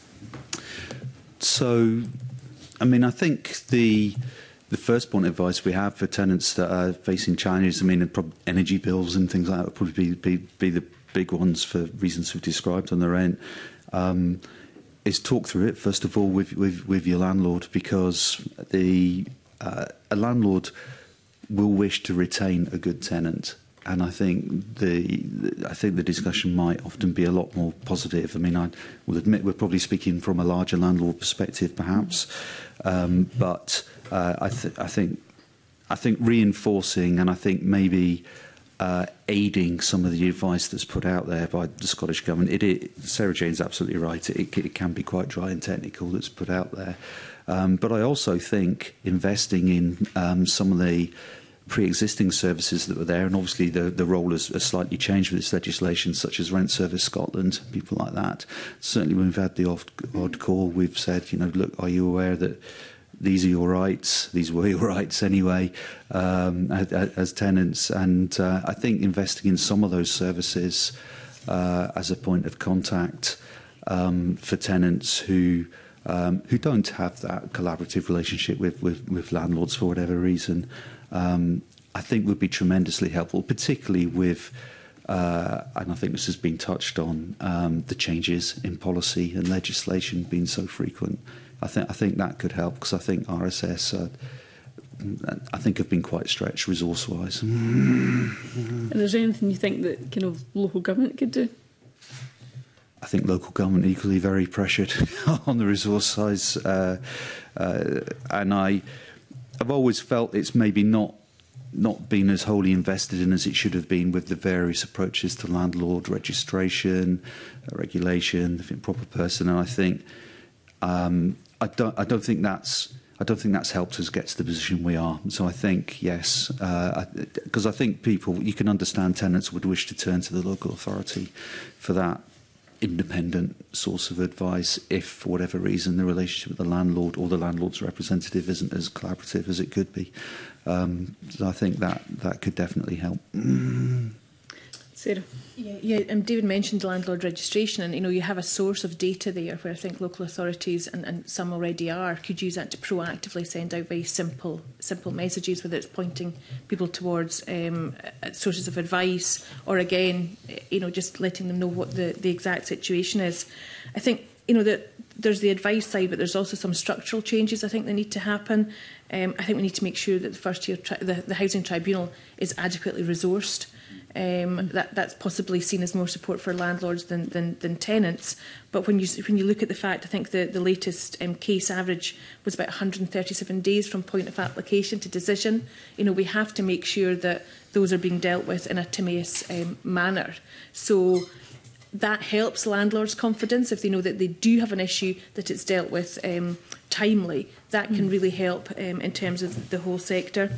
so, I mean, I think the the first point of advice we have for tenants that are facing challenges, I mean, energy bills and things like that would probably be, be, be the big ones for reasons we've described on the rent, um, is talk through it, first of all, with, with, with your landlord, because the uh, a landlord will wish to retain a good tenant. And I think the, the I think the discussion might often be a lot more positive. I mean, I will admit we're probably speaking from a larger landlord perspective, perhaps, um, but uh, I, th I think I think reinforcing and I think maybe uh, aiding some of the advice that's put out there by the Scottish Government. It, it, Sarah Jane's absolutely right. It, it can be quite dry and technical that's put out there, um, but I also think investing in um, some of the pre-existing services that were there, and obviously the, the role has, has slightly changed with this legislation, such as Rent Service Scotland, people like that. Certainly when we've had the odd, odd call, we've said, you know, look, are you aware that these are your rights, these were your rights anyway, um, as, as tenants, and uh, I think investing in some of those services uh, as a point of contact um, for tenants who um, who don't have that collaborative relationship with, with, with landlords for whatever reason, um, I think would be tremendously helpful, particularly with, uh, and I think this has been touched on, um, the changes in policy and legislation being so frequent. I think I think that could help, because I think R S S, uh, I think, have been quite stretched resource-wise. And is there anything you think that kind of local government could do? I think local government equally very pressured on the resource size, uh, uh, and I, I've always felt it's maybe not not been as wholly invested in as it should have been with the various approaches to landlord registration, uh, regulation, the proper person, and I think. Um, I don't. I don't think that's. I don't think that's helped us get to the position we are. So I think yes, because uh, I, I think people. You can understand tenants would wish to turn to the local authority for that independent source of advice if, for whatever reason, the relationship with the landlord or the landlord's representative isn't as collaborative as it could be. Um, so I think that that could definitely help. Sarah. Yeah, yeah, and David mentioned landlord registration, and you know you have a source of data there where I think local authorities and, and some already are could use that to proactively send out very simple, simple messages, whether it's pointing people towards um, sources of advice or again, you know, just letting them know what the, the exact situation is. I think you know that there's the advice side, but there's also some structural changes I think that need to happen. Um, I think we need to make sure that the first year tri the, the housing tribunal is adequately resourced. Um, that, that's possibly seen as more support for landlords than, than, than tenants. But when you, when you look at the fact, I think the, the latest um, case average was about one hundred and thirty-seven days from point of application to decision. You know, we have to make sure that those are being dealt with in a timeous um, manner. So that helps landlords' confidence if they know that they do have an issue, that it's dealt with um, timely. That can really help um, in terms of the whole sector.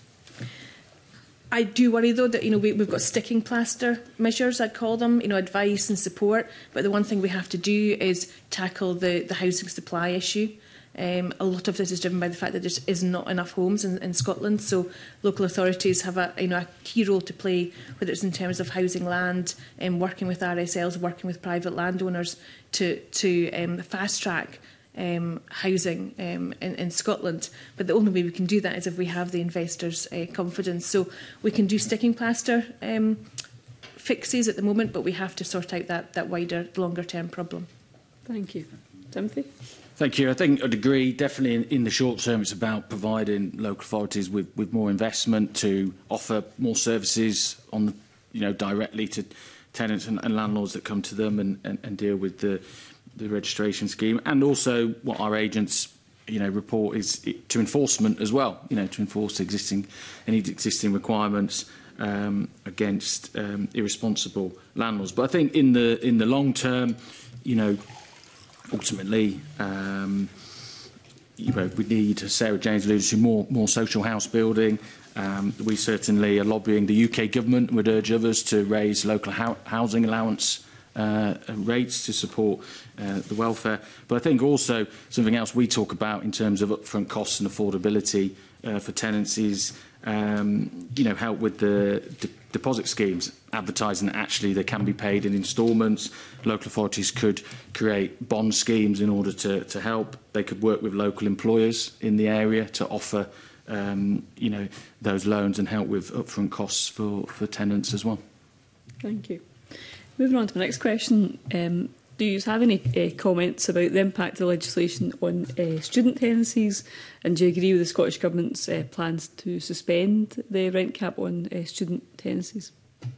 I do worry, though, that you know we, we've got sticking plaster measures, I'd call them, you know, advice and support. But the one thing we have to do is tackle the, the housing supply issue. Um, a lot of this is driven by the fact that there is not enough homes in, in Scotland. So local authorities have a, you know, a key role to play, whether it's in terms of housing land, um, working with R S Ls, working with private landowners to, to um, fast track Um, housing um, in, in Scotland. But the only way we can do that is if we have the investors' uh, confidence. So we can do sticking plaster um, fixes at the moment, but we have to sort out that, that wider, longer-term problem. Thank you. Timothy? Thank you. I think I'd agree. Definitely in, in the short term, it's about providing local authorities with, with more investment to offer more services on the, you know, directly to tenants and, and landlords that come to them and, and, and deal with the the registration scheme, and also what our agents, you know, report is to enforcement as well. You know, to enforce existing any existing requirements um, against um, irresponsible landlords. But I think in the in the long term, you know, ultimately, um, you know, we need, as Sarah James alluded to, more more social house building. Um, we certainly are lobbying the U K government and would urge others to raise local ho housing allowance Uh, rates to support uh, the welfare. But I think also something else we talk about in terms of upfront costs and affordability uh, for tenants is, um, you know, help with the de deposit schemes, advertising that actually they can be paid in instalments. Local authorities could create bond schemes in order to, to help. They could work with local employers in the area to offer, um, you know, those loans and help with upfront costs for, for tenants as well. Thank you. Moving on to the next question, um, do you have any uh, comments about the impact of the legislation on uh, student tenancies, and do you agree with the Scottish Government's uh, plans to suspend the rent cap on uh, student tenancies?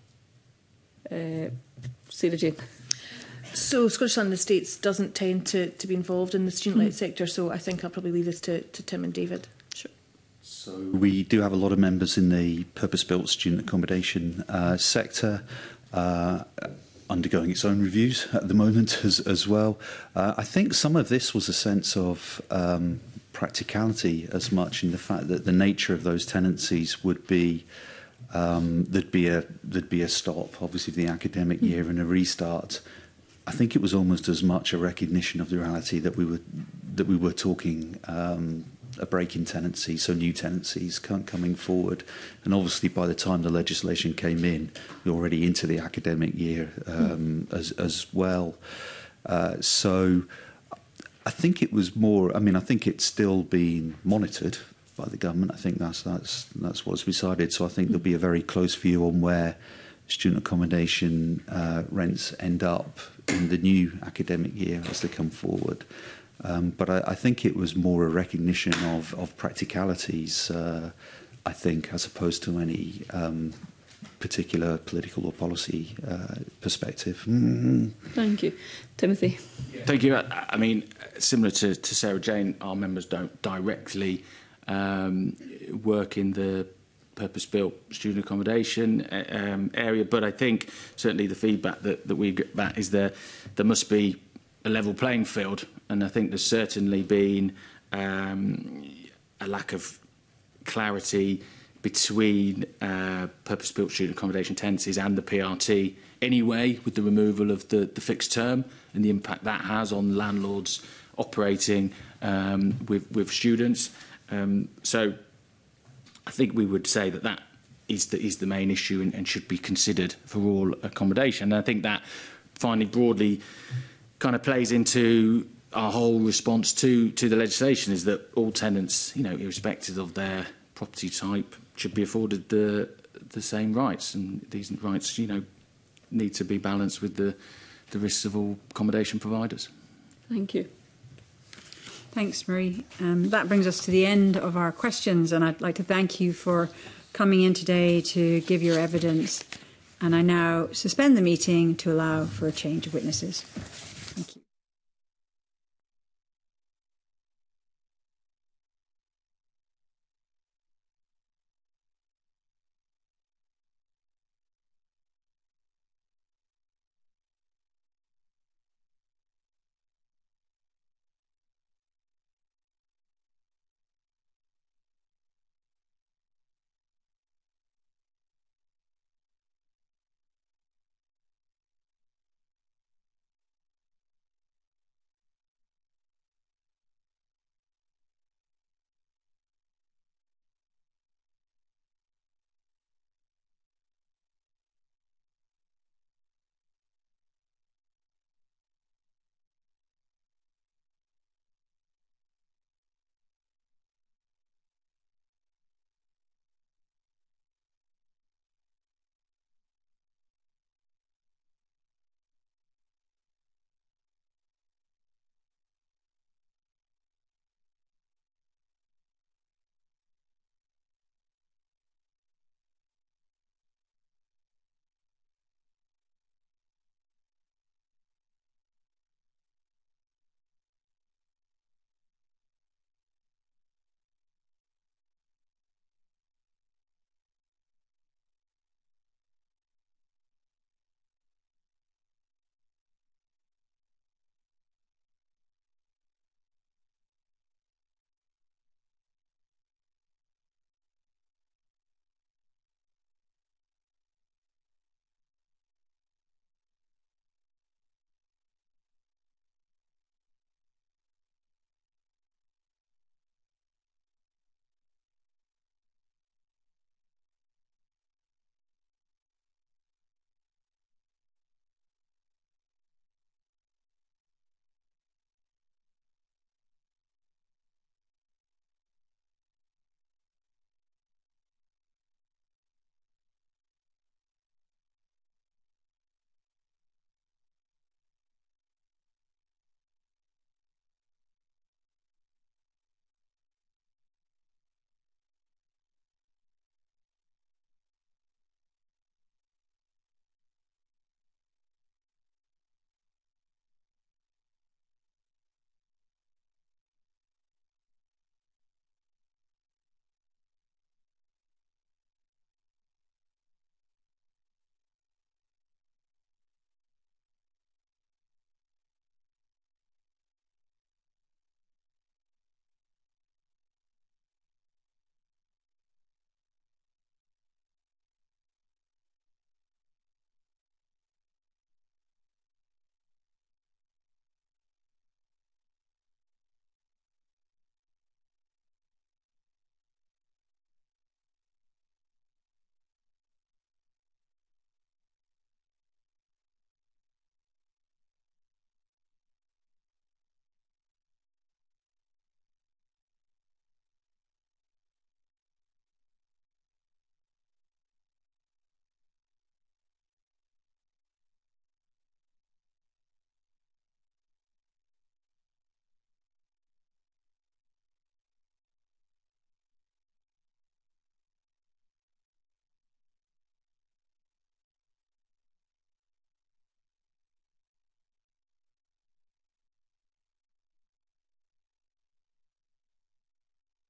Uh, Sarah Jane. So Scottish Land Estates doesn't tend to, to be involved in the student-led mm. sector, so I think I'll probably leave this to, to Tim and David. Sure. So we do have a lot of members in the purpose-built student accommodation uh, sector, Uh, undergoing its own reviews at the moment as, as well. Uh, I think some of this was a sense of um, practicality as much in the fact that the nature of those tenancies would be um, there'd be a there'd be a stop, obviously, of the academic year and a restart. I think it was almost as much a recognition of the reality that we were that we were talking um, a break in tenancy, so new tenancies coming forward. And obviously, by the time the legislation came in, we were already into the academic year um, as, as well. Uh, so I think it was more, I mean, I think it's still being monitored by the government. I think that's, that's, that's what's decided. So I think there'll be a very close view on where student accommodation uh, rents end up in the new academic year as they come forward. Um, but I, I think it was more a recognition of, of practicalities, uh, I think, as opposed to any um, particular political or policy uh, perspective. Mm. Thank you. Timothy. Thank you. I, I mean, similar to, to Sarah Jane, our members don't directly um, work in the purpose-built student accommodation um, area, but I think certainly the feedback that, that we get back is there there must be a level playing field, and I think there's certainly been um, a lack of clarity between uh, purpose-built student accommodation tenancies and the P R T anyway, with the removal of the, the fixed term and the impact that has on landlords operating um, with, with students. Um, so I think we would say that that is the, is the main issue and, and should be considered for all accommodation. And I think that finally broadly kind of plays into our whole response to, to the legislation, is that all tenants, you know, irrespective of their property type, should be afforded the, the same rights. And these rights, you know, need to be balanced with the, the risks of all accommodation providers. Thank you. Thanks, Marie. Um, that brings us to the end of our questions, and I'd like to thank you for coming in today to give your evidence. And I now suspend the meeting to allow for a change of witnesses. Thank you.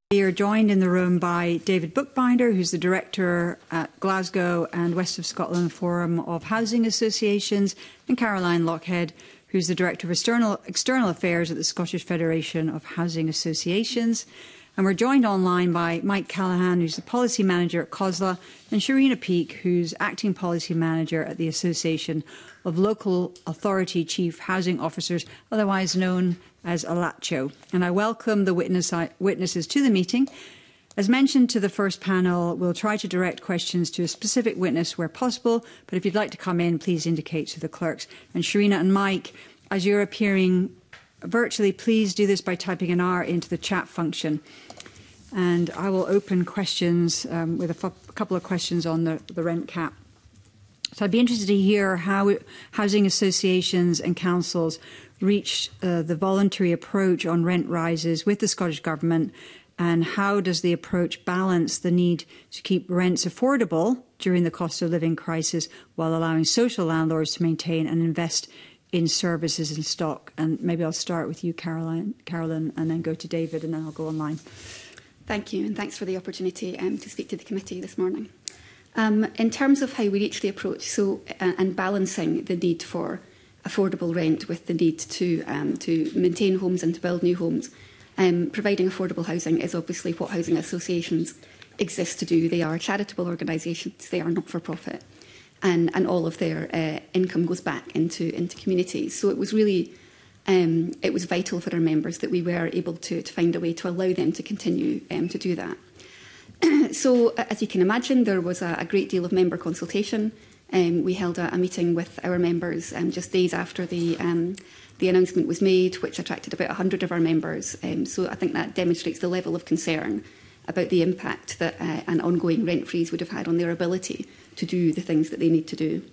We are joined in the room by David Bookbinder, who's the Director at Glasgow and West of Scotland Forum of Housing Associations, and Caroline Lockhead, who's the Director of External, External Affairs at the Scottish Federation of Housing Associations. And we're joined online by Mike Callaghan, who's the Policy Manager at COSLA, and Sharina Peake, who's Acting Policy Manager at the Association of Local Authority Chief Housing Officers, otherwise known as ALACHO. And I welcome the witness, witnesses to the meeting. As mentioned to the first panel, we'll try to direct questions to a specific witness where possible, but if you'd like to come in, please indicate to the clerks. And Sharina and Mike, as you're appearing virtually, please do this by typing an R into the chat function. And I will open questions um, with a, a couple of questions on the, the rent cap. So I'd be interested to hear how it, housing associations and councils reached uh, the voluntary approach on rent rises with the Scottish Government, and how does the approach balance the need to keep rents affordable during the cost of living crisis while allowing social landlords to maintain and invest in services and stock? And maybe I'll start with you, Caroline, Carolyn, and then go to David, and then I'll go online. Thank you, and thanks for the opportunity um, to speak to the committee this morning. Um, in terms of how we reach the approach, so uh, and balancing the need for affordable rent with the need to um, to maintain homes and to build new homes, um, providing affordable housing is obviously what housing associations exist to do. They are charitable organisations; they are not for profit, and and all of their uh, income goes back into into communities. So it was really um, it was vital for our members that we were able to to find a way to allow them to continue um, to do that. So, as you can imagine, there was a, a great deal of member consultation. Um, we held a, a meeting with our members um, just days after the um, the announcement was made, which attracted about one hundred of our members. Um, so I think that demonstrates the level of concern about the impact that uh, an ongoing rent freeze would have had on their ability to do the things that they need to do.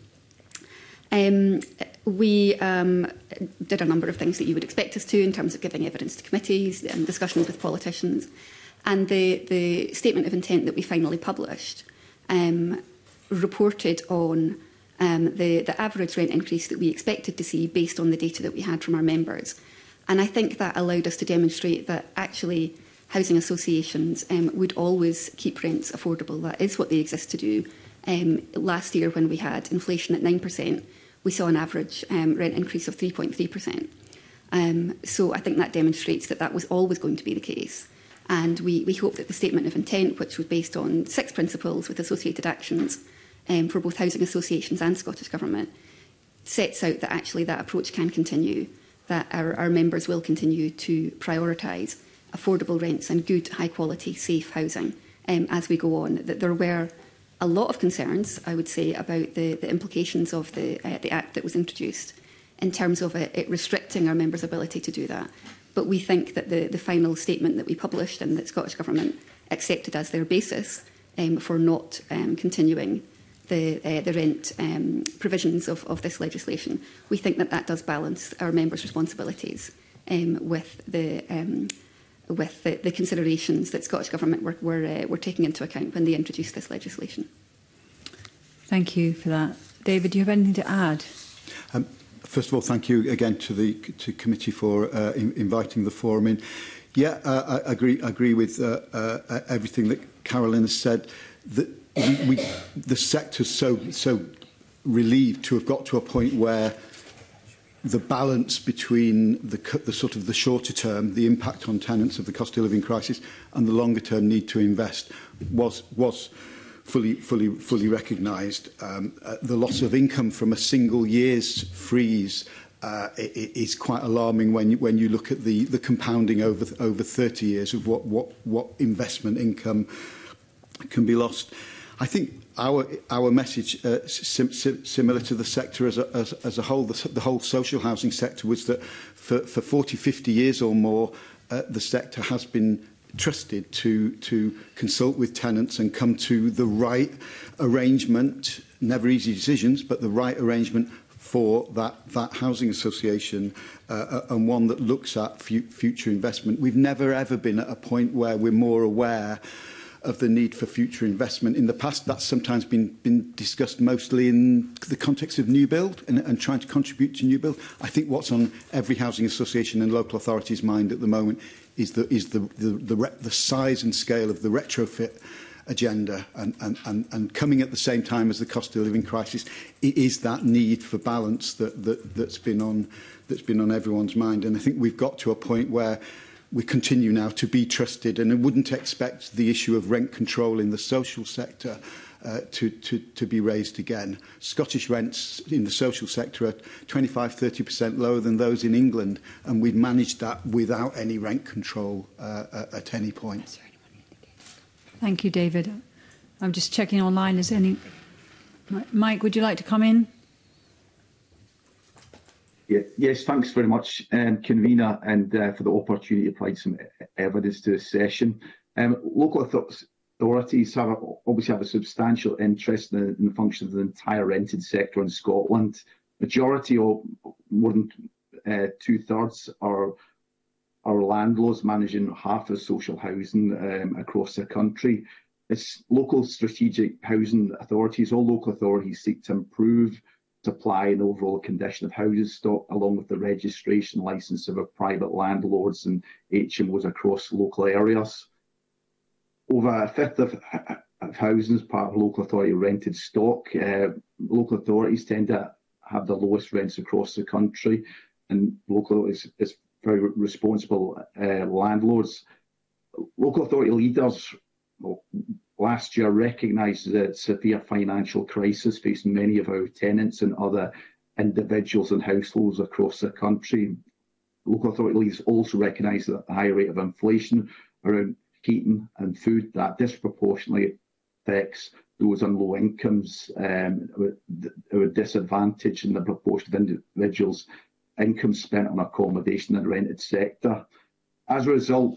Um, we um, did a number of things that you would expect us to in terms of giving evidence to committees and discussions with politicians. And the, the statement of intent that we finally published um, reported on um, the, the average rent increase that we expected to see based on the data that we had from our members. And I think that allowed us to demonstrate that actually housing associations um, would always keep rents affordable. That is what they exist to do. Um, last year, when we had inflation at nine percent, we saw an average um, rent increase of three point three percent. Um, so I think that demonstrates that that was always going to be the case. And we, we hope that the statement of intent, which was based on six principles with associated actions um, for both housing associations and Scottish Government, sets out that actually that approach can continue, that our, our members will continue to prioritise affordable rents and good, high-quality, safe housing um, as we go on. That there were a lot of concerns, I would say, about the, the implications of the, uh, the Act that was introduced in terms of it, it restricting our members' ability to do that. But we think that the, the final statement that we published and that Scottish Government accepted as their basis um, for not um, continuing the, uh, the rent um, provisions of, of this legislation, we think that that does balance our members' responsibilities um, with the um, with the, the considerations that Scottish Government were, were, uh, were taking into account when they introduced this legislation. Thank you for that. David, do you have anything to add? Um, First of all, thank you again to the to committee for uh, in, inviting the forum in. Yeah, uh, I agree. I agree with uh, uh, everything that Carolyn has said. That we, we, the sector's so so relieved to have got to a point where the balance between the, the sort of the shorter term, the impact on tenants of the cost of living crisis, and the longer term need to invest was was. fully fully fully recognised. Um, uh, the loss of income from a single year's freeze uh, is quite alarming when you, when you look at the, the compounding over over thirty years of what, what, what investment income can be lost. I think our our message, uh, sim sim similar to the sector as a, as, as a whole, the, the whole social housing sector, was that for, for forty, fifty years or more, uh, the sector has been trusted to to consult with tenants and come to the right arrangement, never easy decisions, but the right arrangement for that that housing association, uh, and one that looks at fu future investment. We've never ever been at a point where we're more aware of the need for future investment. In the past, that's sometimes been, been discussed mostly in the context of new build and, and trying to contribute to new build. I think what's on every housing association and local authority's mind at the moment is the, is the, the, the, re the size and scale of the retrofit agenda, and, and, and, and coming at the same time as the cost of living crisis. It is that need for balance that, that, that's been on, that's been on everyone's mind. And I think we've got to a point where we continue now to be trusted, and I wouldn't expect the issue of rent control in the social sector uh, to, to, to be raised again. Scottish rents in the social sector are twenty-five to thirty percent lower than those in England, and we've managed that without any rent control uh, at any point. Thank you, David. I'm just checking online. Is any... Mike, would you like to come in? Yeah, yes, thanks very much, um, convener, and uh, for the opportunity to provide some evidence to this session. Um, local authorities have a, obviously have a substantial interest in the, in the function of the entire rented sector in Scotland. Majority, or more than uh, two thirds, are are landlords managing half of social housing um, across the country. It's local strategic housing authorities. All local authorities seek to improve supply and overall condition of housing stock, along with the registration licence of private landlords and H M Os across local areas. Over a fifth of, of housing is part of local authority rented stock. Uh, local authorities tend to have the lowest rents across the country, and local is, is very responsible uh, landlords. Local authority leaders well, last year recognised the severe financial crisis facing many of our tenants and other individuals and households across the country. Local authority leaders also recognised the high rate of inflation around heating and food that disproportionately affects those on low incomes, um, who are disadvantaged in the proportion of individuals' income spent on accommodation in the rented sector. As a result,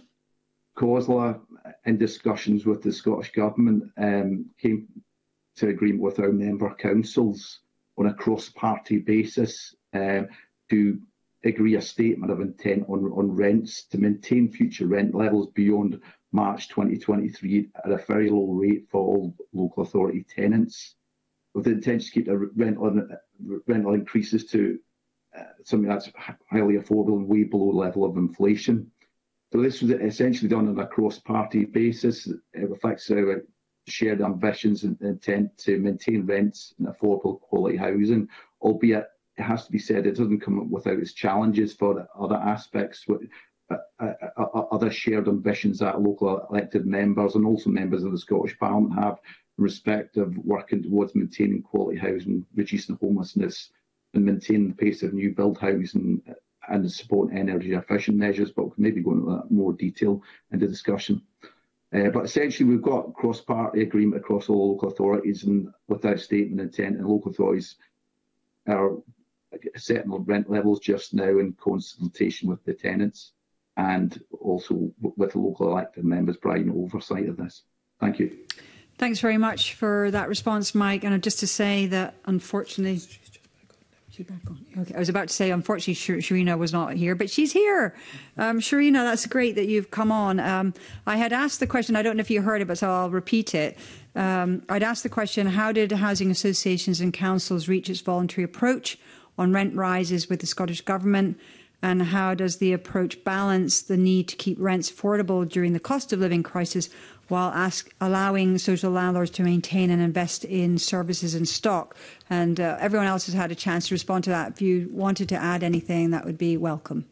COSLA, in discussions with the Scottish Government, um, came to agreement with our member councils on a cross-party basis uh, to agree a statement of intent on, on rents to maintain future rent levels beyond March twenty twenty-three at a very low rate for all local authority tenants, with the intention to keep the rental, rental increases to uh, something that's highly affordable and way below the level of inflation. So this was essentially done on a cross-party basis. It reflects our shared ambitions and intent to maintain rents and affordable quality housing, albeit it has to be said it doesn't come without its challenges for other aspects, uh, uh, uh, other shared ambitions that local elected members and also members of the Scottish Parliament have in respect of working towards maintaining quality housing, reducing homelessness, and maintaining the pace of new build housing and support energy efficient measures, but we can maybe go into that more detail in the discussion. Uh, but essentially, we've got cross-party agreement across all local authorities, and with that statement of intent, and local authorities are setting rent levels just now in consultation with the tenants, and also with the local elected members providing oversight of this. Thank you. Thanks very much for that response, Mike. And just to say that, unfortunately, she's back on. Okay, I was about to say, unfortunately, Sharina was not here, but she's here. Um, Sharina, that's great that you've come on. Um, I had asked the question, I don't know if you heard it, but so I'll repeat it. Um, I'd asked the question, how did housing associations and councils reach its voluntary approach on rent rises with the Scottish Government? And how does the approach balance the need to keep rents affordable during the cost of living crisis while ask, allowing social landlords to maintain and invest in services and stock? And uh, everyone else has had a chance to respond to that. If you wanted to add anything, that would be welcome.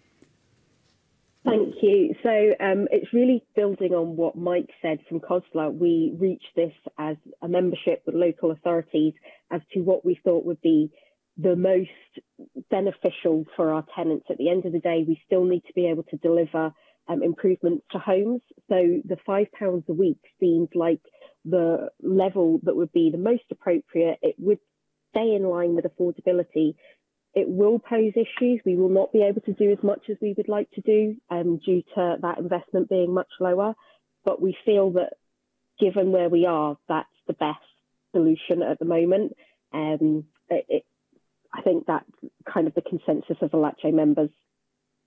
Thank you. So um, it's really building on what Mike said from COSLA. We reached this as a membership with local authorities as to what we thought would be the most beneficial for our tenants. At the end of the day, we still need to be able to deliver um, improvements to homes. So the five pounds a week seems like the level that would be the most appropriate. It would stay in line with affordability. It will pose issues. We will not be able to do as much as we would like to do um, due to that investment being much lower. But we feel that given where we are, that's the best solution at the moment. Um, it, it, I think that's kind of the consensus of the L A C H E members.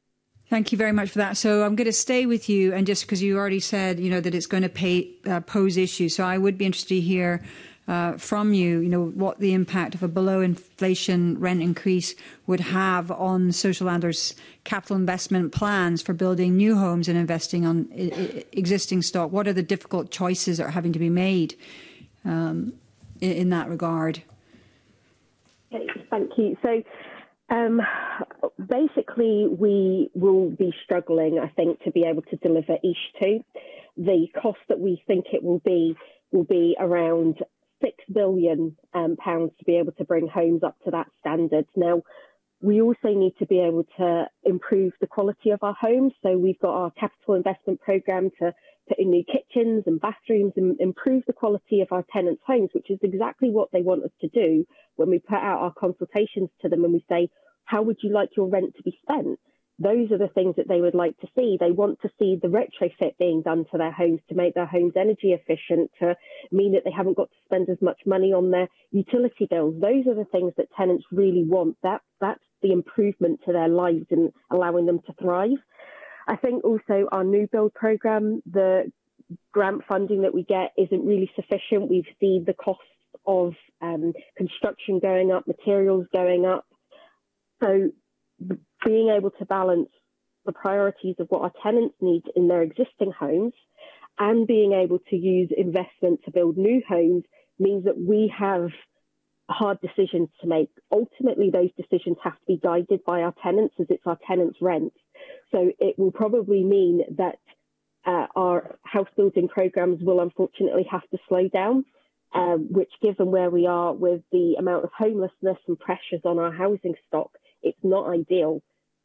Thank you very much for that. So I'm going to stay with you, and just because you already said, you know, that it's going to pay, uh, pose issues, so I would be interested to hear uh, from you, you know, what the impact of a below inflation rent increase would have on social landers' capital investment plans for building new homes and investing on I I existing stock. What are the difficult choices that are having to be made um, in, in that regard? Okay, thank you. So. Um, basically, we will be struggling, I think, to be able to deliver I S H two. The cost that we think it will be will be around six billion um, pounds to be able to bring homes up to that standard. Now, we also need to be able to improve the quality of our homes. So we've got our capital investment programme to put in new kitchens and bathrooms and improve the quality of our tenants' homes, which is exactly what they want us to do when we put out our consultations to them and we say, how would you like your rent to be spent? Those are the things that they would like to see. They want to see the retrofit being done to their homes to make their homes energy efficient, to mean that they haven't got to spend as much money on their utility bills. Those are the things that tenants really want. That, that's the improvement to their lives and allowing them to thrive. I think also our new build programme, the grant funding that we get isn't really sufficient. We've seen the costs of um, construction going up, materials going up. So being able to balance the priorities of what our tenants need in their existing homes and being able to use investment to build new homes means that we have hard decisions to make. Ultimately, those decisions have to be guided by our tenants, as it's our tenants' rent. So it will probably mean that uh, our house building programmes will unfortunately have to slow down, um, which, given where we are with the amount of homelessness and pressures on our housing stock, it's not ideal.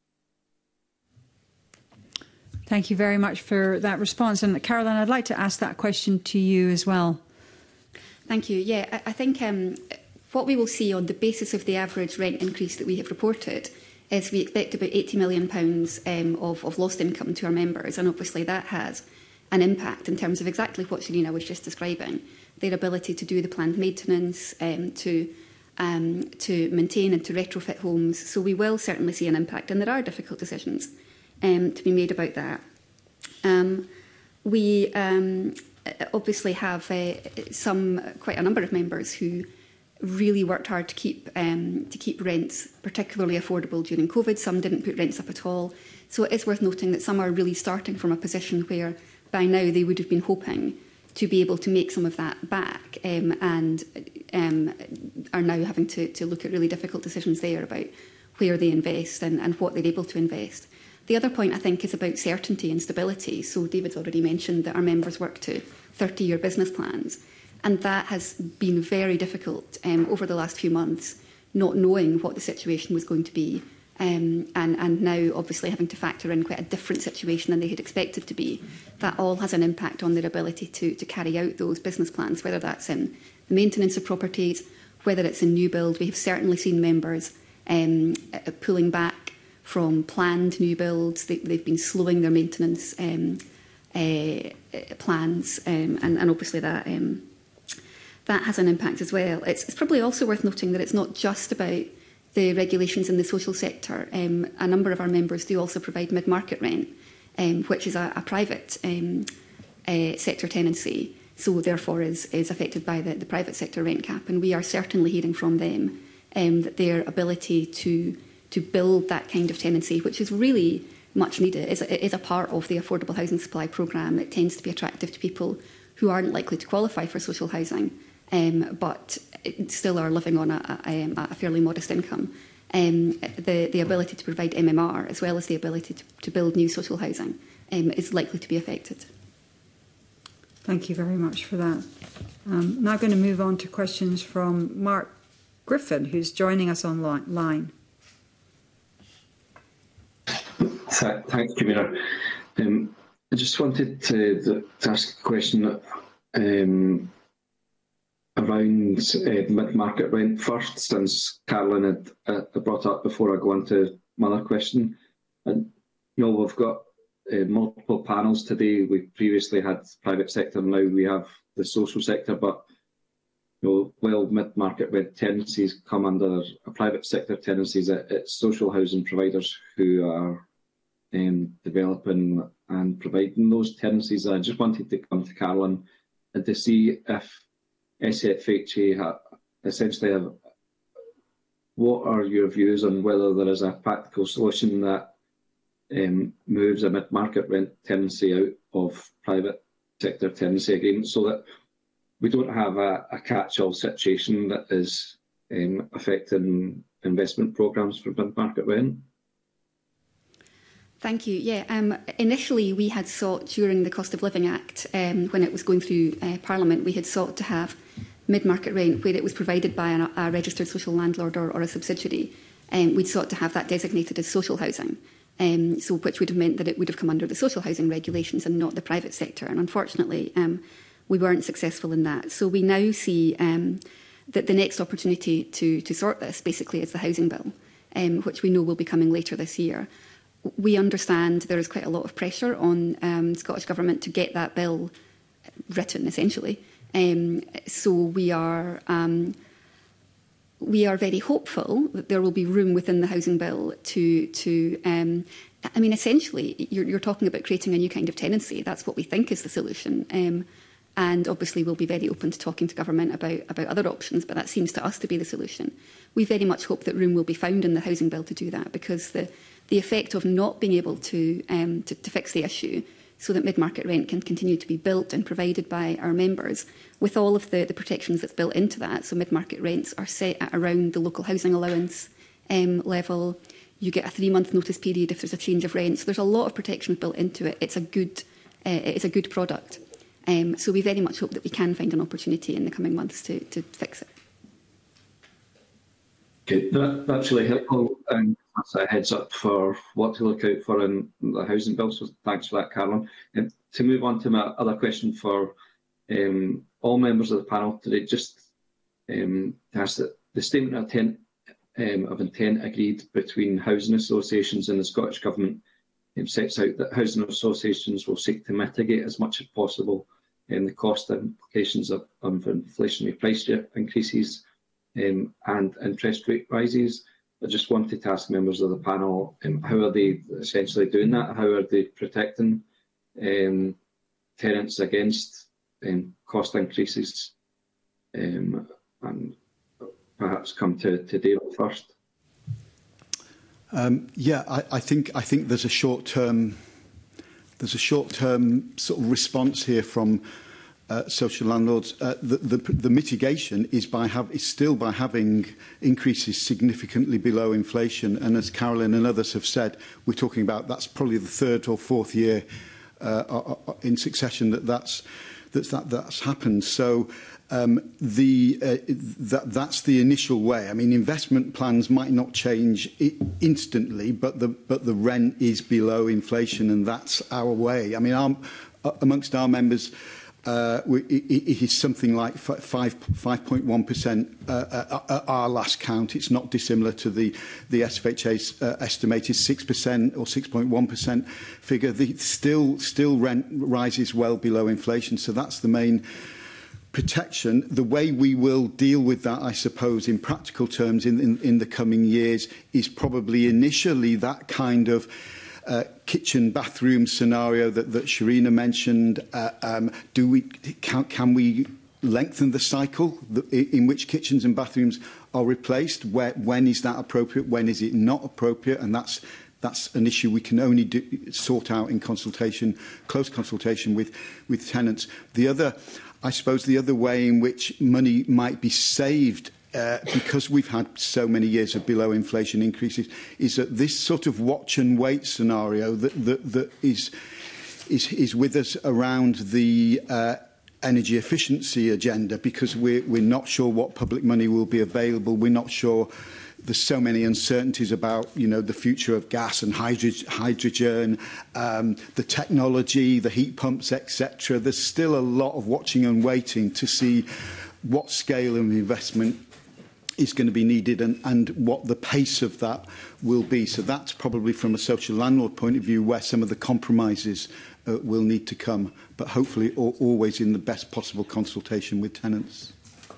Thank you very much for that response. And Caroline, I'd like to ask that question to you as well. Thank you. Yeah, I, I think um, what we will see on the basis of the average rent increase that we have reported is we expect about eighty million pounds um, of, of lost income to our members. And obviously that has an impact in terms of exactly what Serena was just describing, their ability to do the planned maintenance, um, to um, to maintain and to retrofit homes. So we will certainly see an impact, and there are difficult decisions um, to be made about that. Um, we um, obviously have uh, some, quite a number of members who really worked hard to keep um, to keep rents particularly affordable during COVID. Some didn't put rents up at all. So it is worth noting that some are really starting from a position where by now they would have been hoping to be able to make some of that back, um, and um, are now having to, to look at really difficult decisions there about where they invest and, and what they're able to invest. The other point, I think, is about certainty and stability. So David's already mentioned that our members work to thirty-year business plans, and that has been very difficult um, over the last few months, not knowing what the situation was going to be, um, and, and now obviously having to factor in quite a different situation than they had expected to be. That all has an impact on their ability to, to carry out those business plans, whether that's in the maintenance of properties, whether it's in new build. We have certainly seen members um, pulling back from planned new builds. They, they've been slowing their maintenance um, uh, plans, um, and, and obviously that um, that has an impact as well. It's, it's probably also worth noting that it's not just about the regulations in the social sector. Um, a number of our members do also provide mid-market rent, um, which is a, a private um, uh, sector tenancy, so therefore is, is affected by the, the private sector rent cap. And we are certainly hearing from them um, that their ability to to build that kind of tenancy, which is really much needed, is a, is a part of the affordable housing supply programme. It tends to be attractive to people who aren't likely to qualify for social housing, um, but still are living on a, a, a fairly modest income. Um, the, the ability to provide M M R, as well as the ability to, to build new social housing, um, is likely to be affected. Thank you very much for that. Um, now going to move on to questions from Mark Griffin, who's joining us online. Thanks, Convener. Um, I just wanted to, to ask a question um, around uh, mid-market rent first, since Caroline had uh, brought up before I go on to my other question. And, you know, we've got uh, multiple panels today. We previously had private sector, now we have the social sector, but you know, well, mid-market rent tenancies come under a private sector tenancies. It's social housing providers who are um, developing and providing those tenancies. I just wanted to come to Carolyn and to see if S F H A ha essentially have, what are your views on whether there is a practical solution that um, moves a mid-market rent tenancy out of private sector tenancy agreements so that we don't have a, a catch-all situation that is um, affecting investment programmes for mid-market rent? Thank you. Yeah, um, initially we had sought during the Cost of Living Act, um, when it was going through uh, Parliament, we had sought to have mid-market rent where it was provided by an, a registered social landlord or, or a subsidiary. Um, we'd sought to have that designated as social housing, um, so which would have meant that it would have come under the social housing regulations and not the private sector. And unfortunately, um, we weren't successful in that. So we now see um, that the next opportunity to, to sort this basically is the housing bill, um, which we know will be coming later this year. We understand there is quite a lot of pressure on um, Scottish Government to get that bill written, essentially. Um, so we are um, we are very hopeful that there will be room within the housing bill to to. Um, I mean, essentially, you're, you're talking about creating a new kind of tenancy. That's what we think is the solution. Um, and obviously, we'll be very open to talking to government about about other options. But that seems to us to be the solution. We very much hope that room will be found in the housing bill to do that, because the the effect of not being able to, um, to, to fix the issue so that mid-market rent can continue to be built and provided by our members with all of the, the protections that's built into that. So mid-market rents are set at around the local housing allowance um, level. You get a three-month notice period if there's a change of rent. So there's a lot of protections built into it. It's a good, uh, it's a good product. Um, so we very much hope that we can find an opportunity in the coming months to, to fix it. Okay, that, that's really helpful. Um, that's a heads up for what to look out for in the housing bill. So thanks for that, Carolyn. And to move on to my other question for um, all members of the panel today, just um, to ask that the statement of intent, um, of intent agreed between housing associations and the Scottish Government um, sets out that housing associations will seek to mitigate as much as possible um, the cost implications of, of inflationary price increases Um, and interest rate rises. I just wanted to ask members of the panel, um, how are they essentially doing that? How are they protecting um, tenants against um, cost increases? Um, and perhaps come to, to David first. Um, yeah, I, I think I think there's a short term there's a short term sort of response here from Uh, social landlords. Uh, the, the, the mitigation is by have, is still by having increases significantly below inflation. And as Carolyn and others have said, we're talking about that's probably the third or fourth year uh, in succession that that's, that's, that, that's happened. So um, the, uh, that, that's the initial way. I mean, investment plans might not change instantly, but the, but the rent is below inflation, and that's our way. I mean, our, amongst our members, Uh, we, it, it is something like five point one percent uh, uh, our last count. It's not dissimilar to the, the S F H A's uh, estimated six percent or six point one percent figure. The, still, still rent rises well below inflation, so that's the main protection. The way we will deal with that, I suppose, in practical terms in, in, in the coming years is probably initially that kind of Uh, kitchen bathroom scenario that, that Sharina mentioned. Uh, um, do we can, can we lengthen the cycle the, in which kitchens and bathrooms are replaced? Where, when is that appropriate? When is it not appropriate? And that's that's an issue we can only do, sort out in consultation, close consultation with with tenants. The other, I suppose, the other way in which money might be saved, Uh, because we've had so many years of below inflation increases, is that this sort of watch and wait scenario that, that, that is, is, is with us around the uh, energy efficiency agenda, because we're, we're not sure what public money will be available. We're not sure. There's so many uncertainties about, you know, the future of gas and hydro hydrogen, um, the technology, the heat pumps, et cetera. There's still a lot of watching and waiting to see what scale of investment is going to be needed and, and what the pace of that will be. So that's probably from a social landlord point of view where some of the compromises uh, will need to come, but hopefully al always in the best possible consultation with tenants.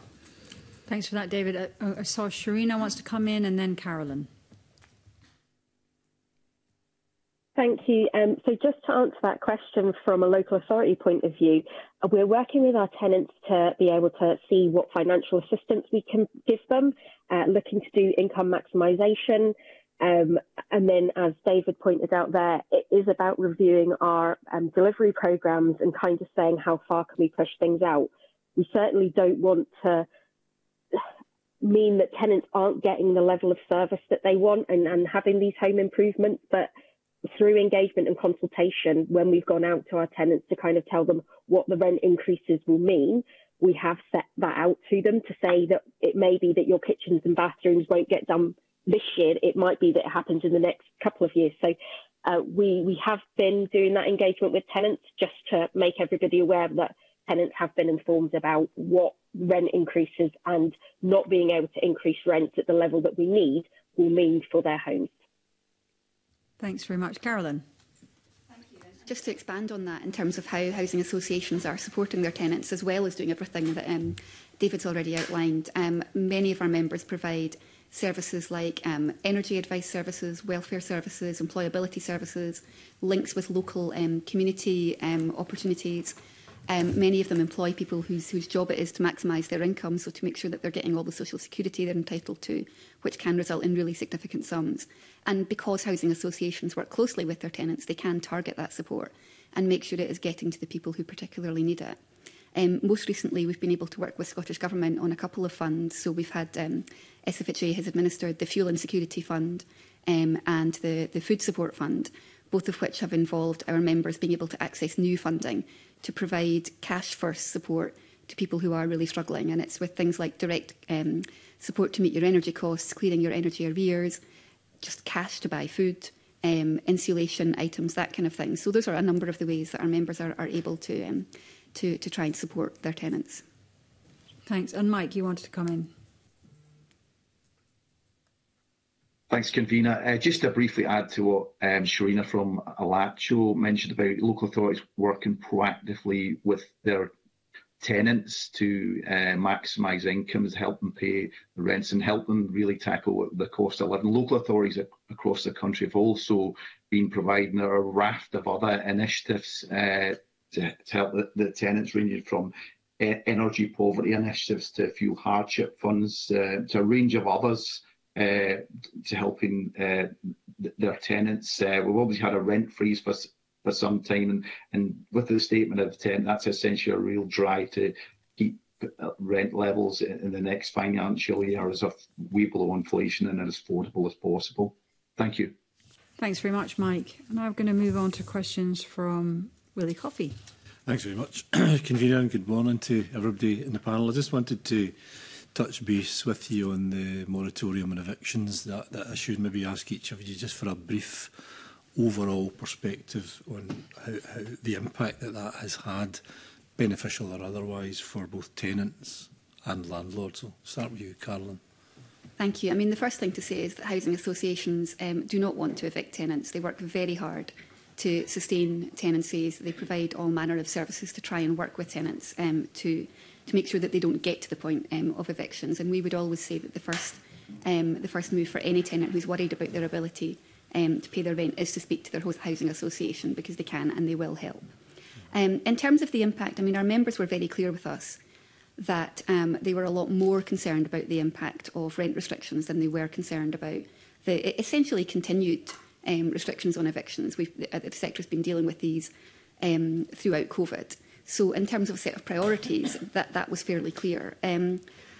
Thanks for that, David. Uh, I saw Sharina wants to come in, and then Carolyn. Thank you. Um, so just to answer that question from a local authority point of view, uh, we're working with our tenants to be able to see what financial assistance we can give them, uh, looking to do income maximisation. Um, and then, as David pointed out there, it is about reviewing our um, delivery programmes and kind of saying how far can we push things out. We certainly don't want to mean that tenants aren't getting the level of service that they want and, and having these home improvements, but through engagement and consultation, when we've gone out to our tenants to kind of tell them what the rent increases will mean, we have set that out to them to say that it may be that your kitchens and bathrooms won't get done this year. It might be that it happens in the next couple of years. So uh, we, we have been doing that engagement with tenants just to make everybody aware that tenants have been informed about what rent increases and not being able to increase rent at the level that we need will mean for their homes. Thanks very much. Carolyn. Thank you. Just to expand on that in terms of how housing associations are supporting their tenants as well as doing everything that um, David's already outlined, um, many of our members provide services like um, energy advice services, welfare services, employability services, links with local um, community um, opportunities. Um, many of them employ people whose, whose job it is to maximise their income, so to make sure that they're getting all the social security they're entitled to, which can result in really significant sums. And because housing associations work closely with their tenants, they can target that support and make sure it is getting to the people who particularly need it. Um, most recently, we've been able to work with Scottish Government on a couple of funds. So we've had um, S F H A has administered the Fuel Insecurity Fund um, and the, the Food Support Fund, both of which have involved our members being able to access new funding to provide cash-first support to people who are really struggling. And it's with things like direct um, support to meet your energy costs, clearing your energy arrears, just cash to buy food, um, insulation items, that kind of thing. So those are a number of the ways that our members are, are able to, um, to, to try and support their tenants. Thanks. And Mike, you wanted to come in. Thanks, Convener. Uh, just to briefly add to what um, Sharina from Alacho mentioned about local authorities working proactively with their tenants to uh, maximise incomes, help them pay the rents and help them really tackle the cost of living. Local authorities across the country have also been providing a raft of other initiatives uh, to, to help the, the tenants, ranging from uh, energy poverty initiatives to fuel hardship funds uh, to a range of others. Uh, to helping uh, th their tenants. Uh, we've always had a rent freeze for, for some time, and, and with the statement of tenant, that's essentially a real drive to keep rent levels in, in the next financial year as of way below inflation and as affordable as possible. Thank you. Thanks very much, Mike. And now I'm going to move on to questions from Willie Coffey. Thanks very much, Convener, and good morning to everybody in the panel. I just wanted to touch base with you on the moratorium on evictions. That, that I should maybe ask each of you just for a brief overall perspective on how, how the impact that that has had, beneficial or otherwise, for both tenants and landlords. So start with you, Carolyn. Thank you. I mean, the first thing to say is that housing associations um, do not want to evict tenants. They work very hard to sustain tenancies. They provide all manner of services to try and work with tenants um, to to make sure that they don't get to the point um, of evictions. And we would always say that the first, um, the first move for any tenant who's worried about their ability um, to pay their rent is to speak to their housing association, because they can and they will help. Um, in terms of the impact, I mean, our members were very clear with us that um, they were a lot more concerned about the impact of rent restrictions than they were concerned about the essentially continued um, restrictions on evictions. We've, the, the sector has been dealing with these um, throughout COVID. So in terms of a set of priorities, that, that was fairly clear. Um,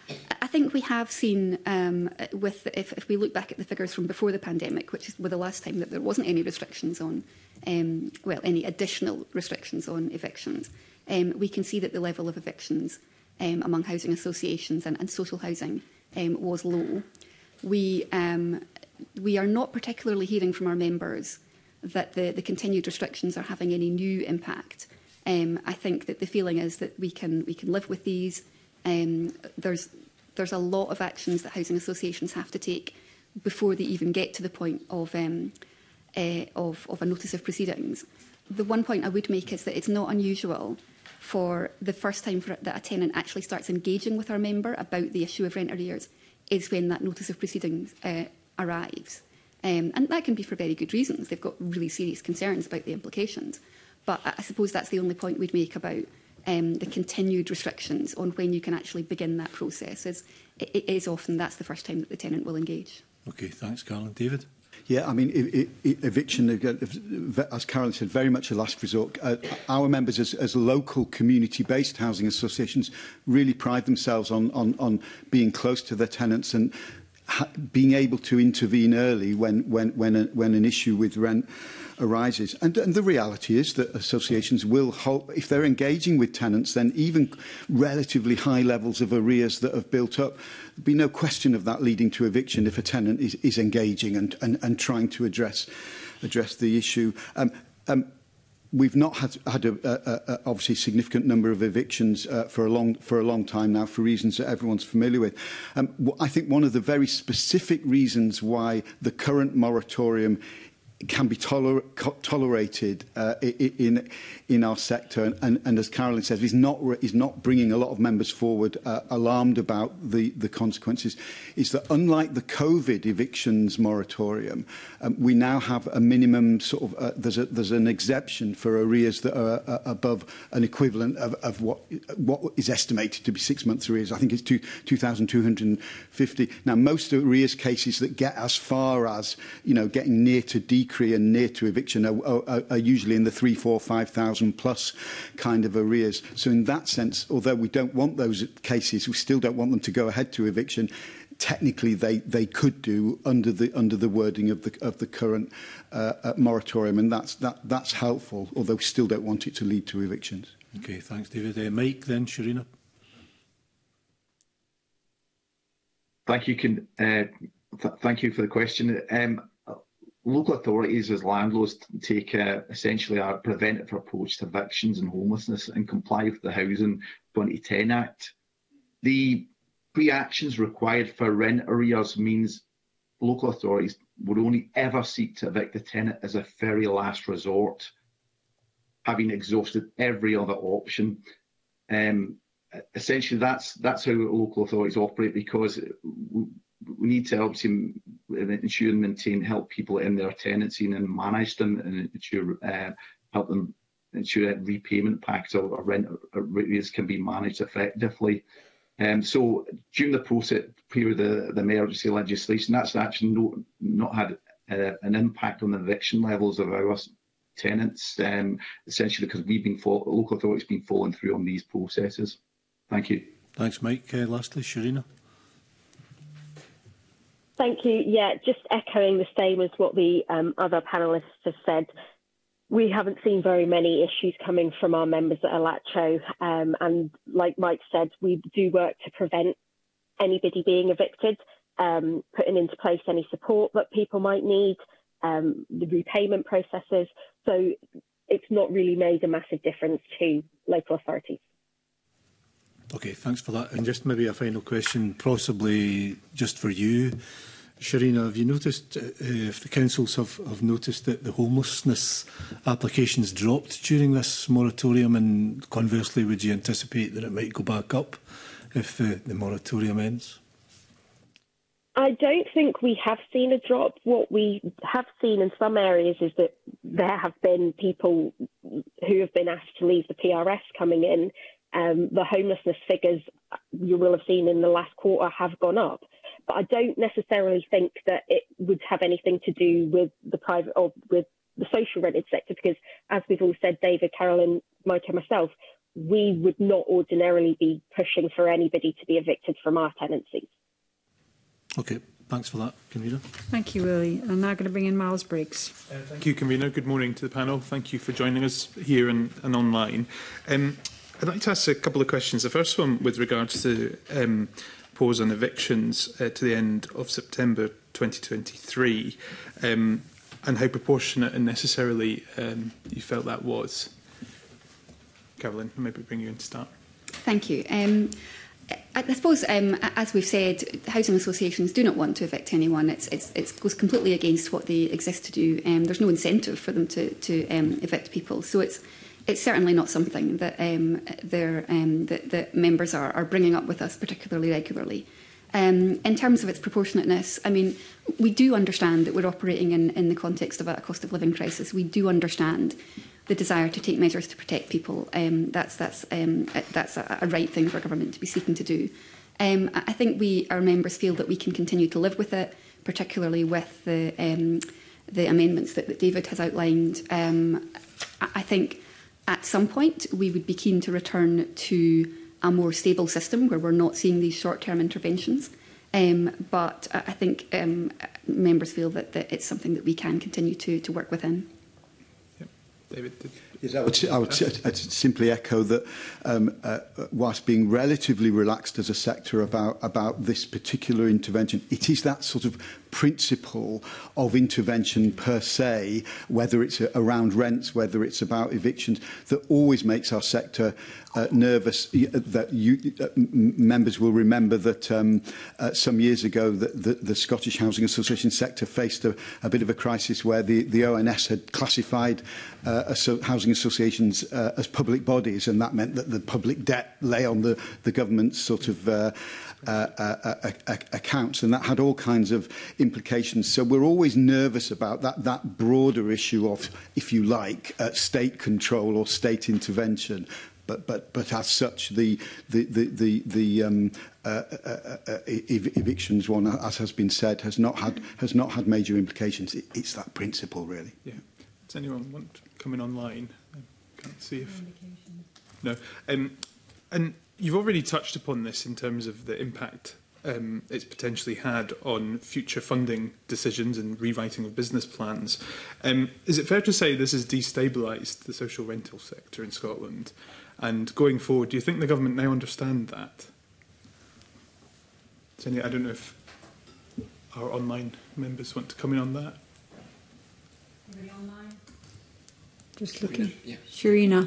I think we have seen, um, with if, if we look back at the figures from before the pandemic, which is, were the last time that there wasn't any restrictions on, um, well, any additional restrictions on evictions, um, we can see that the level of evictions um, among housing associations and, and social housing um, was low. We, um, we are not particularly hearing from our members that the, the continued restrictions are having any new impact. Um, I think that the feeling is that we can we can live with these. Um, there's there's a lot of actions that housing associations have to take before they even get to the point of um, uh, of, of a notice of proceedings. The one point I would make is that it's not unusual for the first time for, that a tenant actually starts engaging with our member about the issue of rent arrears is when that notice of proceedings uh, arrives. Um, and that can be for very good reasons. They've got really serious concerns about the implications. But I suppose that's the only point we'd make about um, the continued restrictions on when you can actually begin that process. Is, it is often that's the first time that the tenant will engage. Okay, thanks, Carolyn. David? Yeah, I mean, it, it, it, eviction, as Carolyn said, very much a last resort. Uh, our members, as, as local community-based housing associations, really pride themselves on, on, on being close to their tenants and ha being able to intervene early when, when, when, a, when an issue with rent arises. And, and the reality is that associations will hold, if they're engaging with tenants, then even relatively high levels of arrears that have built up, there'd be no question of that leading to eviction if a tenant is, is engaging and, and, and trying to address, address the issue. Um, um, We've not had, had a, a, a obviously significant number of evictions uh, for a long for a long time now, for reasons that everyone's familiar with. Um, I think one of the very specific reasons why the current moratorium can be toler tolerated uh, in in our sector, and, and, and as Carolyn says, is not is not bringing a lot of members forward uh, alarmed about the the consequences. Is that unlike the COVID evictions moratorium, um, we now have a minimum sort of uh, there's a there's an exception for arrears that are uh, above an equivalent of, of what what is estimated to be six months arrears. I think it's two two thousand two hundred fifty. Now, most arrears cases that get as far as you know getting near to decree and near to eviction are, are, are usually in the three, four, five thousand plus kind of arrears. So in that sense, although we don't want those cases, we still don't want them to go ahead to eviction. Technically, they they could do under the under the wording of the of the current uh, uh, moratorium, and that's that that's helpful. Although we still don't want it to lead to evictions. Okay, thanks, David. Uh, Mike, then Sharina. Thank you. Can uh, th thank you for the question. Um, Local authorities as landlords take uh, essentially a preventive approach to evictions and homelessness and comply with the Housing twenty ten Act. The pre-actions required for rent arrears means local authorities would only ever seek to evict the tenant as a very last resort, having exhausted every other option. Um, essentially, that's that's how local authorities operate, because we, we need to obviously ensure and maintain, help people in their tenancy and manage them, and ensure uh, help them ensure that repayment packs or rent arrears can be managed effectively. Um, so during the process period of the, the emergency legislation, that's actually no, not had uh, an impact on the eviction levels of our tenants, um, essentially because we've been local authorities been following through on these processes. Thank you. Thanks, Mike. Uh, lastly, Sharina. Thank you. Yeah, just echoing the same as what the um, other panellists have said. We haven't seen very many issues coming from our members at Alacho. Um, and like Mike said, we do work to prevent anybody being evicted, um, putting into place any support that people might need, um, the repayment processes. So it's not really made a massive difference to local authorities. Okay, thanks for that. And just maybe a final question, possibly just for you, Sharina. Have you noticed, uh, if the councils have, have noticed that the homelessness applications dropped during this moratorium, and conversely, would you anticipate that it might go back up if the, the moratorium ends? I don't think we have seen a drop. What we have seen in some areas is that there have been people who have been asked to leave the P R S coming in. Um, the homelessness figures you will have seen in the last quarter have gone up. But I don't necessarily think that it would have anything to do with the private or with the social rented sector, because as we've all said, David, Carolyn, Mike and myself, we would not ordinarily be pushing for anybody to be evicted from our tenancies. Okay, thanks for that, Convener. Thank you, Willie. I'm now going to bring in Miles Briggs. Uh, thank you, Convener. Good morning to the panel. Thank you for joining us here and, and online. Um, I'd like to ask a couple of questions. The first one with regards to um, pause on evictions uh, to the end of September twenty twenty-three, um, and how proportionate and necessarily um, you felt that was. Carolyn, maybe bring you in to start. Thank you. Um, I suppose, um, as we've said, housing associations do not want to evict anyone. It's, it's, it goes completely against what they exist to do. Um, there's no incentive for them to, to um, evict people. So it's It's certainly not something that um, their um, that, that members are, are bringing up with us particularly regularly. Um, in terms of its proportionateness, I mean, we do understand that we're operating in, in the context of a cost of living crisis. We do understand the desire to take measures to protect people. Um, that's that's um, that's a, a right thing for a government to be seeking to do. Um, I think we, our members, feel that we can continue to live with it, particularly with the um, the amendments that, that David has outlined. Um, I think at some point we would be keen to return to a more stable system where we're not seeing these short-term interventions. Um, but I think um, members feel that, that it's something that we can continue to, to work within. Yep. David, did Yes, I would, I would I'd simply echo that um, uh, whilst being relatively relaxed as a sector about, about this particular intervention, it is that sort of principle of intervention per se, whether it's around rents, whether it's about evictions, that always makes our sector uh, nervous. That you, uh, members will remember that um, uh, some years ago the, the, the Scottish Housing Association sector faced a, a bit of a crisis where the, the O N S had classified uh, housing associations uh, as public bodies, and that meant that the public debt lay on the, the government's sort of uh, uh, uh, uh, uh, accounts, and that had all kinds of implications. So we're always nervous about that, that broader issue of, if you like, uh, state control or state intervention. But, but, but as such, the, the, the, the, the um, uh, uh, uh, ev evictions one, as has been said, has not had, has not had major implications. It, it's that principle, really. Yeah. Does anyone want to come in online? I can't see if... No. Um, and you've already touched upon this in terms of the impact um, it's potentially had on future funding decisions and rewriting of business plans. Um, is it fair to say this has destabilised the social rental sector in Scotland? And going forward, do you think the government now understand that? Is any, I don't know if our online members want to come in on that. Anybody online? Just looking. Yeah. Sharina.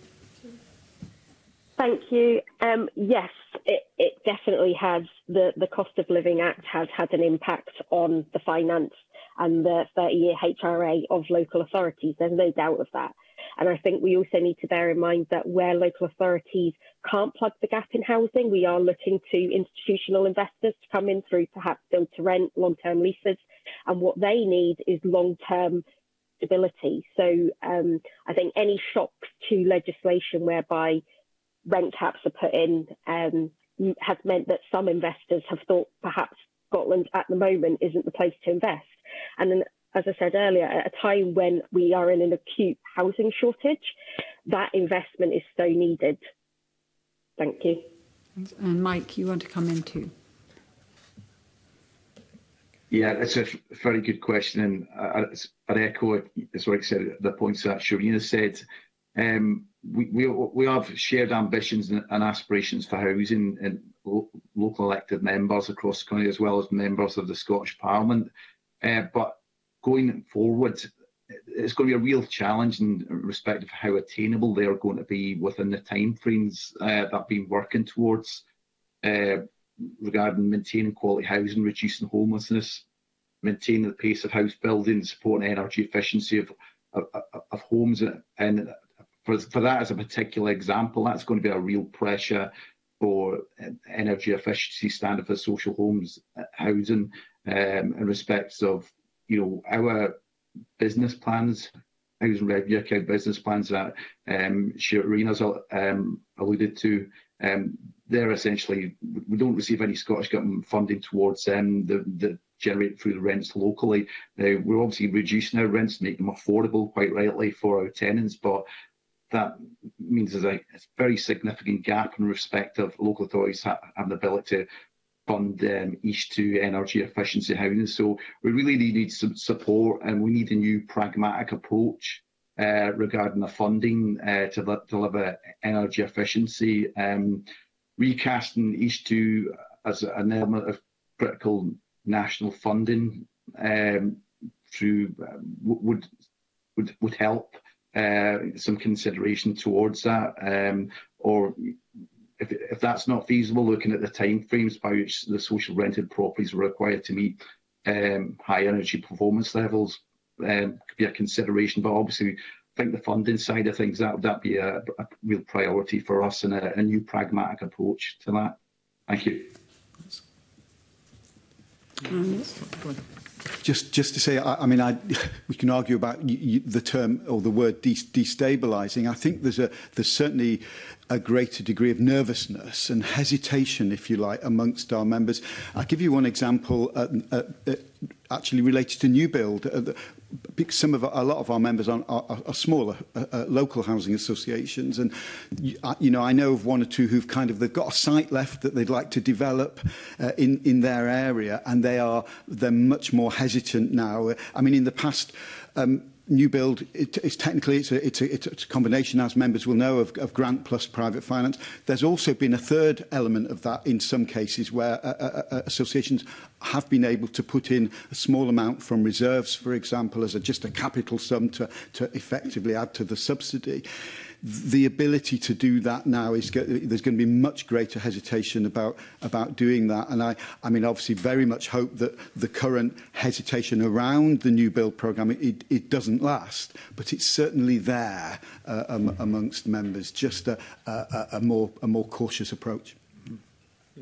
Thank you. Um, yes, it, it definitely has. The, the Cost of Living Act has had an impact on the finance and the thirty-year H R A of local authorities. There's no doubt of that. And I think we also need to bear in mind that where local authorities can't plug the gap in housing, we are looking to institutional investors to come in through perhaps build to rent, long-term leases. And what they need is long-term stability. So um, I think any shocks to legislation whereby rent caps are put in um, has meant that some investors have thought perhaps Scotland at the moment isn't the place to invest. And then, as I said earlier, at a time when we are in an acute housing shortage, that investment is so needed. Thank you. And Mike, you want to come in too? Yeah, it's a very good question, and I, I'd echo, as Rick said, the points that Sharina said. Um, we, we, we have shared ambitions and, and aspirations for housing and lo local elected members across the country, as well as members of the Scottish Parliament. Uh, but going forward, it's going to be a real challenge in respect of how attainable they're going to be within the timeframes uh, that I've been working towards uh, regarding maintaining quality housing, reducing homelessness, maintaining the pace of house building, supporting energy efficiency of, of, of homes. And for, for that as a particular example, that's going to be a real pressure for energy efficiency standard for social homes housing um, in respects of, you know, our business plans, housing revenue account business plans that um, Sharina's um, alluded to. Um, they're essentially, we don't receive any Scottish Government funding towards them, um, the, the generated through the rents locally. Now, we're obviously reducing our rents to make them affordable, quite rightly, for our tenants, but that means there's a, a very significant gap in respect of local authorities ha having the ability to fund um, East to energy efficiency housing. So we really need some support, and we need a new pragmatic approach uh, regarding the funding uh, to deliver energy efficiency. Um, recasting East to as an element of critical national funding um, through uh, would would would help. Uh, some consideration towards that, um, or if, if that's not feasible, looking at the timeframes by which the social rented properties are required to meet um, high energy performance levels um, could be a consideration. But obviously, I think the funding side of things, that would that be a, a real priority for us, and a, a new pragmatic approach to that. Thank you. Um, Just, just to say, I, I mean, I, we can argue about y y the term or the word de destabilising. I think there's a, there's certainly a greater degree of nervousness and hesitation, if you like, amongst our members. I'll give you one example, uh, uh, uh, actually related to new build. Uh, the, some of a lot of our members are, are, are smaller uh, uh, local housing associations, and you know I know of one or two who've kind of they've got a site left that they'd like to develop uh, in in their area, and they are they're much more hesitant now. I mean, in the past. Um, New build, it, it's technically it's a, it's, a, it's a combination, as members will know, of, of grant plus private finance. There's also been a third element of that in some cases where uh, uh, associations have been able to put in a small amount from reserves, for example, as a, just a capital sum to, to effectively add to the subsidy. The ability to do that now is there's going to be much greater hesitation about about doing that, and I, I mean, obviously, very much hope that the current hesitation around the new build programme it, it doesn't last, but it's certainly there uh, um, amongst members. Just a, a, a more a more cautious approach. Yeah.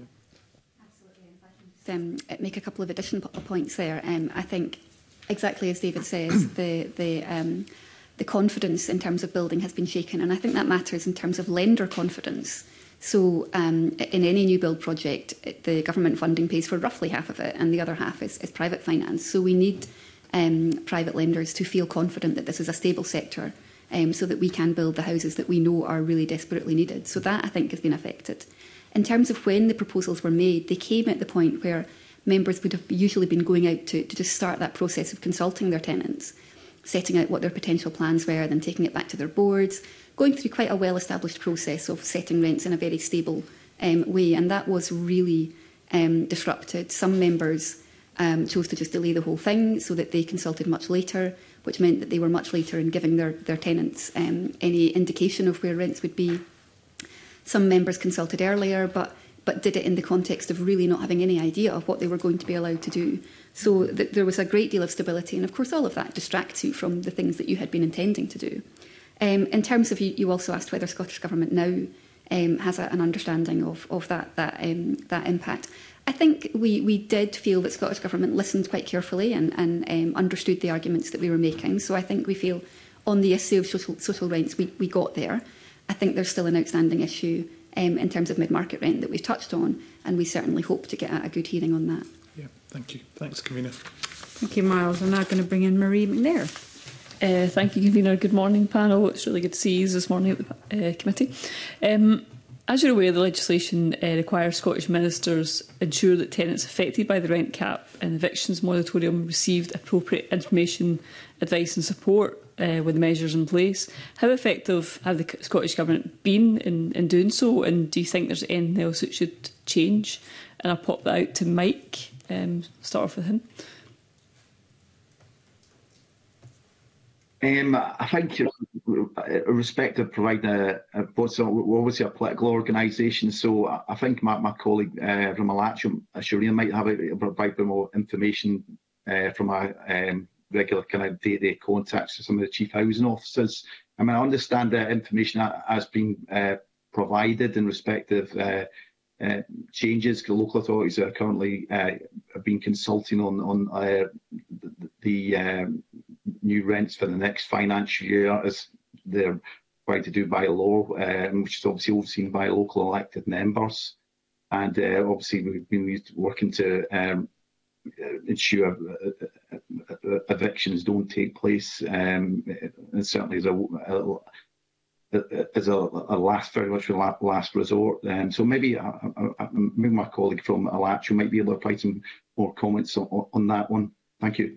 Absolutely. Um, make a couple of additional points there. Um, I think exactly as David says, the the um, the confidence in terms of building has been shaken, and I think that matters in terms of lender confidence. So um, in any new build project, the government funding pays for roughly half of it, and the other half is, is private finance. So we need um, private lenders to feel confident that this is a stable sector, um, so that we can build the houses that we know are really desperately needed. So that, I think, has been affected. In terms of when the proposals were made, they came at the point where members would have usually been going out to, to just start that process of consulting their tenants, setting out what their potential plans were, then taking it back to their boards, going through quite a well-established process of setting rents in a very stable um, way, and that was really um, disrupted. Some members um, chose to just delay the whole thing so that they consulted much later, which meant that they were much later in giving their, their tenants um, any indication of where rents would be. Some members consulted earlier, but but did it in the context of really not having any idea of what they were going to be allowed to do. So th there was a great deal of stability, and of course all of that distracts you from the things that you had been intending to do. Um, in terms of, you, you also asked whether Scottish Government now um, has a, an understanding of, of that, that, um, that impact. I think we, we did feel that Scottish Government listened quite carefully and, and um, understood the arguments that we were making. So I think we feel on the issue of social, social rents, we, we got there. I think there's still an outstanding issue um, in terms of mid-market rent that we've touched on, and we certainly hope to get a, a good hearing on that. Yeah, thank you. Thanks, Convener. Thank you, Miles. I'm now going to bring in Marie McNair. Uh, thank you, Convener. Good morning, panel. It's really good to see you this morning at the uh, committee. Um, as you're aware, the legislation uh, requires Scottish ministers ensure that tenants affected by the rent cap and evictions moratorium received appropriate information, advice and support uh, with the measures in place. How effective have the Scottish Government been in, in doing so, and do you think there's anything else that should change? And I'll pop that out to Mike. Um, start off with him. Um, I think, irrespective of providing a, a we're obviously a political organisation, so I think my, my colleague uh, from Alacho, Sharina, might have a, provide a bit more information uh, from our um, regular kind of day-to-day contacts with some of the chief housing officers. I mean, I understand that information has been uh, provided in respect of uh, uh, changes. The local authorities are currently uh, have been consulting on on uh, the, the um, new rents for the next financial year, as they're required to do by law, um, which is obviously overseen by local elected members. And uh, obviously we've been working to um, ensure uh, uh, evictions don't take place, um, and certainly as a, a as a, a last, very much a last resort. Um, so maybe, uh, maybe my colleague from Alacho might be able to provide some more comments on, on that one. Thank you.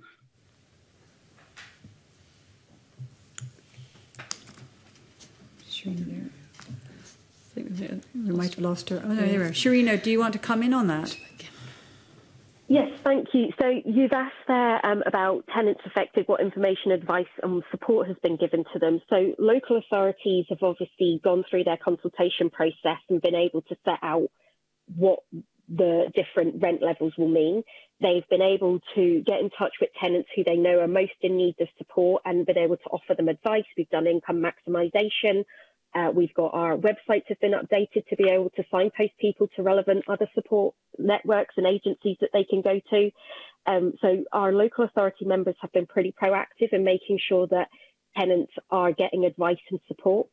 Sharina there. I think we might have lost her. Oh, no, there we are. Sharina, do you want to come in on that? Yes, thank you. So you've asked there um, about tenants affected, what information, advice and support has been given to them. So local authorities have obviously gone through their consultation process and been able to set out what the different rent levels will mean. They've been able to get in touch with tenants who they know are most in need of support and been able to offer them advice. We've done income maximisation Uh, we've got our websites have been updated to be able to signpost people to relevant other support networks and agencies that they can go to. Um, so our local authority members have been pretty proactive in making sure that tenants are getting advice and support.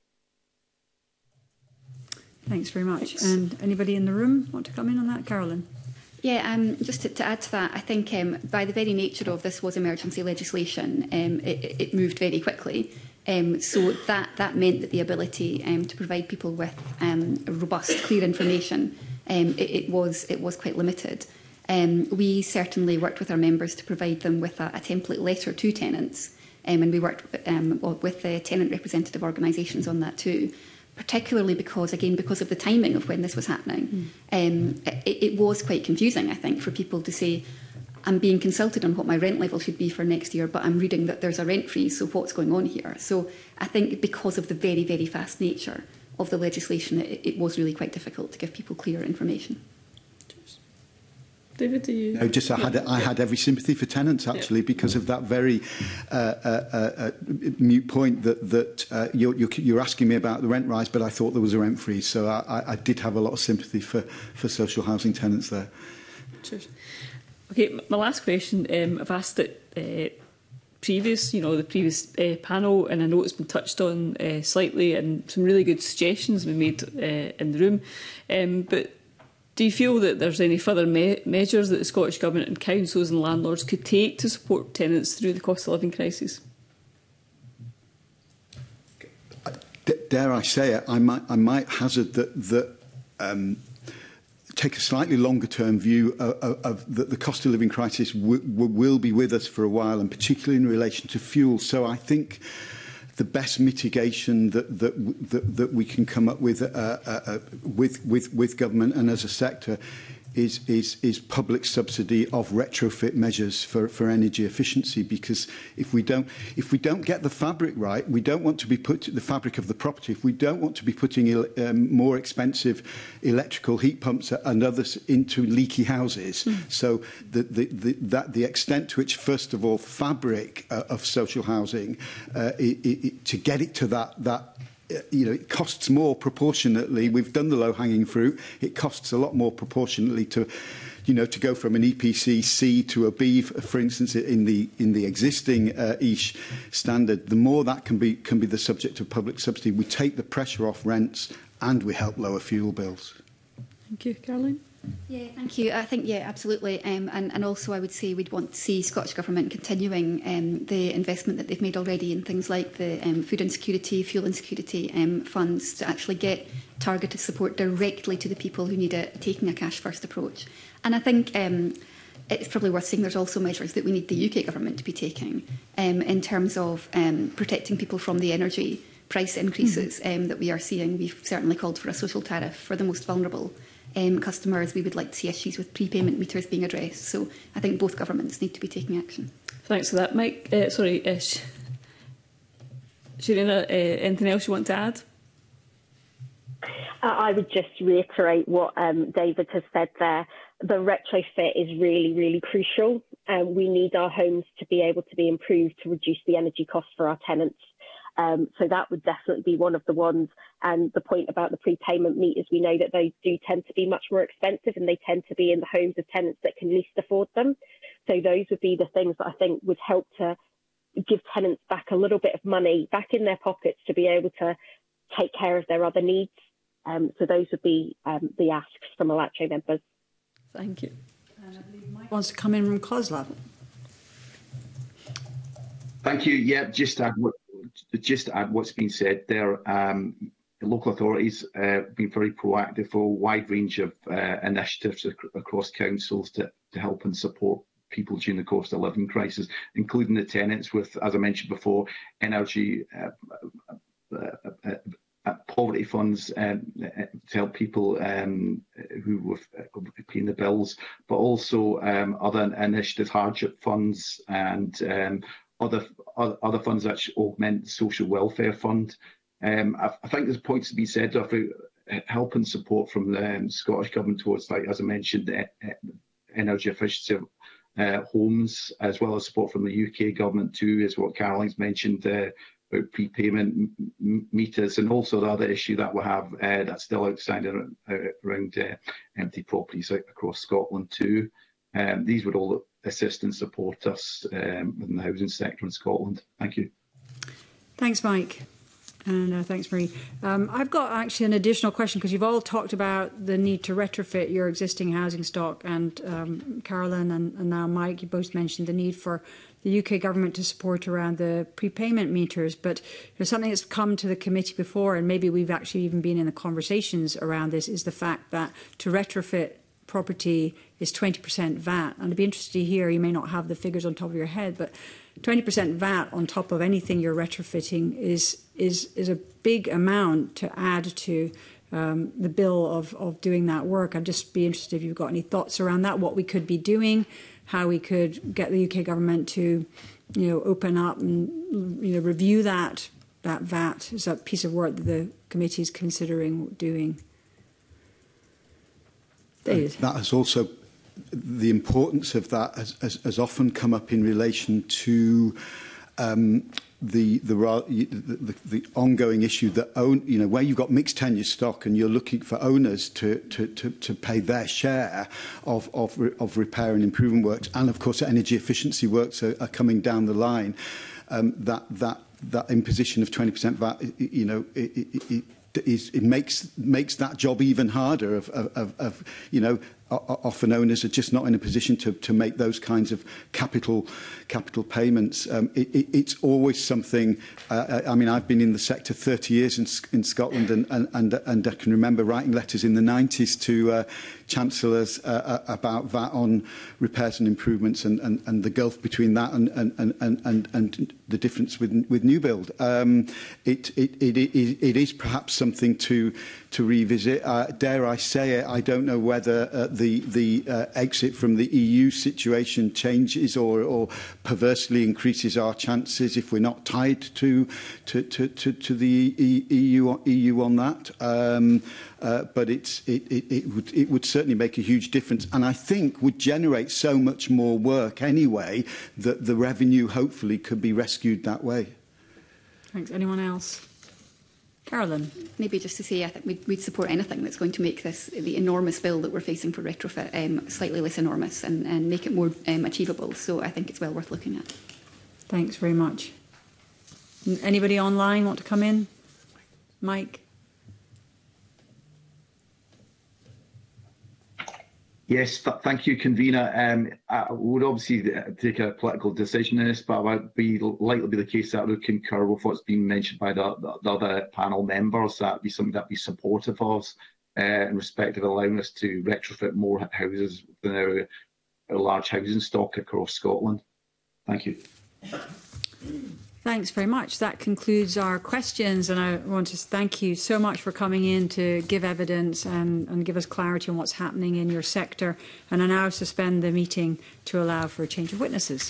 Thanks very much. And anybody in the room want to come in on that? Carolyn? Yeah, um, just to, to add to that, I think um, by the very nature of this was emergency legislation, um, it, it moved very quickly. Um, so that, that meant that the ability um, to provide people with um, robust, clear information, um, it, it, was, it was quite limited. Um, we certainly worked with our members to provide them with a, a template letter to tenants, um, and we worked um, with the tenant representative organisations on that too, particularly because, again, because of the timing of when this was happening. Mm. Um, it, it was quite confusing, I think, for people to say, I'm being consulted on what my rent level should be for next year, but I'm reading that there's a rent freeze, so what's going on here? So I think because of the very, very fast nature of the legislation, it, it was really quite difficult to give people clear information. David, do you? No, just I had I had every sympathy for tenants actually yeah. because of that very uh, uh, uh, mute point that that uh, you're, you're you're asking me about the rent rise, but I thought there was a rent freeze, so I, I did have a lot of sympathy for for social housing tenants there. Cheers. Okay, my last question. Um, I've asked it uh, previous, you know, the previous uh, panel, and I know it's been touched on uh, slightly, and some really good suggestions have been made uh, in the room, um, but. Do you feel that there's any further me measures that the Scottish Government and councils and landlords could take to support tenants through the cost of living crisis? D dare I say it, I might, I might hazard that, that um, take a slightly longer term view of, of, of that the cost of living crisis w w will be with us for a while, and particularly in relation to fuel. So I think the best mitigation that that that, that we can come up with uh, uh, uh, with with with government and as a sector is is is public subsidy of retrofit measures for for energy efficiency. Because if we don't if we don't get the fabric right, we don't want to be put the fabric of the property. If we don't want to be putting um, more expensive electrical heat pumps and others into leaky houses. Mm. So the, the the that the extent to which, first of all, fabric uh, of social housing uh, it, it, to get it to that that. You know, it costs more proportionately. We've done the low-hanging fruit. It costs a lot more proportionately to, you know, to go from an E P C C to a B, for instance, in the in the existing uh, E S H standard. The more that can be can be the subject of public subsidy, we take the pressure off rents and we help lower fuel bills. Thank you, Caroline. Yeah, thank you. I think, yeah, absolutely. Um, and, and also I would say we'd want to see Scottish Government continuing um, the investment that they've made already in things like the um, food insecurity, fuel insecurity um, funds to actually get targeted support directly to the people who need it, taking a cash-first approach. And I think um, it's probably worth saying there's also measures that we need the U K Government to be taking um, in terms of um, protecting people from the energy price increases mm-hmm. um, that we are seeing. We've certainly called for a social tariff for the most vulnerable Um, customers. We would like to see issues with prepayment meters being addressed. So I think both governments need to be taking action. Thanks for that, Mike. Uh, sorry, uh, Sh Sharina, uh, anything else you want to add? Uh, I would just reiterate what um, David has said there. The retrofit is really, really crucial. Um, we need our homes to be able to be improved to reduce the energy costs for our tenants. Um, so that would definitely be one of the ones. And the point about the prepayment meters, we know that they do tend to be much more expensive, and they tend to be in the homes of tenants that can least afford them. So those would be the things that I think would help to give tenants back a little bit of money back in their pockets to be able to take care of their other needs. Um, so those would be um, the asks from Alacho members. Thank you. And I believe Mike wants to come in from Closlab. Thank you. Yeah, just to add, what, just to add what's been said there. Um, the local authorities uh, have been very proactive for a wide range of uh, initiatives ac across councils to, to help and support people during the cost of living crisis, including the tenants with, as I mentioned before, energy uh, uh, uh, uh, poverty funds um, to help people um, who were paying the bills, but also um, other initiatives, hardship funds, and um, other other funds that augment the social welfare fund. Um, I, I think there's points to be said of help and support from the um, Scottish Government towards, like as I mentioned, the, uh, energy efficiency of uh, homes, as well as support from the U K Government too, is what Caroline's mentioned, uh, about prepayment m meters, and also the other issue that we have uh, that's still outstanding uh, around uh, empty properties across Scotland too. Um, these would all assist and support us um, in the housing sector in Scotland. Thank you. Thanks, Mike. And uh, thanks, Marie. Um, I've got actually an additional question, because you've all talked about the need to retrofit your existing housing stock, and um, Carolyn and, and now Mike, you both mentioned the need for the U K government to support around the prepayment meters. But there's something that's come to the committee before, and maybe we've actually even been in the conversations around this, is the fact that to retrofit property is twenty percent V A T. And I'd be interested to hear, you may not have the figures on top of your head, but twenty percent V A T on top of anything you're retrofitting is is is a big amount to add to um, the bill of, of doing that work. I'd just be interested if you've got any thoughts around that, what we could be doing, how we could get the U K government to, you know, open up and, you know, review that that V A T. Is a piece of work that the committee is considering doing. David. That has also, the importance of that has, has, has often come up in relation to um, the, the, the, the ongoing issue that own, you know, where you've got mixed tenure stock and you're looking for owners to, to, to, to pay their share of, of, of repair and improvement works, and of course energy efficiency works are, are coming down the line. Um, that that that imposition of twenty percent V A T, you know, it, it, it, Is, it makes makes that job even harder. Of, of, of you know, often owners are just not in a position to to make those kinds of capital capital payments. Um, it, it, it's always something. Uh, I mean, I've been in the sector thirty years in, in Scotland, and, and and and I can remember writing letters in the nineties to uh, chancellors uh, about V A T on repairs and improvements, and, and, and the gulf between that and and and and, and the difference with with new build. Um, it, it it it it is perhaps something to to revisit. Uh, dare I say it? I don't know whether uh, the the uh, exit from the E U situation changes or, or perversely increases our chances if we're not tied to to to, to, to the E U E U on that. Um, Uh, but it's, it, it, it, would, it would certainly make a huge difference, and I think would generate so much more work anyway that the revenue hopefully could be rescued that way. Thanks. Anyone else? Carolyn? Maybe just to say, I think we'd, we'd support anything that's going to make this, the enormous bill that we're facing for retrofit, um, slightly less enormous and, and make it more um, achievable. So I think it's well worth looking at. Thanks very much. Anybody online want to come in? Mike? Yes, th thank you, convener. Um, I would obviously take a political decision in this, but it would be likely to be the case that I would concur with what's been mentioned by the, the, the other panel members. That would be something that would be supportive of uh, in respect of allowing us to retrofit more houses within our, our large housing stock across Scotland. Thank you. Thanks very much. That concludes our questions, and I want to thank you so much for coming in to give evidence and, and give us clarity on what's happening in your sector. And I now suspend the meeting to allow for a change of witnesses.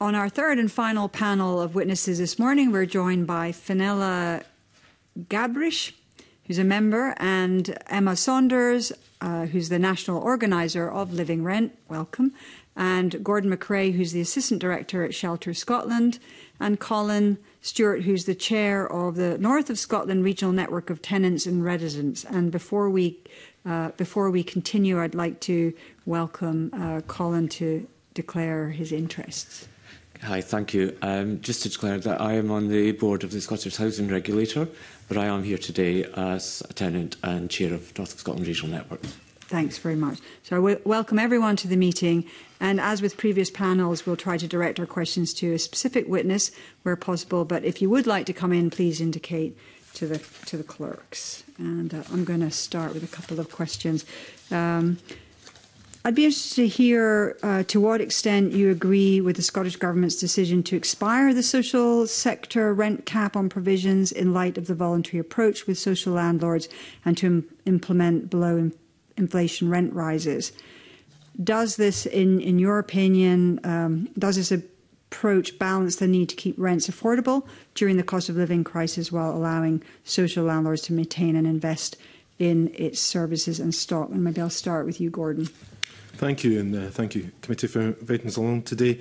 on our third and final panel of witnesses this morning, we're joined by Fenella Gabrish, who's a member, and Emma Saunders, uh, who's the national organiser of Living Rent. Welcome. And Gordon McRae, who's the Assistant Director at Shelter Scotland, and Colin Stewart, who's the Chair of the North of Scotland Regional Network of Tenants and Residents. And before we, uh, before we continue, I'd like to welcome uh, Colin to declare his interests. Hi, thank you. Um, just to declare that I am on the board of the Scottish Housing Regulator, but I am here today as a tenant and Chair of North of Scotland Regional Network. Thanks very much. So I w welcome everyone to the meeting, and as with previous panels, we'll try to direct our questions to a specific witness where possible, but if you would like to come in, please indicate to the, to the clerks. And uh, I'm going to start with a couple of questions. Um, I'd be interested to hear uh, to what extent you agree with the Scottish Government's decision to expire the social sector rent cap on provisions in light of the voluntary approach with social landlords and to im implement below in inflation rent rises. Does this, in, in your opinion, um, does this approach balance the need to keep rents affordable during the cost of living crisis while allowing social landlords to maintain and invest in its services and stock? And maybe I'll start with you, Gordon. Thank you, and uh, thank you, Committee, for inviting us along today.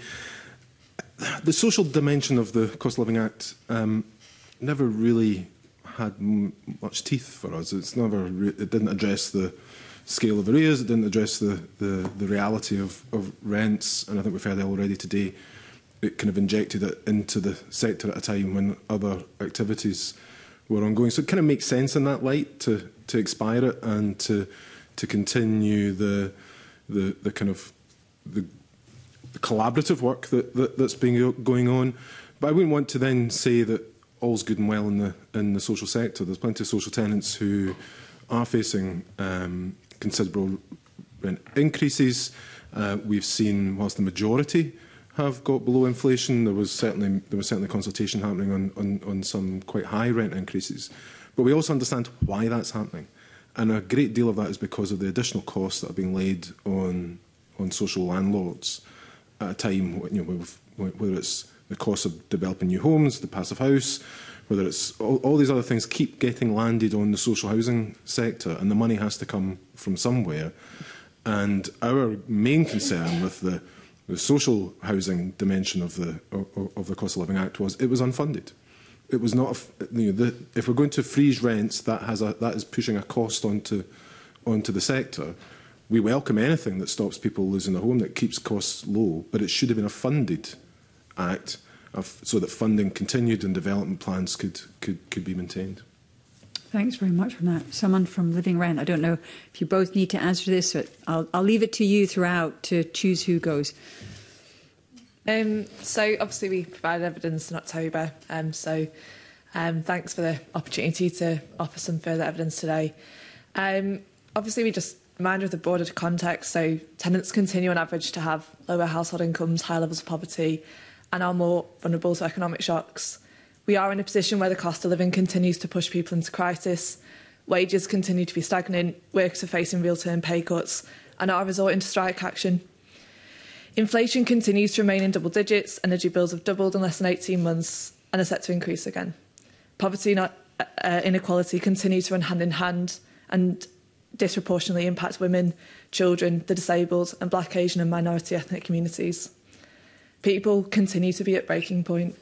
The social dimension of the Cost of Living Act um, never really had m much teeth for us. It's never re it didn't address the scale of arrears, it didn't address the, the, the reality of, of rents, and I think we've heard already today, it kind of injected it into the sector at a time when other activities were ongoing. So it kind of makes sense in that light to, to expire it and to, to continue the The, the kind of the, the collaborative work that, that, that's been going on. But I wouldn't want to then say that all's good and well in the, in the social sector. There's plenty of social tenants who are facing um, considerable rent increases. Uh, we've seen, whilst the majority have got below inflation, there was certainly, there was certainly consultation happening on, on, on some quite high rent increases. But we also understand why that's happening. And a great deal of that is because of the additional costs that are being laid on on social landlords at a time, you know, whether it's the cost of developing new homes, the passive house, whether it's all, all these other things keep getting landed on the social housing sector, and the money has to come from somewhere. And our main concern with the, the social housing dimension of the of, of the Cost of Living Act was it was unfunded. It was not. A, you know, the, if we're going to freeze rents, that has a, that is pushing a cost onto onto the sector. We welcome anything that stops people losing their home, that keeps costs low, but it should have been a funded act, of, so that funding continued and development plans could could could be maintained. Thanks very much for that. Someone from Living Rent. I don't know if you both need to answer this, but I'll I'll leave it to you throughout to choose who goes. Um, so obviously we provided evidence in October, um, so um, thanks for the opportunity to offer some further evidence today. Um, obviously we just remind of the broader context, so tenants continue on average to have lower household incomes, high levels of poverty, and are more vulnerable to economic shocks. We are in a position where the cost of living continues to push people into crisis, wages continue to be stagnant, workers are facing real-term pay cuts, and are resorting to strike action. Inflation continues to remain in double digits, energy bills have doubled in less than eighteen months and are set to increase again. Poverty and uh, inequality continue to run hand in hand and disproportionately impact women, children, the disabled and Black, Asian and minority ethnic communities. People continue to be at breaking point.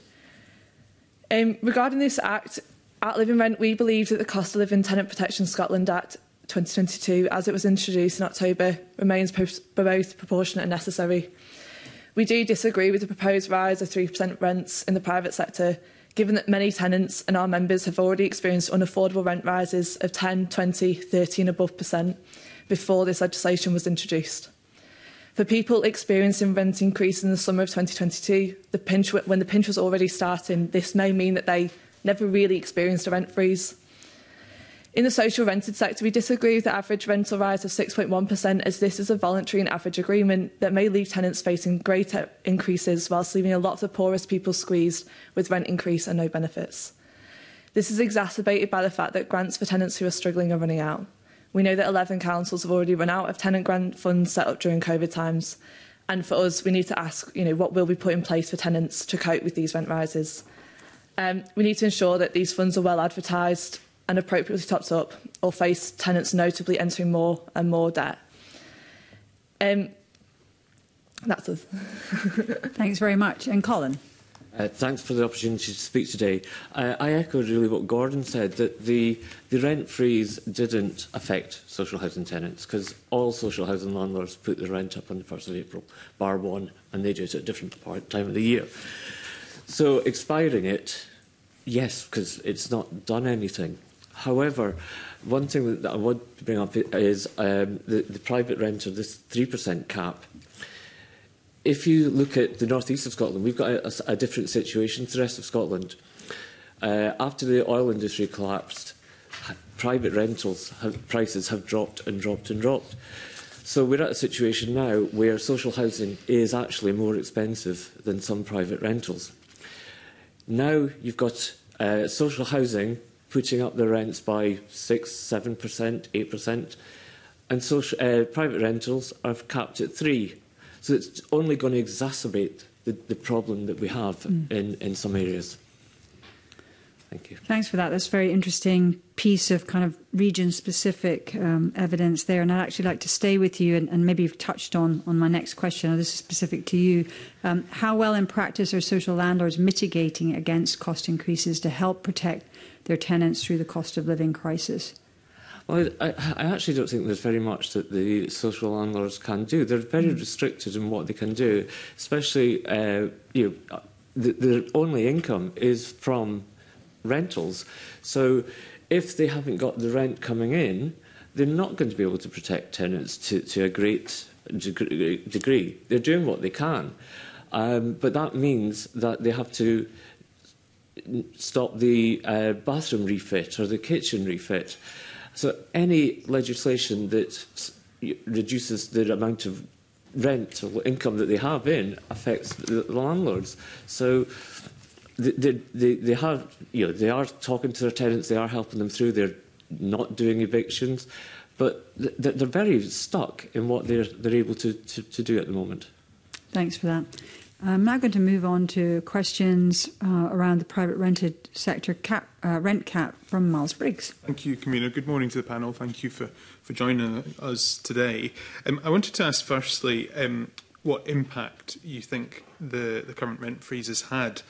Um, regarding this Act, at Living Rent, we believe that the Cost of Living Tenant Protection Scotland Act twenty twenty-two, as it was introduced in October, remains both proportionate and necessary. We do disagree with the proposed rise of three percent rents in the private sector, given that many tenants and our members have already experienced unaffordable rent rises of ten, twenty, thirty and above percent before this legislation was introduced. For people experiencing rent increase in the summer of twenty twenty-two, the pinch, when the pinch was already starting, this may mean that they never really experienced a rent freeze. In the social rented sector, we disagree with the average rental rise of six point one percent, as this is a voluntary and average agreement that may leave tenants facing greater increases whilst leaving a lot of the poorest people squeezed with rent increase and no benefits. This is exacerbated by the fact that grants for tenants who are struggling are running out. We know that eleven councils have already run out of tenant grant funds set up during COVID times, And for us, we need to ask, you know, what will be put in place for tenants to cope with these rent rises? Um, we need to ensure that these funds are well advertised and appropriately topped up, or face tenants notably entering more and more debt. Um, that's us. Thanks very much. And Colin? Uh, thanks for the opportunity to speak today. Uh, I echoed really what Gordon said, that the, the rent freeze didn't affect social housing tenants, because all social housing landlords put the rent up on the first of April, bar one, and they do it at a different part, time of the year. So expiring it, yes, because it's not done anything. However, one thing that I want to bring up is um, the, the private renter, this three percent cap. If you look at the north east of Scotland, we've got a, a different situation to the rest of Scotland. Uh, after the oil industry collapsed, private rentals have, prices have dropped and dropped and dropped. So we're at a situation now where social housing is actually more expensive than some private rentals. Now you've got uh, social housing putting up the rents by six, seven percent, eight percent, and social, uh, private rentals are capped at three. So it's only going to exacerbate the, the problem that we have mm. in, in some areas. Thank you. Thanks for that. That's a very interesting piece of kind of region-specific um, evidence there. And I'd actually like to stay with you, and, and maybe you've touched on, on my next question. This is specific to you. Um, how well in practice are social landlords mitigating against cost increases to help protect their tenants through the cost of living crisis? Well, I, I actually don't think there's very much that the social landlords can do. They're very mm. restricted in what they can do, especially uh, you know, the, their only income is from rentals. So if they haven't got the rent coming in, they're not going to be able to protect tenants to, to a great degree. They're doing what they can. Um, but that means that they have to stop the uh, bathroom refit or the kitchen refit. So any legislation that reduces the amount of rent or income that they have in affects the, the landlords. So they, they, they, have, you know, they are talking to their tenants, they are helping them through, they're not doing evictions, but they're, they're very stuck in what they're, they're able to, to, to do at the moment. Thanks for that. I'm now going to move on to questions uh, around the private rented sector cap, uh, rent cap from Miles Briggs. Thank you, Convener. Good morning to the panel. Thank you for, for joining us today. Um, I wanted to ask firstly um, what impact you think the, the current rent freeze has had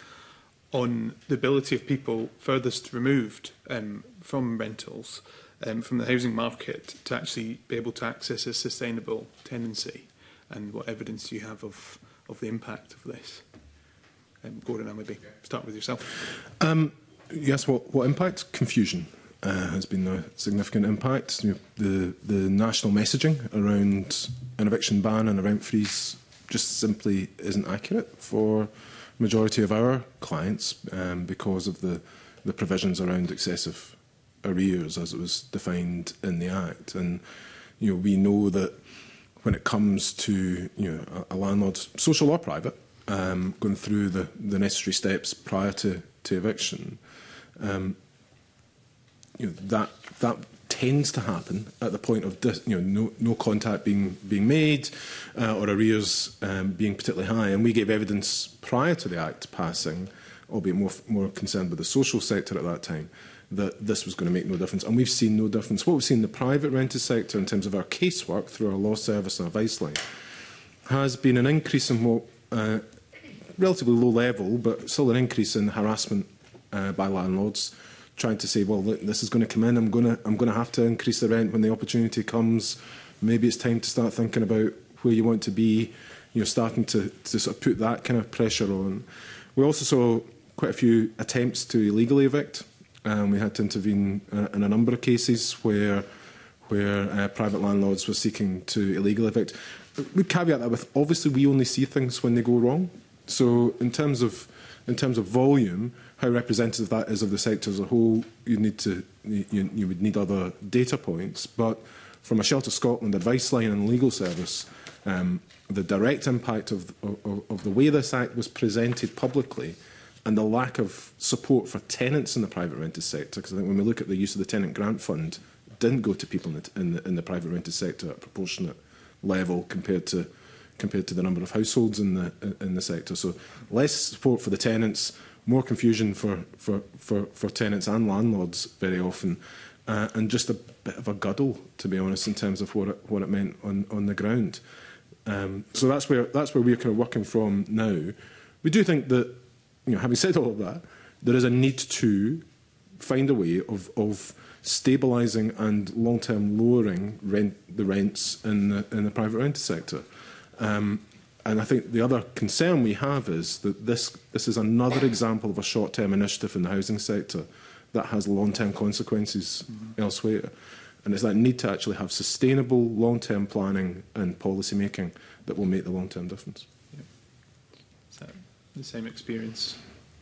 on the ability of people furthest removed um, from rentals, um, from the housing market, to actually be able to access a sustainable tenancy, and what evidence do you have of of the impact of this? Um, Gordon, I'll maybe start with yourself. Um, yes, what, what impact? Confusion uh, has been a significant impact. You know, the, the national messaging around an eviction ban and a rent freeze just simply isn't accurate for the majority of our clients um, because of the, the provisions around excessive arrears as it was defined in the Act. And you know, we know that when it comes to you know, a, a landlord, social or private, um, going through the, the necessary steps prior to, to eviction, um, you know, that that tends to happen at the point of dis, you know no, no contact being being made uh, or arrears um, being particularly high. And we gave evidence prior to the Act passing, albeit more more concerned with the social sector at that time, that this was going to make no difference. And we've seen no difference. What we've seen in the private rented sector in terms of our casework through our law service and advice line has been an increase in what, uh, relatively low level, but still an increase in harassment uh, by landlords, trying to say, well, look, this is going to come in, I'm going to, I'm going to have to increase the rent when the opportunity comes. Maybe it's time to start thinking about where you want to be, you know, starting to, to sort of put that kind of pressure on. We also saw quite a few attempts to illegally evict. Um, we had to intervene uh, in a number of cases where where uh, private landlords were seeking to illegally evict. We caveat that with, obviously, we only see things when they go wrong. So in terms of in terms of volume, how representative that is of the sector as a whole, you need to you, you would need other data points. But from a Shelter Scotland advice line and legal service, um, the direct impact of, of, of the way this Act was presented publicly, and the lack of support for tenants in the private rented sector, because I think when we look at the use of the tenant grant fund, it didn't go to people in the, in the, in the private rented sector at a proportionate level compared to compared to the number of households in the in the sector. So less support for the tenants, more confusion for for for, for tenants and landlords very often, uh, and just a bit of a guddle, to be honest, in terms of what it, what it meant on on the ground. Um, so that's where that's where we're kind of working from now. We do think that, you know, having said all of that, there is a need to find a way of of stabilising and long-term lowering rent, the rents in the in the private rented sector. Um, and I think the other concern we have is that this this is another example of a short-term initiative in the housing sector that has long-term consequences mm-hmm. elsewhere. And it's that need to actually have sustainable long-term planning and policy making that will make the long-term difference. Yeah. Is that the same experience?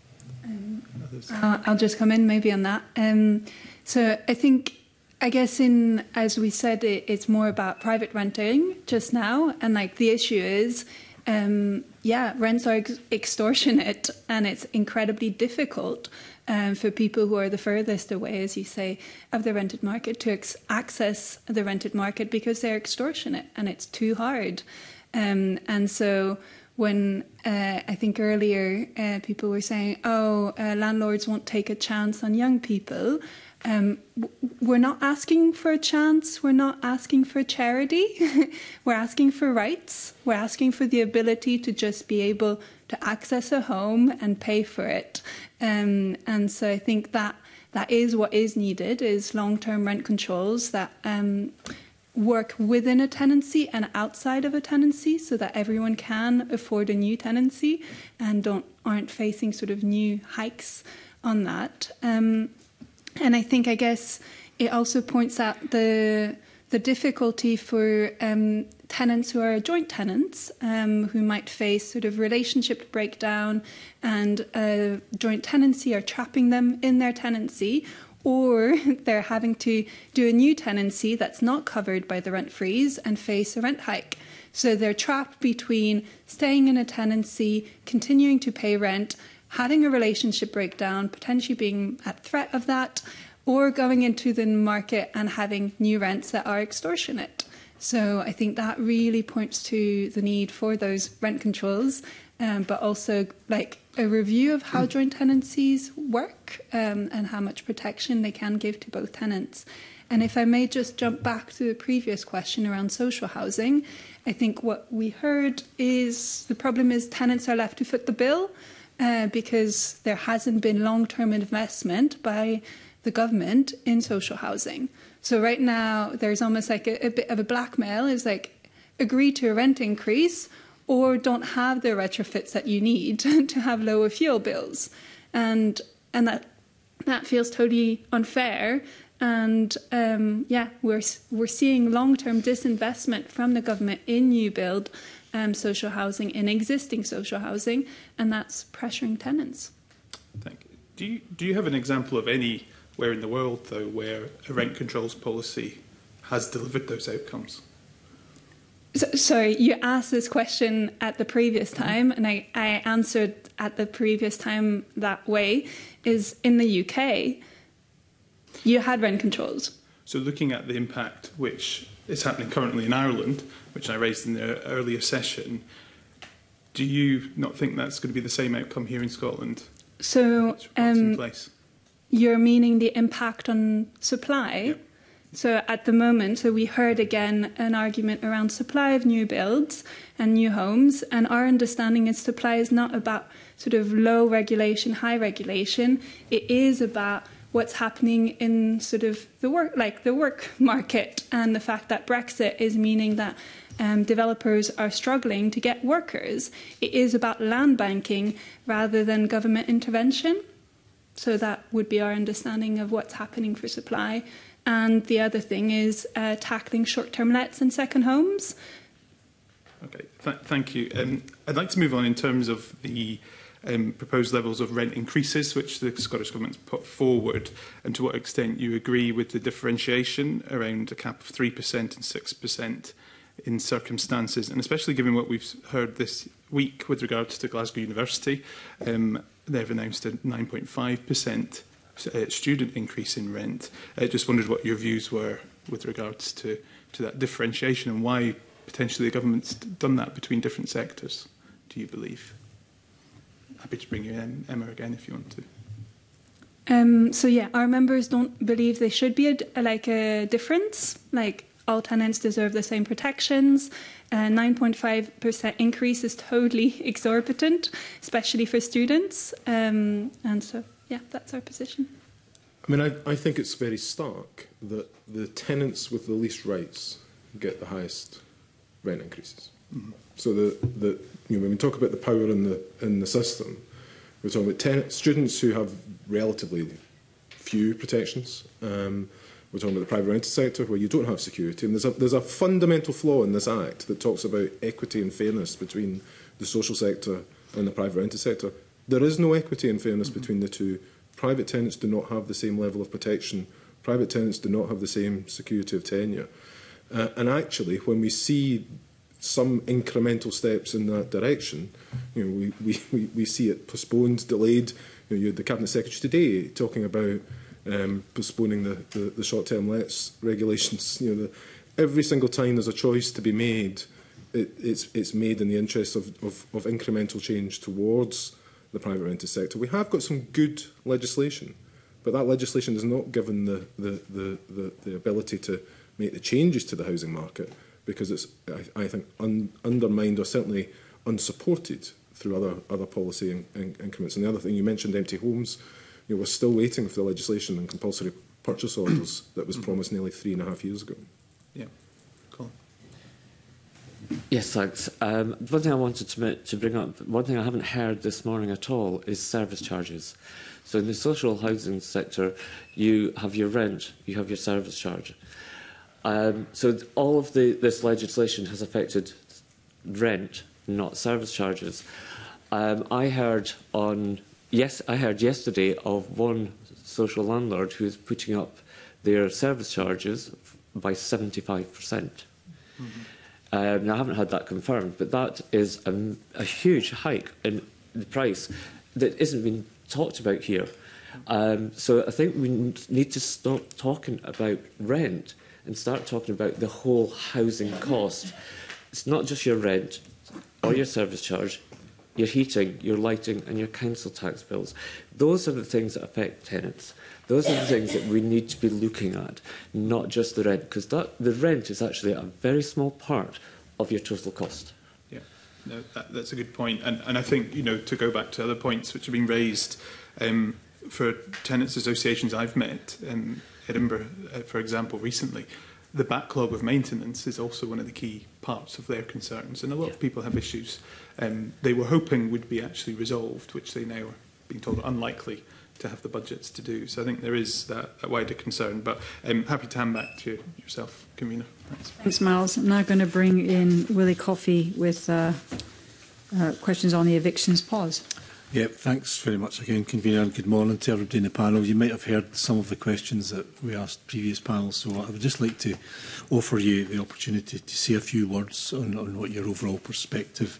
Um, uh, I'll just come in maybe on that. Um, so I think, I guess in, as we said, it, it's more about private renting just now. And like the issue is, um, yeah, rents are ex extortionate and it's incredibly difficult um, for people who are the furthest away, as you say, of the rented market to ex access the rented market because they're extortionate and it's too hard. Um, and so when uh, I think earlier uh, people were saying, oh, uh, landlords won't take a chance on young people. Um, we're not asking for a chance. We're not asking for charity. We're asking for rights. We're asking for the ability to just be able to access a home and pay for it. Um, and so I think that that is what is needed, is long-term rent controls that um, work within a tenancy and outside of a tenancy so that everyone can afford a new tenancy and don't aren't facing sort of new hikes on that. Um, and I think, I guess, it also points out the the difficulty for um, tenants who are joint tenants, um, who might face sort of relationship breakdown and uh, joint tenancy are trapping them in their tenancy, or they're having to do a new tenancy that's not covered by the rent freeze and face a rent hike. So they're trapped between staying in a tenancy, continuing to pay rent, having a relationship breakdown, potentially being at threat of that, or going into the market and having new rents that are extortionate. So I think that really points to the need for those rent controls, um, but also like a review of how joint tenancies work um, and how much protection they can give to both tenants. And if I may just jump back to the previous question around social housing, I think what we heard is the problem is tenants are left to foot the bill uh, because there hasn't been long-term investment by the government in social housing. So right now there's almost like a, a bit of a blackmail, is like agree to a rent increase or don't have the retrofits that you need to have lower fuel bills. And and that that feels totally unfair. And um, yeah, we're, we're seeing long-term disinvestment from the government in new build um, social housing, in existing social housing, and that's pressuring tenants. Thank you. Do you, do you have an example of anywhere in the world, though, where a rent controls policy has delivered those outcomes? So, sorry, you asked this question at the previous time, and I, I answered at the previous time that way, is in the U K, you had rent controls. So looking at the impact which is happening currently in Ireland, which I raised in the earlier session, do you not think that's going to be the same outcome here in Scotland? So um, place? You're meaning the impact on supply? Yep. So at the moment, so we heard again an argument around supply of new builds and new homes, and our understanding is supply is not about sort of low regulation, high regulation. It is about what's happening in sort of the work, like the work market, and the fact that Brexit is meaning that um, developers are struggling to get workers. It is about land banking rather than government intervention. So that would be our understanding of what's happening for supply. And the other thing is uh, tackling short-term lets and second homes. Okay, th thank you. Um, I'd like to move on in terms of the um, proposed levels of rent increases which the Scottish Government's put forward, and to what extent you agree with the differentiation around a cap of three percent and six percent in circumstances, and especially given what we've heard this week with regards to Glasgow University. Um, they've announced a nine point five percent Uh, student increase in rent. I just wondered what your views were with regards to, to that differentiation and why potentially the government's done that between different sectors, do you believe? Happy to bring you in, Emma, again, if you want to. Um, so yeah, our members don't believe there should be a, a, like a difference. Like all tenants deserve the same protections. A nine point five percent increase is totally exorbitant, especially for students. Um, and so yeah, that's our position. I mean, I, I think it's very stark that the tenants with the least rights get the highest rent increases. Mm-hmm. So the, the you know, when we talk about the power in the in the system, we're talking about ten, students who have relatively few protections. Um, we're talking about the private rented sector where you don't have security. And there's a, there's a fundamental flaw in this Act that talks about equity and fairness between the social sector and the private rented sector. There is no equity and fairness mm-hmm. between the two. Private tenants do not have the same level of protection. Private tenants do not have the same security of tenure. Uh, and actually, when we see some incremental steps in that direction, you know, we, we, we, we see it postponed, delayed. You know, you had the Cabinet Secretary today talking about um, postponing the, the, the short-term lets regulations. You know, the, every single time there's a choice to be made, it, it's, it's made in the interest of, of, of incremental change towards the private rented sector. We have got some good legislation, but that legislation is not given the, the, the, the, the ability to make the changes to the housing market because it's, I, I think, un, undermined or certainly unsupported through other, other policy in, in, increments. And the other thing, you mentioned empty homes. You know, we're still waiting for the legislation and compulsory purchase orders that was promised nearly three and a half years ago. Yeah, cool. Yes, thanks. Um, one thing I wanted to, to bring up, one thing I haven't heard this morning at all is service charges. So in the social housing sector, you have your rent, you have your service charge. Um, so all of the, this legislation has affected rent, not service charges. Um, I heard on yes, I heard yesterday of one social landlord who is putting up their service charges by seventy-five percent. Mm-hmm. Um, now, I haven't had that confirmed, but that is a, a huge hike in the price that isn't being talked about here. Um, so I think we need to stop talking about rent and start talking about the whole housing cost. It's not just your rent or your service charge, your heating, your lighting and your council tax bills. Those are the things that affect tenants. Those are the things that we need to be looking at, not just the rent, because that, the rent is actually a very small part of your total cost. Yeah, no, that, that's a good point. And, and I think, you know, to go back to other points which have been raised, um, for tenants associations I've met in Edinburgh, uh, for example, recently, the backlog of maintenance is also one of the key parts of their concerns. And a lot yeah. of people have issues um, they were hoping would be actually resolved, which they now are being told are unlikely to have the budgets to do. So I think there is that, that wider concern. But I'm happy to hand back to you, yourself, convener. Thanks. Thanks, Miles. I'm now going to bring in Willie Coffey with uh, uh, questions on the evictions pause. Yep, thanks very much again, convener, and good morning to everybody in the panel. You might have heard some of the questions that we asked previous panels, so I would just like to offer you the opportunity to say a few words on, on what your overall perspective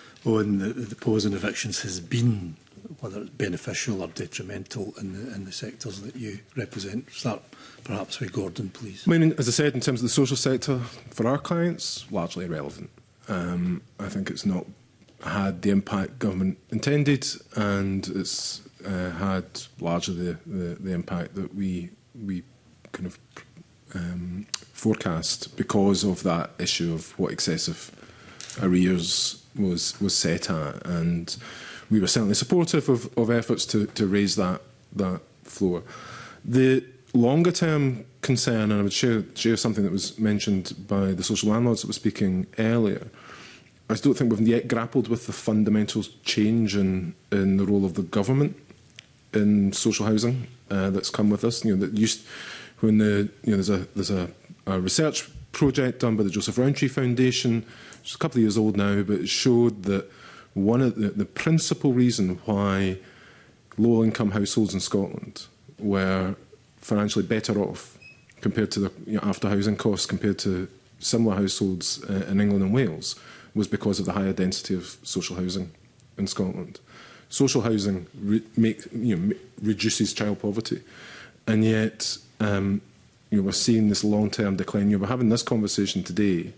on the, the pause in evictions has been, whether it's beneficial or detrimental in the, in the sectors that you represent. Start perhaps with Gordon, please. I mean, as I said, in terms of the social sector, for our clients, largely irrelevant. Um, I think it's not had the impact government intended, and it's uh, had largely the, the, the impact that we we kind of um, forecast because of that issue of what excessive arrears was was set at, and we were certainly supportive of, of efforts to, to raise that that floor. The longer term concern, and I would share, share something that was mentioned by the social landlords that were speaking earlier, I don't think we've yet grappled with the fundamental change in, in the role of the government in social housing uh, that's come with us. You know, that used when the you know there's a there's a, a research project done by the Joseph Rowntree Foundation, which is a couple of years old now, but it showed that one of the, the principal reason why low income households in Scotland were financially better off compared to the you know, after housing costs compared to similar households uh, in England and Wales was because of the higher density of social housing in Scotland. Social housing re make, you know, reduces child poverty, and yet um, you know, we're seeing this long-term decline. You know, we're having this conversation today,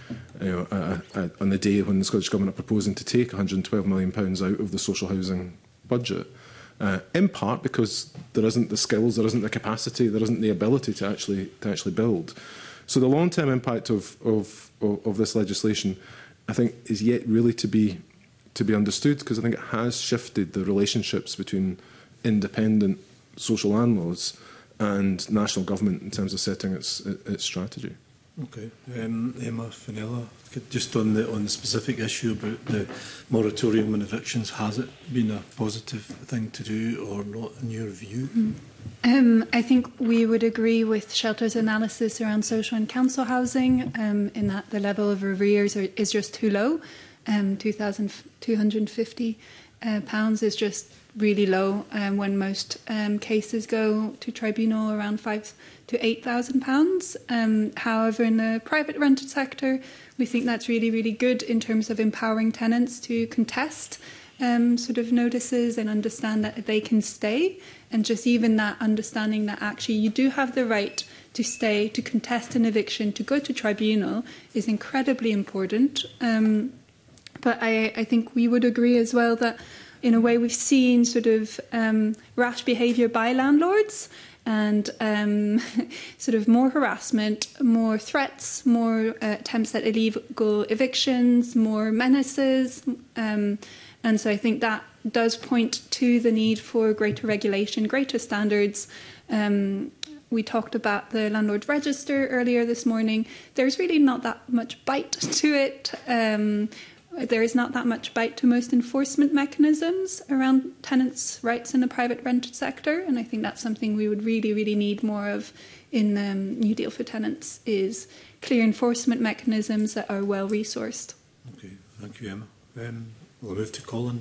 you know, uh, uh, on the day when the Scottish Government are proposing to take one hundred and twelve million pounds out of the social housing budget, uh, in part because there isn't the skills, there isn't the capacity, there isn't the ability to actually to actually build. So the long-term impact of, of, of, of this legislation, I think, is yet really to be to be understood, because I think it has shifted the relationships between independent social landlords and national government in terms of setting its its strategy. Okay, um, Emma Fenella, just on the on the specific issue about the moratorium on evictions, has it been a positive thing to do or not in your view? Mm. Um, I think we would agree with Shelter's analysis around social and council housing, um, in that the level of arrears are, is just too low. Um, two thousand two hundred and fifty uh, pounds is just really low, um, when most um, cases go to tribunal around five to eight thousand pounds. Um, however, in the private rented sector, we think that's really, really good in terms of empowering tenants to contest um, sort of notices and understand that they can stay. And just even that understanding that actually you do have the right to stay, to contest an eviction, to go to tribunal is incredibly important. Um, but I, I think we would agree as well that in a way we've seen sort of um, rash behaviour by landlords and um, sort of more harassment, more threats, more uh, attempts at illegal evictions, more menaces. Um, and so I think that does point to the need for greater regulation, greater standards. Um, we talked about the Landlord Register earlier this morning. There's really not that much bite to it. Um, There is not that much bite to most enforcement mechanisms around tenants' rights in the private rented sector, and I think that's something we would really, really need more of in the um, New Deal for Tenants, is clear enforcement mechanisms that are well resourced. Okay, thank you, Emma. Um, we'll move to Colin.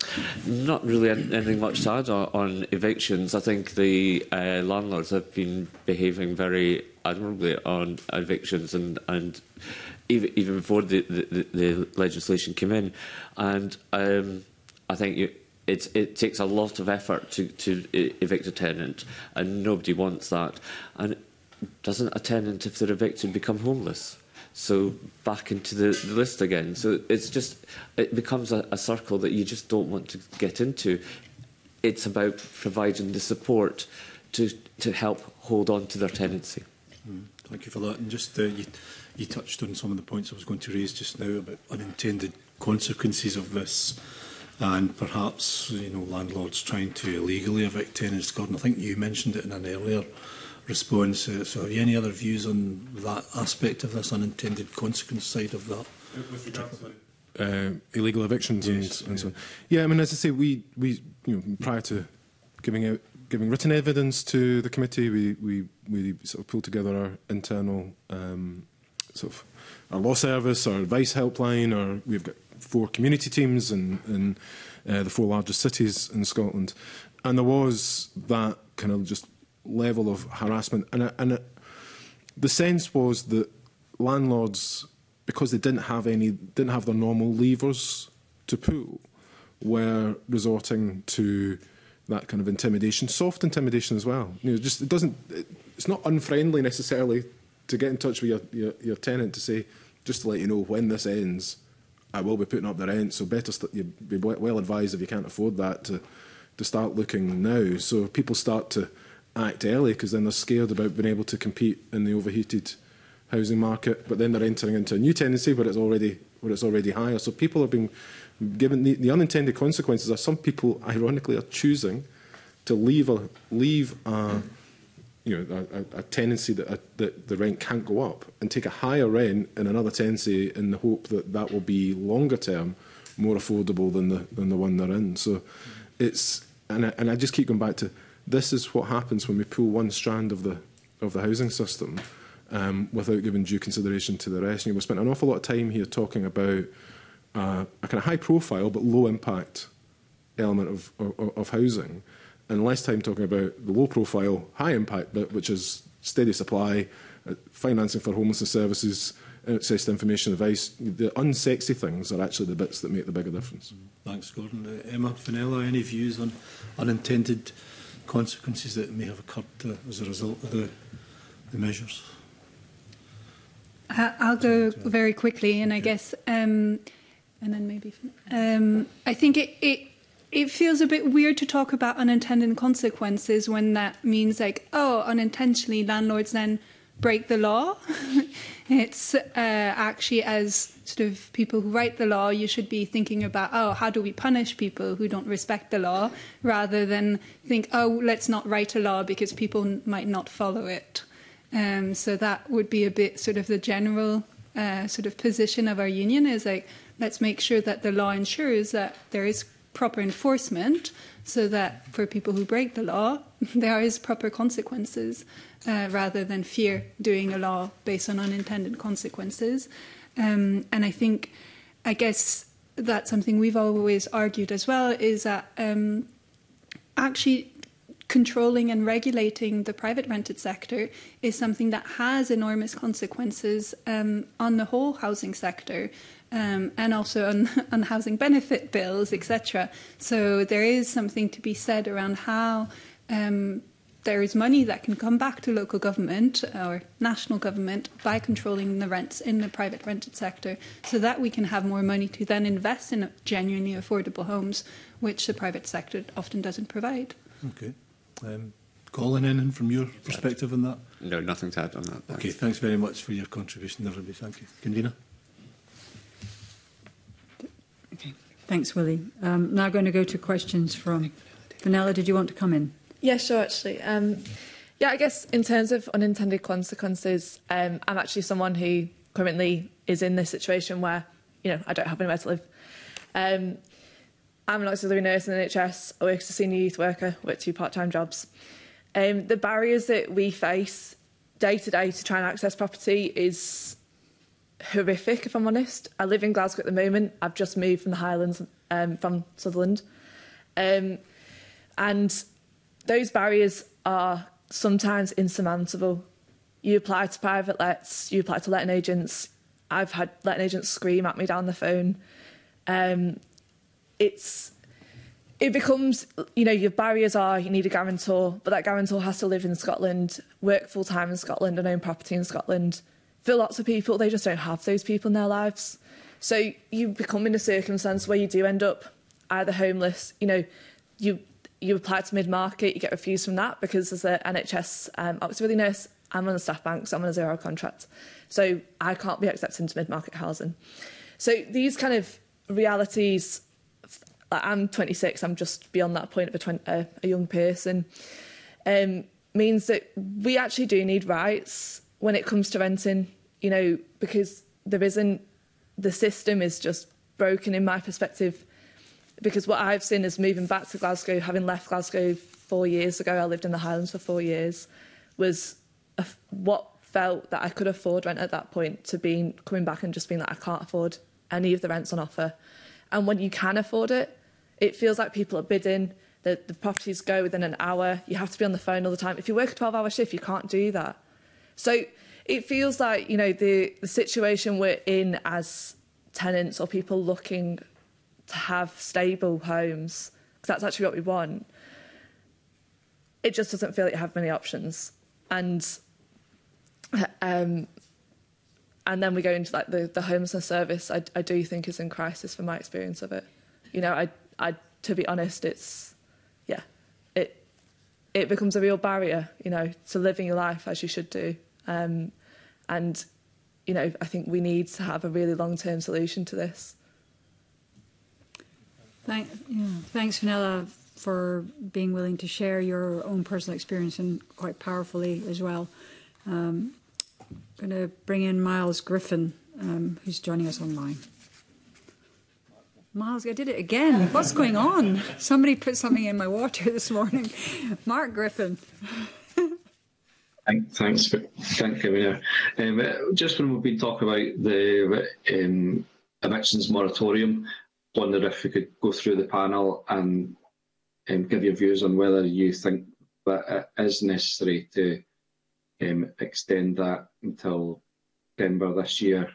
Not really anything much to add on, on evictions. I think the uh, landlords have been behaving very admirably on evictions and and. Even, even before the, the, the legislation came in. And um, I think you, it, it takes a lot of effort to, to evict a tenant, and nobody wants that. And doesn't a tenant, if they're evicted, become homeless? So back into the, the list again. So it's just, it becomes a, a circle that you just don't want to get into. It's about providing the support to, to help hold on to their tenancy. Mm, thank you for that. And just uh, you, you touched on some of the points I was going to raise just now about unintended consequences of this, and perhaps, you know, landlords trying to illegally evict tenants. Gordon, I think you mentioned it in an earlier response. Uh, so have you any other views on that aspect of this unintended consequence side of that? With regards to uh, illegal evictions, yes, and, and so on. Yeah, I mean, as I say, we, we you know, prior to giving out giving written evidence to the committee, we we, we sort of pulled together our internal um, sort of our law service, our advice helpline, or we've got four community teams in, in uh, the four largest cities in Scotland, and there was that kind of just level of harassment, and and it, the sense was that landlords, because they didn't have any, didn't have their normal levers to pull, were resorting to that kind of intimidation, soft intimidation as well. You know, just it doesn't, it, it's not unfriendly necessarily to get in touch with your, your, your tenant to say, just to let you know, when this ends, I will be putting up the rent, so better st- you be well advised if you can't afford that to, to start looking now. So people start to act early because then they're scared about being able to compete in the overheated housing market, but then they're entering into a new tenancy where it's already where it's already higher. So people are being given the, the unintended consequences are some people, ironically, are choosing to leave a leave a, you know a, a tenancy that, a, that the rent can't go up and take a higher rent in another tenancy in the hope that that will be longer term more affordable than the than the one they're in. So it's and I, and I just keep going back to this is what happens when we pull one strand of the of the housing system um, without giving due consideration to the rest. You know, we spent an awful lot of time here talking about uh, a kind of high profile but low impact element of, of, of housing, and less time talking about the low profile, high impact bit, which is steady supply, uh, financing for homelessness services, access to information advice. The unsexy things are actually the bits that make the bigger difference. Thanks, Gordon. Uh, Emma Fenella, any views on unintended consequences that may have occurred uh, as a result of the, the measures? I'll go very quickly, and I guess, um, and then maybe, um, I think it, it it feels a bit weird to talk about unintended consequences when that means like, oh, unintentionally landlords then break the law. It's uh, actually, as sort of people who write the law, you should be thinking about, oh, how do we punish people who don't respect the law, rather than think, oh, let's not write a law because people might not follow it. Um, so that would be a bit sort of the general uh, sort of position of our union, is like, let's make sure that the law ensures that there is proper enforcement, so that for people who break the law, there is proper consequences, uh, rather than fear doing a law based on unintended consequences. Um, and I think, I guess that's something we've always argued as well, is that um, actually controlling and regulating the private rented sector is something that has enormous consequences um, on the whole housing sector. Um, and also on, on housing benefit bills, et cetera. So there is something to be said around how um, there is money that can come back to local government or national government by controlling the rents in the private rented sector, so that we can have more money to then invest in genuinely affordable homes, which the private sector often doesn't provide. Okay. Um, Colin, anything from your perspective on that? No, nothing to add on that. Thanks. Okay, thanks very much for your contribution, everybody. Thank you. Convener? Okay, thanks, Willie. Um, now going to go to questions from Vanilla. Did you want to come in? Yeah, sure, actually. Um, yeah, I guess in terms of unintended consequences, um, I'm actually someone who currently is in this situation where, you know, I don't have anywhere to live. Um, I'm an auxiliary nurse in the N H S. I work as a senior youth worker, work two part-time jobs. Um, the barriers that we face day to day to try and access property is horrific, if I'm honest. I live in Glasgow at the moment. I've just moved from the Highlands, um, from Sutherland. Um, and those barriers are sometimes insurmountable. You apply to private lets, you apply to letting agents. I've had letting agents scream at me down the phone. Um, it's it becomes, you know, your barriers are you need a guarantor, but that guarantor has to live in Scotland, work full time in Scotland, and own property in Scotland. For lots of people, they just don't have those people in their lives. So you become in a circumstance where you do end up either homeless, you know, you you apply to mid-market, you get refused from that because as an N H S um, auxiliary nurse, I'm on a staff bank, so I'm on a zero contract. So I can't be accepted into mid-market housing. So these kind of realities, like I'm twenty-six, I'm just beyond that point of a, twenty, uh, a young person, um, means that we actually do need rights when it comes to renting, you know, because there isn't, the system is just broken in my perspective. Because what I've seen is moving back to Glasgow, having left Glasgow four years ago, I lived in the Highlands for four years, was a, what felt that I could afford rent at that point, to being coming back and just being like, I can't afford any of the rents on offer. And when you can afford it, it feels like people are bidding, the, the properties go within an hour, you have to be on the phone all the time. If you work a twelve hour shift, you can't do that. So it feels like, you know, the, the situation we're in as tenants or people looking to have stable homes, because that's actually what we want, it just doesn't feel like you have many options. And um, and then we go into like the, the homelessness service, I, I do think is in crisis from my experience of it. You know, I, I to be honest, it's, yeah, it it becomes a real barrier, you know, to living your life as you should do. Um, and, you know, I think we need to have a really long-term solution to this. Thank, yeah, thanks, Vanilla, for being willing to share your own personal experience, and quite powerfully as well. Um, I'm going to bring in Miles Griffin, um, who's joining us online. Miles, I did it again. What's going on? Somebody put something in my water this morning. Mark Griffin. Thanks, thank you. Um, just when we've been talking about the um, evictions moratorium, wonder if we could go through the panel and um, give your views on whether you think that it is necessary to um, extend that until December this year.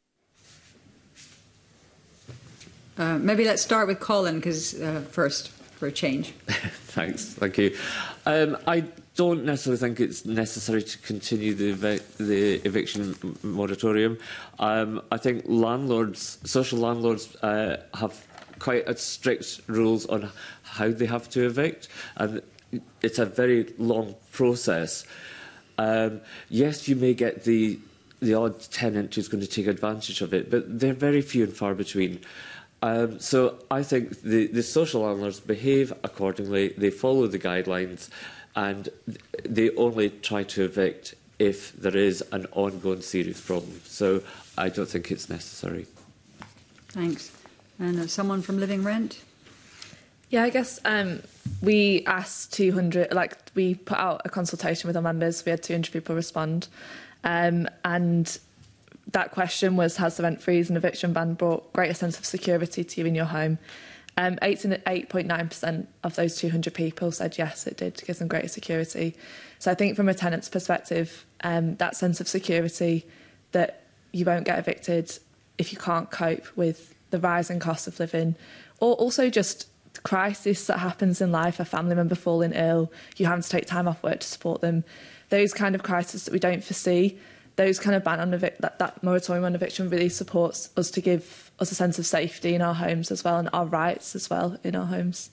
Uh, maybe let's start with Colin, because uh, first. for a change. Thanks. Thank you. Um, I don't necessarily think it's necessary to continue the, evic the eviction moratorium. Um, I think landlords, social landlords, uh, have quite a strict rules on how they have to evict, and it's a very long process. Um, yes, you may get the the odd tenant who's going to take advantage of it, but they're very few and far between. Um, so I think the, the social landlords behave accordingly, they follow the guidelines, and they only try to evict if there is an ongoing serious problem. So I don't think it's necessary. Thanks. And uh, someone from Living Rent? Yeah, I guess um, we asked two hundred, like we put out a consultation with our members, we had two hundred people respond. Um, and that question was, has the rent freeze and eviction ban brought greater sense of security to you in your home? Um, eight point nine percent of those two hundred people said yes, it did give them greater security. So I think from a tenant's perspective, um, that sense of security that you won't get evicted if you can't cope with the rising cost of living, or also just the crisis that happens in life, a family member falling ill, you having to take time off work to support them, those kind of crises that we don't foresee, those kind of ban on evic that, that moratorium on eviction really supports us to give us a sense of safety in our homes as well, and our rights as well in our homes.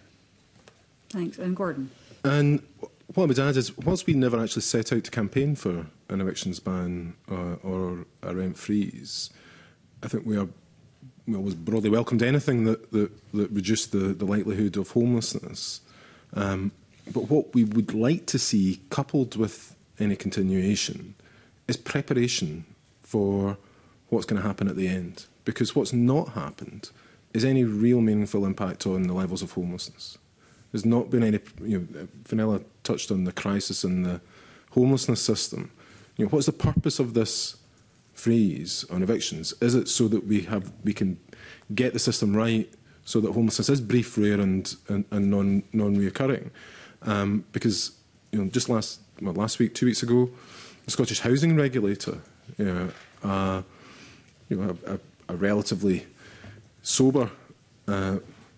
Thanks. And Gordon? And what I would add is, whilst we never actually set out to campaign for an evictions ban or, or a rent freeze, I think we are we always broadly welcomed anything that, that, that reduced the, the likelihood of homelessness. Um, but what we would like to see, coupled with any continuation, is preparation for what's going to happen at the end. Because what's not happened is any real meaningful impact on the levels of homelessness. There's not been any, you know, Vanilla touched on the crisis in the homelessness system. You know, what's the purpose of this freeze on evictions? Is it so that we have we can get the system right so that homelessness is brief, rare and, and, and non, non-reoccurring? Um, because, you know, just last, well, last week, two weeks ago, the Scottish Housing Regulator, you know, uh, you know a, a, a relatively sober uh,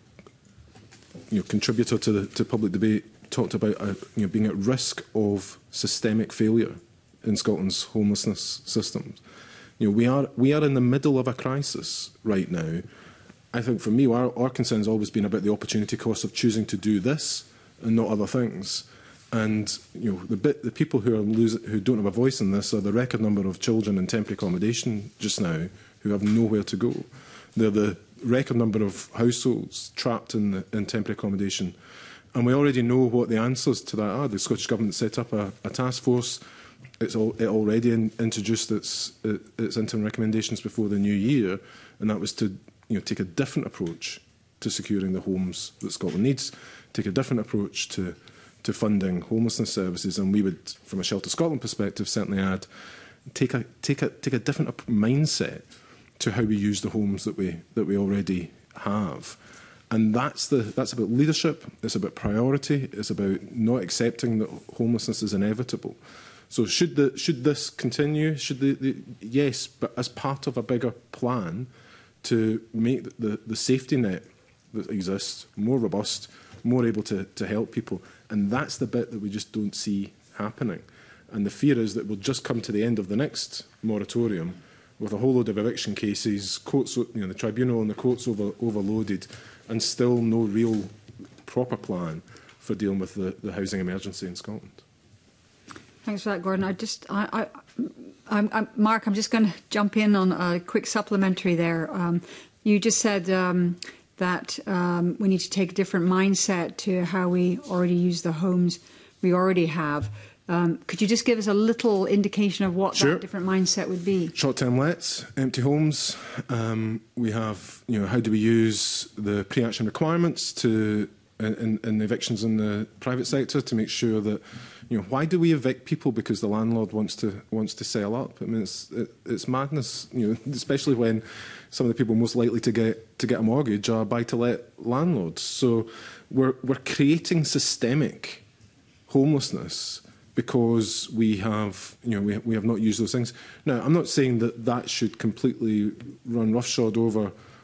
you know, contributor to the to public debate, talked about uh, you know, being at risk of systemic failure in Scotland's homelessness systems. You know, we are we are in the middle of a crisis right now. I think for me, our, our concern has always been about the opportunity cost of choosing to do this and not other things. And you know, the bit the people who are losing, who don't have a voice in this are the record number of children in temporary accommodation just now who have nowhere to go. They're the record number of households trapped in, the, in temporary accommodation. And we already know what the answers to that are. The Scottish Government set up a, a task force. It's all, it already in, introduced its, its interim recommendations before the new year, and that was to you know, take a different approach to securing the homes that Scotland needs, take a different approach to, to funding homelessness services, and we would, from a Shelter Scotland perspective, certainly add, take a, take a, take a different mindset to how we use the homes that we, that we already have. And that's, the, that's about leadership, it's about priority, it's about not accepting that homelessness is inevitable. So should, the, should this continue? Should the, the, yes, but as part of a bigger plan to make the, the, the safety net that exists more robust, more able to, to help people. And that's the bit that we just don't see happening. And the fear is that we'll just come to the end of the next moratorium with a whole load of eviction cases, courts, you know, the tribunal and the courts over, overloaded, and still no real proper plan for dealing with the, the housing emergency in Scotland. Thanks for that, Gordon. I just, I, I, I'm, I'm, Mark, I'm just going to jump in on a quick supplementary there. Um, you just said um, that um, we need to take a different mindset to how we already use the homes we already have. Um, could you just give us a little indication of what Sure. that different mindset would be? Short-term lets, empty homes. Um, we have, you know, how do we use the pre-action requirements to in, in evictions in the private sector to make sure that, you know, why do we evict people because the landlord wants to wants to sell up? I mean, it's it, it's madness, you know, especially when some of the people most likely to get to get a mortgage are buy-to-let landlords. So we're we're creating systemic homelessness because we have, you know, we, we have not used those things. Now, I'm not saying that that should completely run roughshod over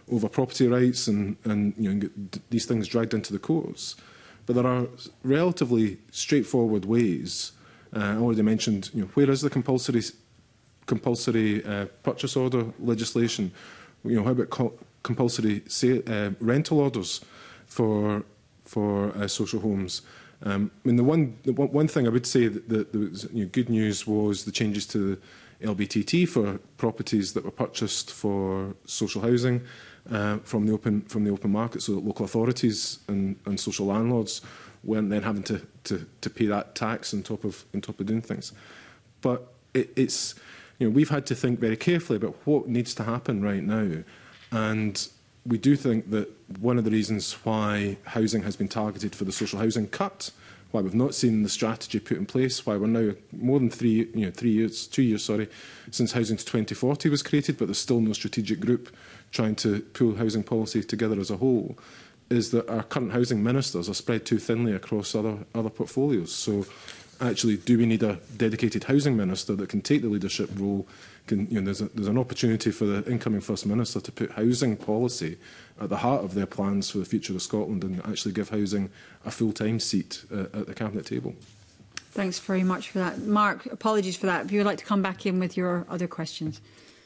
over property rights and, and you know, get these things dragged into the courts. But there are relatively straightforward ways. Uh, I already mentioned, you know, where is the compulsory compulsory uh, purchase order legislation? You know, how about co compulsory say, uh, rental orders for for uh, social homes? Um, I mean, the one the one thing I would say that, that there was, you know, good news was the changes to the L B T T for properties that were purchased for social housing uh, from the open from the open market, so that local authorities and, and social landlords weren't then having to, to to pay that tax on top of on top of doing things. But it, it's you know we've had to think very carefully about what needs to happen right now, and we do think that one of the reasons why housing has been targeted for the social housing cut, why we've not seen the strategy put in place, why we're now more than three, you know, three years, two years, sorry, since Housing to twenty forty was created, but there's still no strategic group trying to pull housing policy together as a whole, is that our current housing ministers are spread too thinly across other other portfolios. So, actually, do we need a dedicated housing minister that can take the leadership role? Can, you know, there's, a, there's an opportunity for the incoming First Minister to put housing policy at the heart of their plans for the future of Scotland and actually give housing a full-time seat uh, at the Cabinet table. Thanks very much for that. Mark, apologies for that. If you would like to come back in with your other questions.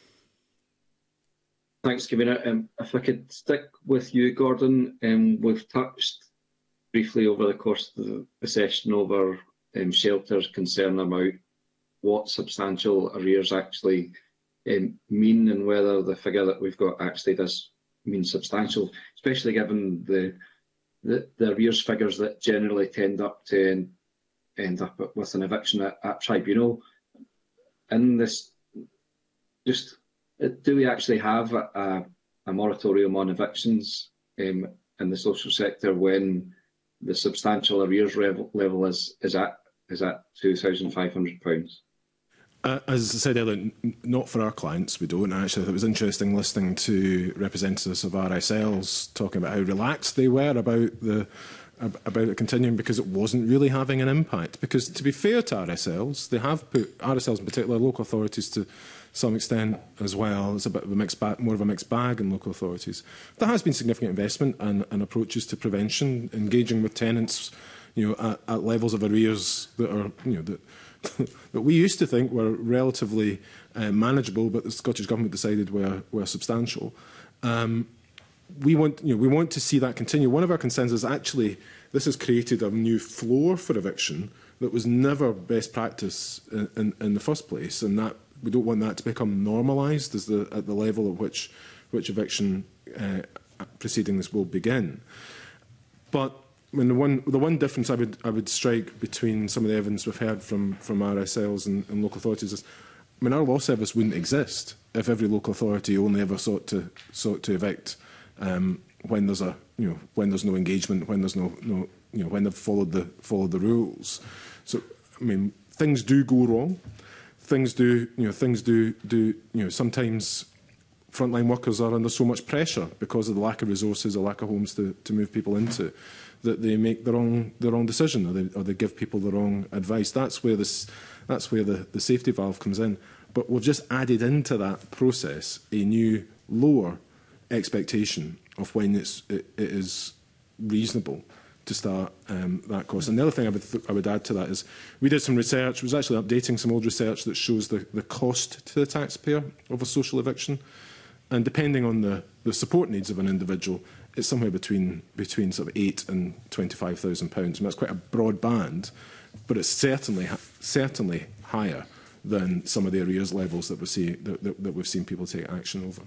Thanks, Convener. Um, if I could stick with you, Gordon, um, we've touched briefly over the course of the, the session over um, shelters' concern about what substantial arrears actually um, mean and whether the figure that we've got actually does mean substantial, especially given the the, the arrears figures that generally tend up to end, end up with an eviction at, at tribunal. In this, just do we actually have a, a, a moratorium on evictions um, in the social sector when the substantial arrears level, level is is at is at two thousand five hundred pounds? Uh, as I said earlier, not for our clients, we don't. Actually, it was interesting listening to representatives of R S Ls talking about how relaxed they were about the about it continuing because it wasn't really having an impact. Because to be fair to R S Ls, they have put, R S Ls in particular, local authorities to some extent as well. It's a bit of a mixed bag, more of a mixed bag in local authorities. There has been significant investment and, and approaches to prevention, engaging with tenants, you know, at, at levels of arrears that are, you know, that that we used to think were relatively uh, manageable, but the Scottish Government decided were, were substantial. Um, we want, you know, we want to see that continue. One of our concerns is actually this has created a new floor for eviction that was never best practice in, in, in the first place, and that we don't want that to become normalised as the at the level at which which eviction uh, proceedings will begin. But I mean, the one the one difference I would I would strike between some of the evidence we've heard from from R S Ls and, and local authorities is, I mean, our law service wouldn't exist if every local authority only ever sought to sought to evict um, when there's a you know when there's no engagement, when there's no no you know when they've followed the followed the rules. So I mean, things do go wrong. Things do you know things do do you know sometimes frontline workers are under so much pressure because of the lack of resources, the lack of homes to to move people into, that they make the wrong the wrong decision, or they, or they give people the wrong advice. That's where this that's where the, the safety valve comes in. But we've just added into that process a new lower expectation of when it's it, it is reasonable to start um, that course. And the other thing I would th I would add to that is we did some research. We was actually updating some old research that shows the the cost to the taxpayer of a social eviction, and depending on the the support needs of an individual, it's somewhere between between sort of eight and twenty-five thousand pounds. And that's quite a broad band, but it's certainly certainly higher than some of the arrears levels that we see that, that, that we've seen people take action over.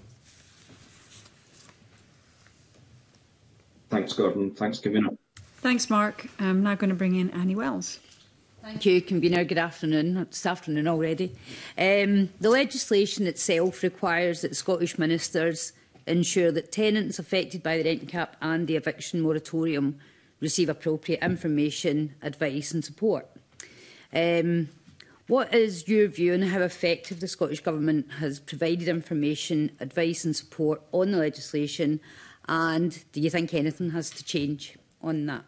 Thanks, Gordon. Thanks, Convener. Thanks, Mark. I'm now going to bring in Annie Wells. Thank you, Convener. Good afternoon. It's afternoon already. Um, the legislation itself requires that Scottish ministers ensure that tenants affected by the rent cap and the eviction moratorium receive appropriate information, advice and support. Um, what is your view on how effective the Scottish Government has provided information, advice and support on the legislation, and do you think anything has to change on that?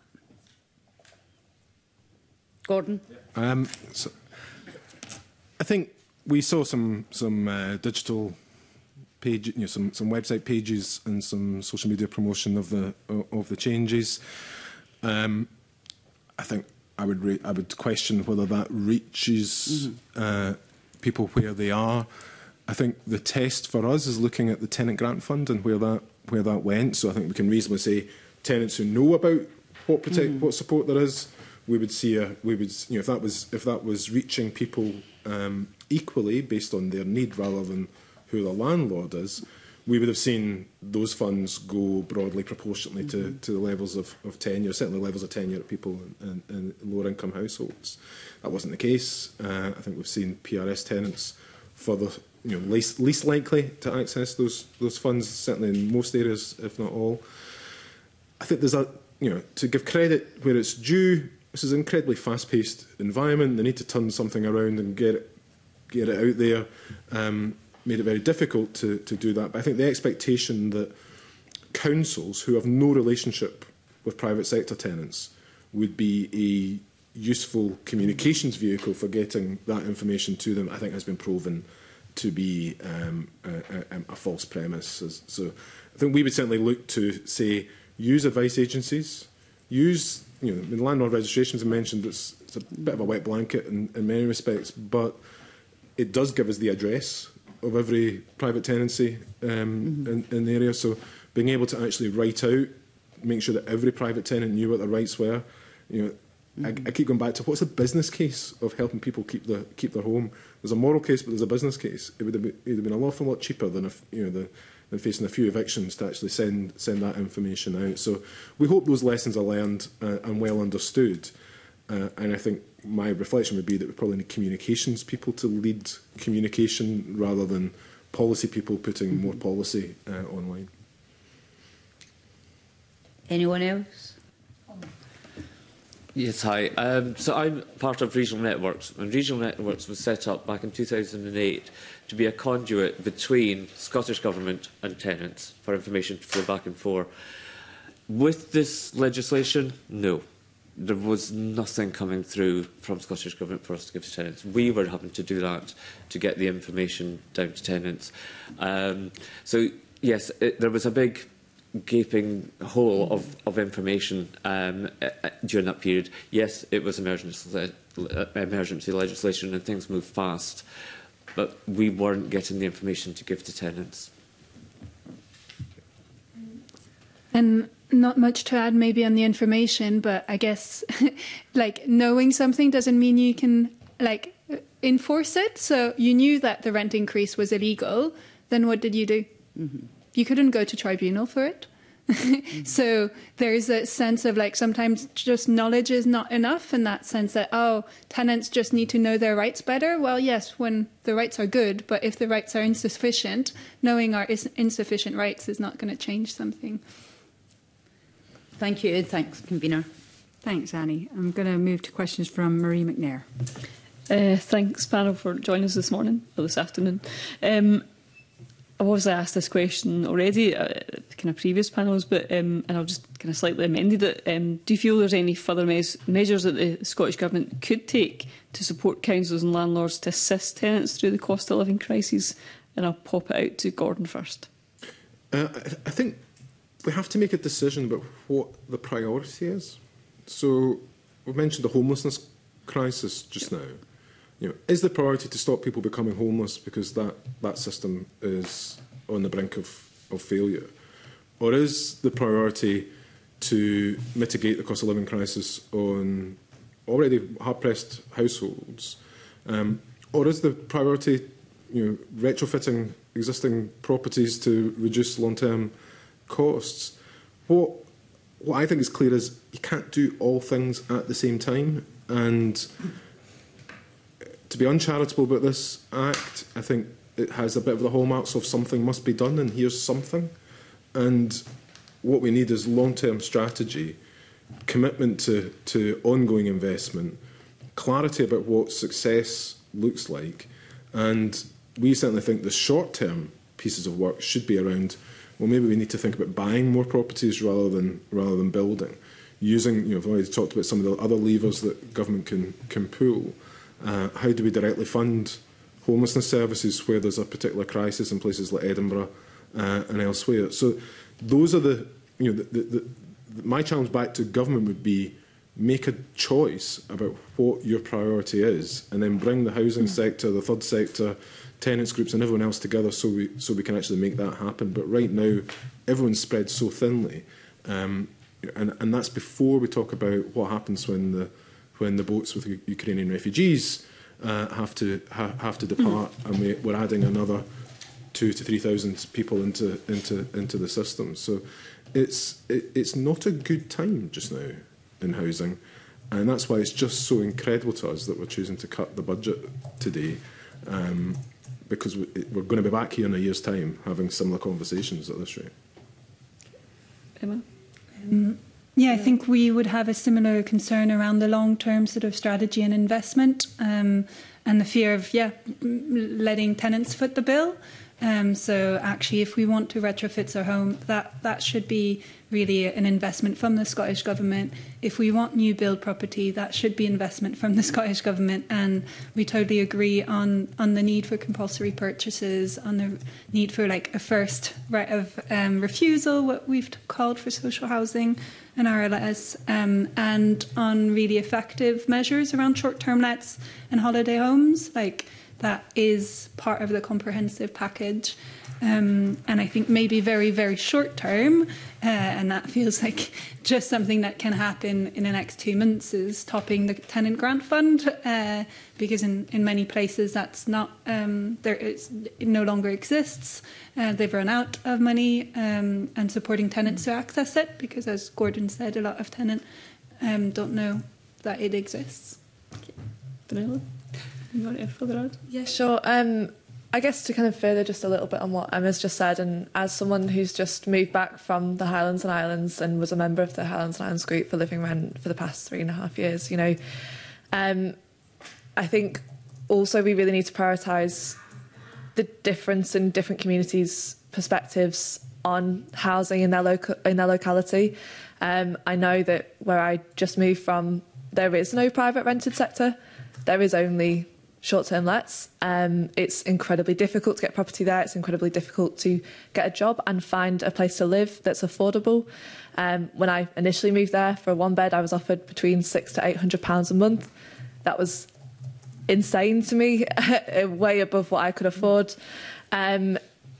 Gordon? Um, so I think we saw some some uh, digital page, you know, some some website pages and some social media promotion of the of the changes. Um, I think I would re I would question whether that reaches mm-hmm. uh, people where they are. I think the test for us is looking at the tenant grant fund and where that where that went. So I think we can reasonably say tenants who know about what protect mm-hmm. what support there is, we would see a we would you know if that was if that was reaching people um, equally based on their need rather than who the landlord is, we would have seen those funds go broadly proportionately mm-hmm. to, to the levels of, of tenure, certainly levels of tenure of people in, in, in lower income households. That wasn't the case. Uh, I think we've seen P R S tenants for the you know least least likely to access those those funds, certainly in most areas, if not all. I think there's a you know to give credit where it's due. This is an incredibly fast-paced environment. They need to turn something around and get it get it out there. Um, made it very difficult to, to do that. But I think the expectation that councils who have no relationship with private sector tenants would be a useful communications vehicle for getting that information to them, I think has been proven to be um, a, a, a false premise. So I think we would certainly look to say, use advice agencies, use, you know, in landlord registrations I mentioned, it's, it's a bit of a wet blanket in, in many respects, but it does give us the address of every private tenancy um, mm-hmm. in, in the area. So being able to actually write out, make sure that every private tenant knew what their rights were. You know, mm-hmm. I, I keep going back to what's the business case of helping people keep the keep their home. There's a moral case, but there's a business case. It would have been, it would have been an awful lot cheaper than if you know the than facing a few evictions to actually send send that information out. So we hope those lessons are learned uh, and well understood. Uh, and I think my reflection would be that we probably need communications people to lead communication rather than policy people putting more policy uh, online. Anyone else? Yes, hi. Um, so I'm part of Regional Networks, and Regional Networks was set up back in two thousand eight to be a conduit between Scottish Government and tenants for information to flow back and forth. With this legislation, no. There was nothing coming through from Scottish Government for us to give to tenants. We were having to do that to get the information down to tenants. Um, so, yes, it, there was a big gaping hole of, of information um, during that period. Yes, it was emergency, le emergency legislation and things moved fast, but we weren't getting the information to give to tenants. And not much to add maybe on the information, but I guess like knowing something doesn't mean you can like enforce it. So you knew that the rent increase was illegal, then what did you do? Mm-hmm. You couldn't go to tribunal for it. Mm-hmm. So there's a sense of like sometimes just knowledge is not enough in that sense that, oh, tenants just need to know their rights better. Well, yes, when the rights are good, but if the rights are insufficient, knowing our is insufficient rights is not going to change something. Thank you. Thanks, Convener. Thanks, Annie. I'm going to move to questions from Marie McNair. Uh, thanks, panel, for joining us this morning, or this afternoon. Um, I've obviously asked this question already at kind of previous panels, but um, and I've just kind of slightly amended it. Um, do you feel there's any further mes measures that the Scottish Government could take to support councils and landlords to assist tenants through the cost of living crisis? And I'll pop it out to Gordon first. Uh, I, I think we have to make a decision about what the priority is. So we've mentioned the homelessness crisis just now. You know, is the priority to stop people becoming homeless because that, that system is on the brink of, of failure? Or is the priority to mitigate the cost of living crisis on already hard-pressed households? Um, or is the priority you know, retrofitting existing properties to reduce long-term costs? What, what I think is clear is you can't do all things at the same time. And to be uncharitable about this Act, I think it has a bit of the hallmarks of something must be done, and here's something. And what we need is long-term strategy, commitment to, to ongoing investment, clarity about what success looks like. And we certainly think the short-term pieces of work should be around, well, maybe we need to think about buying more properties rather than, rather than building. Using, you know, I've already talked about some of the other levers that government can, can pull. Uh, how do we directly fund homelessness services where there's a particular crisis in places like Edinburgh uh, and elsewhere. So those are the, you know, the, the, the, my challenge back to government would be make a choice about what your priority is, and then bring the housing mm. sector, the third sector, tenants groups and everyone else together so we so we can actually make that happen. But right now, everyone's spread so thinly, um, and and that's before we talk about what happens when the when the boats with U Ukrainian refugees uh, have to ha have to depart, mm. and we, we're adding another two to three thousand people into into into the system. So it's it, it's not a good time just now in housing, and that's why it's just so incredible to us that we're choosing to cut the budget today, um, because we, we're going to be back here in a year's time having similar conversations at this rate. Emma? Um, yeah, I think we would have a similar concern around the long-term sort of strategy and investment, um, and the fear of, yeah, letting tenants foot the bill. Um, so actually, if we want to retrofit our home, that, that should be really an investment from the Scottish Government. If we want new build property, that should be investment from the Scottish Government. And we totally agree on, on the need for compulsory purchases, on the need for like a first right of um, refusal, what we've called for social housing and R L S, um, and on really effective measures around short-term lets and holiday homes. Like, that is part of the comprehensive package. Um, and I think maybe very, very short term, uh, and that feels like just something that can happen in the next two months, is topping the tenant grant fund, uh, because in, in many places that's not, um, there is, it no longer exists. Uh, they've run out of money, um, and supporting tenants to access it, because as Gordon said, a lot of tenants um, don't know that it exists. Okay. Vanilla? You want to further add? Yeah, sure. Um, I guess to kind of further just a little bit on what Emma's just said, and as someone who's just moved back from the Highlands and Islands and was a member of the Highlands and Islands group for Living Rent for the past three and a half years, you know, um, I think also we really need to prioritise the difference in different communities' perspectives on housing in their local in their locality. Um, I know that where I just moved from, there is no private rented sector. There is only short-term lets. Um, it's incredibly difficult to get property there. It's incredibly difficult to get a job and find a place to live that's affordable. Um, when I initially moved there for a one bed, I was offered between six to eight hundred pounds a month. That was insane to me, way above what I could afford. Um,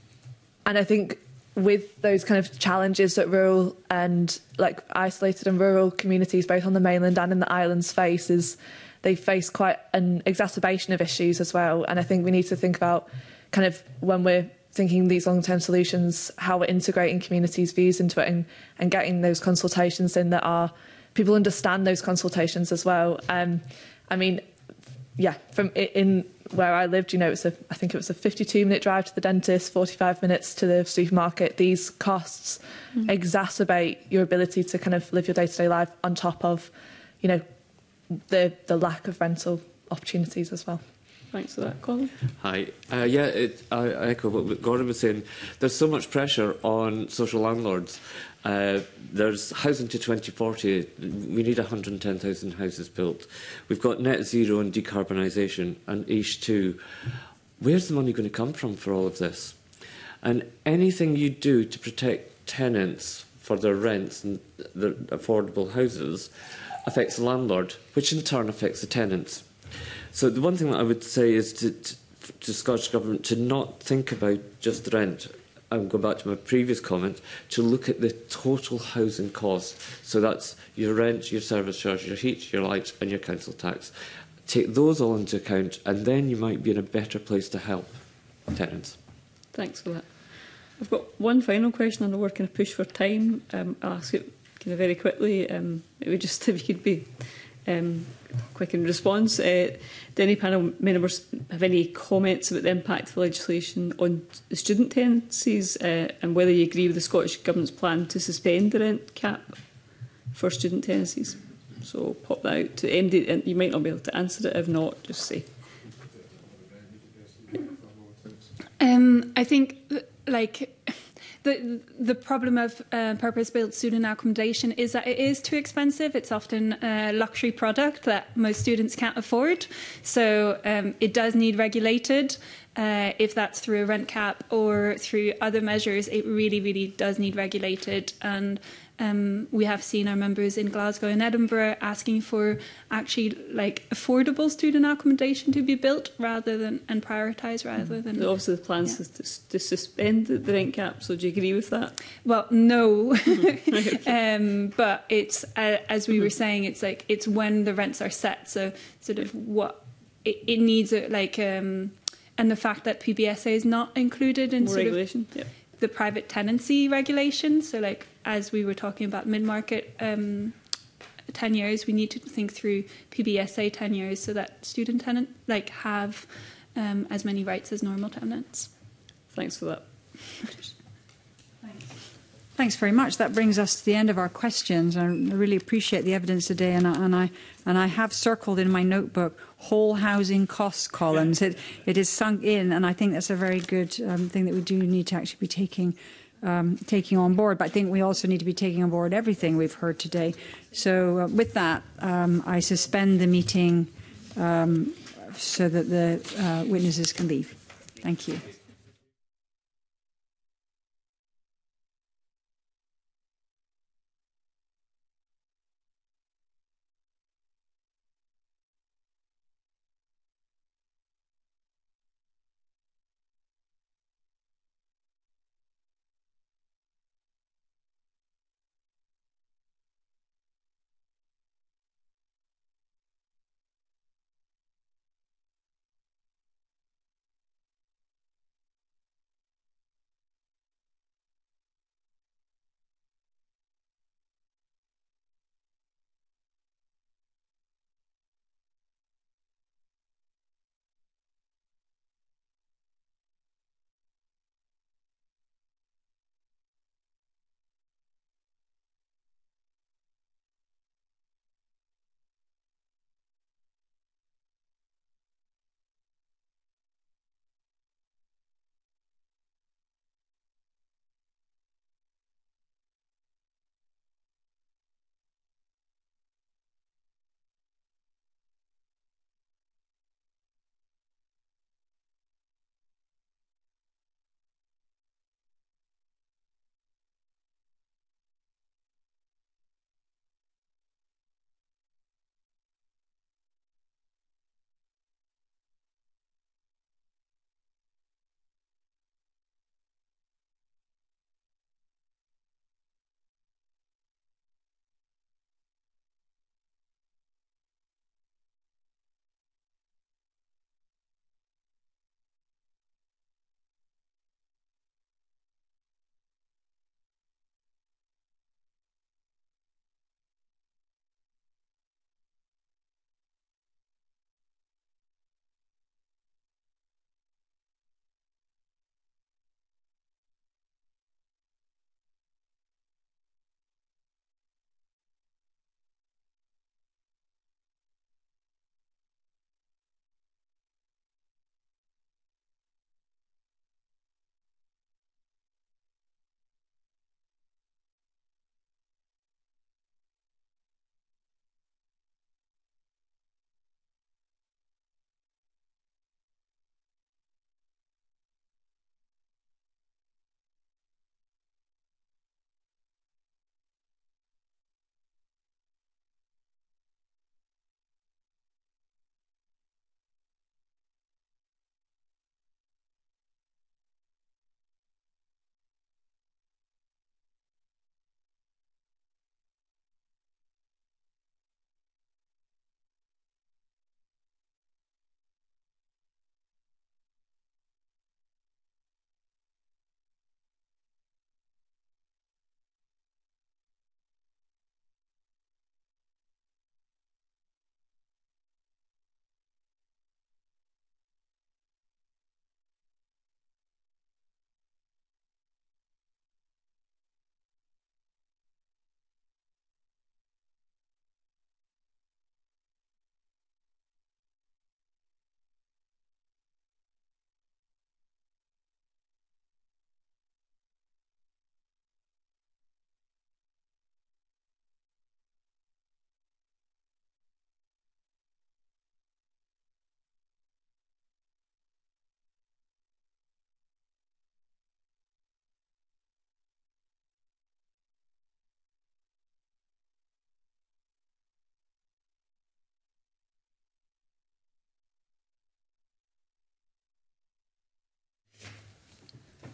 and I think with those kind of challenges that rural and like isolated and rural communities, both on the mainland and in the islands, face, is they face quite an exacerbation of issues as well. And I think we need to think about kind of when we're thinking these long-term solutions, how we're integrating communities' views into it, and, and getting those consultations in that are, people understand those consultations as well. Um, I mean, yeah, from in where I lived, you know, it's a, I think it was a fifty-two minute drive to the dentist, forty-five minutes to the supermarket. These costs mm. exacerbate your ability to kind of live your day-to-day life, on top of, you know, the the lack of rental opportunities as well. Thanks for that, Colin. Hi. Uh, yeah, it, I, I echo what Gordon was saying. There's so much pressure on social landlords. Uh, there's housing to twenty forty. We need one hundred and ten thousand houses built. We've got net zero and decarbonisation and A S H two. Where's the money going to come from for all of this? And anything you do to protect tenants for their rents and their affordable houses affects the landlord, which in turn affects the tenants. So the one thing that I would say is to, to, to Scottish Government to not think about just the rent. I'm going back to my previous comment, to look at the total housing cost. So that's your rent, your service charge, your heat, your light and your council tax. Take those all into account, and then you might be in a better place to help tenants. Thanks for that. I've got one final question, and we're going to push for time. Um, I'll ask it kind of very quickly. Um, it would just, if you could be um, quick in response. Uh, do any panel members have any comments about the impact of the legislation on the student tenancies, uh, and whether you agree with the Scottish Government's plan to suspend the rent cap for student tenancies? So pop that out to M D, and you might not be able to answer it. If not, just say. Um, I think, like, the the problem of uh, purpose-built student accommodation is that it is too expensive. It's often a luxury product that most students can't afford. So um, it does need regulated. Uh, if that's through a rent cap or through other measures, it really, really does need regulated. And um, we have seen our members in Glasgow and Edinburgh asking for actually like affordable student accommodation to be built rather than and prioritised rather than. Also, the plans yeah. is to, to suspend the, the rent cap. So, do you agree with that? Well, no, um, but it's uh, as we mm-hmm. were saying, it's like it's when the rents are set. So, sort of what it, it needs, a, like, um, and the fact that P B S A is not included in More sort regulation. of Yep. the private tenancy regulation. So, like as we were talking about mid-market um, ten years, we need to think through P B S A ten years so that student tenant like have um, as many rights as normal tenants. Thanks for that. Thanks very much. That brings us to the end of our questions. I really appreciate the evidence today, and I, and I and I have circled in my notebook whole housing costs columns. It it is sunk in, and I think that's a very good um, thing that we do need to actually be taking um, taking on board. But I think we also need to be taking on board everything we've heard today. So uh, with that, um, I suspend the meeting um, so that the uh, witnesses can leave. Thank you.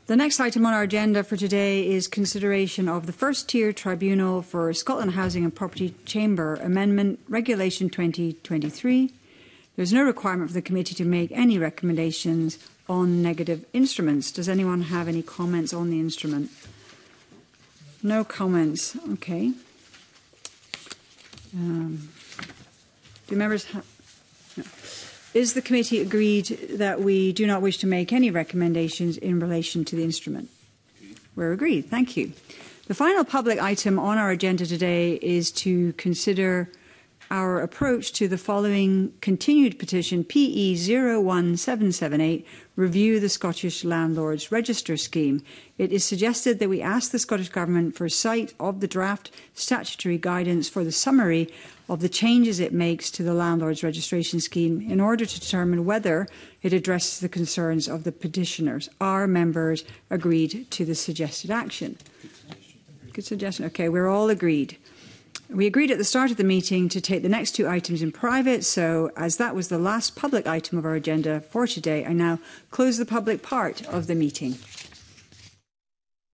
The next item on our agenda for today is consideration of the First Tier Tribunal for Scotland Housing and Property Chamber Amendment Regulation twenty twenty-three. There is no requirement for the committee to make any recommendations on negative instruments. Does anyone have any comments on the instrument? No comments. Okay. Um, do members have... No. Is the committee agreed that we do not wish to make any recommendations in relation to the instrument? We're agreed. Thank you. The final public item on our agenda today is to consider our approach to the following continued petition, P E zero one seven seven eight, review the Scottish Landlords Register Scheme. It is suggested that we ask the Scottish Government for sight of the draft statutory guidance for the summary of the changes it makes to the Landlords Registration Scheme in order to determine whether it addresses the concerns of the petitioners. Our members agreed to the suggested action. Good suggestion. Okay, we're all agreed. We agreed at the start of the meeting to take the next two items in private, so as that was the last public item of our agenda for today, I now close the public part of the meeting.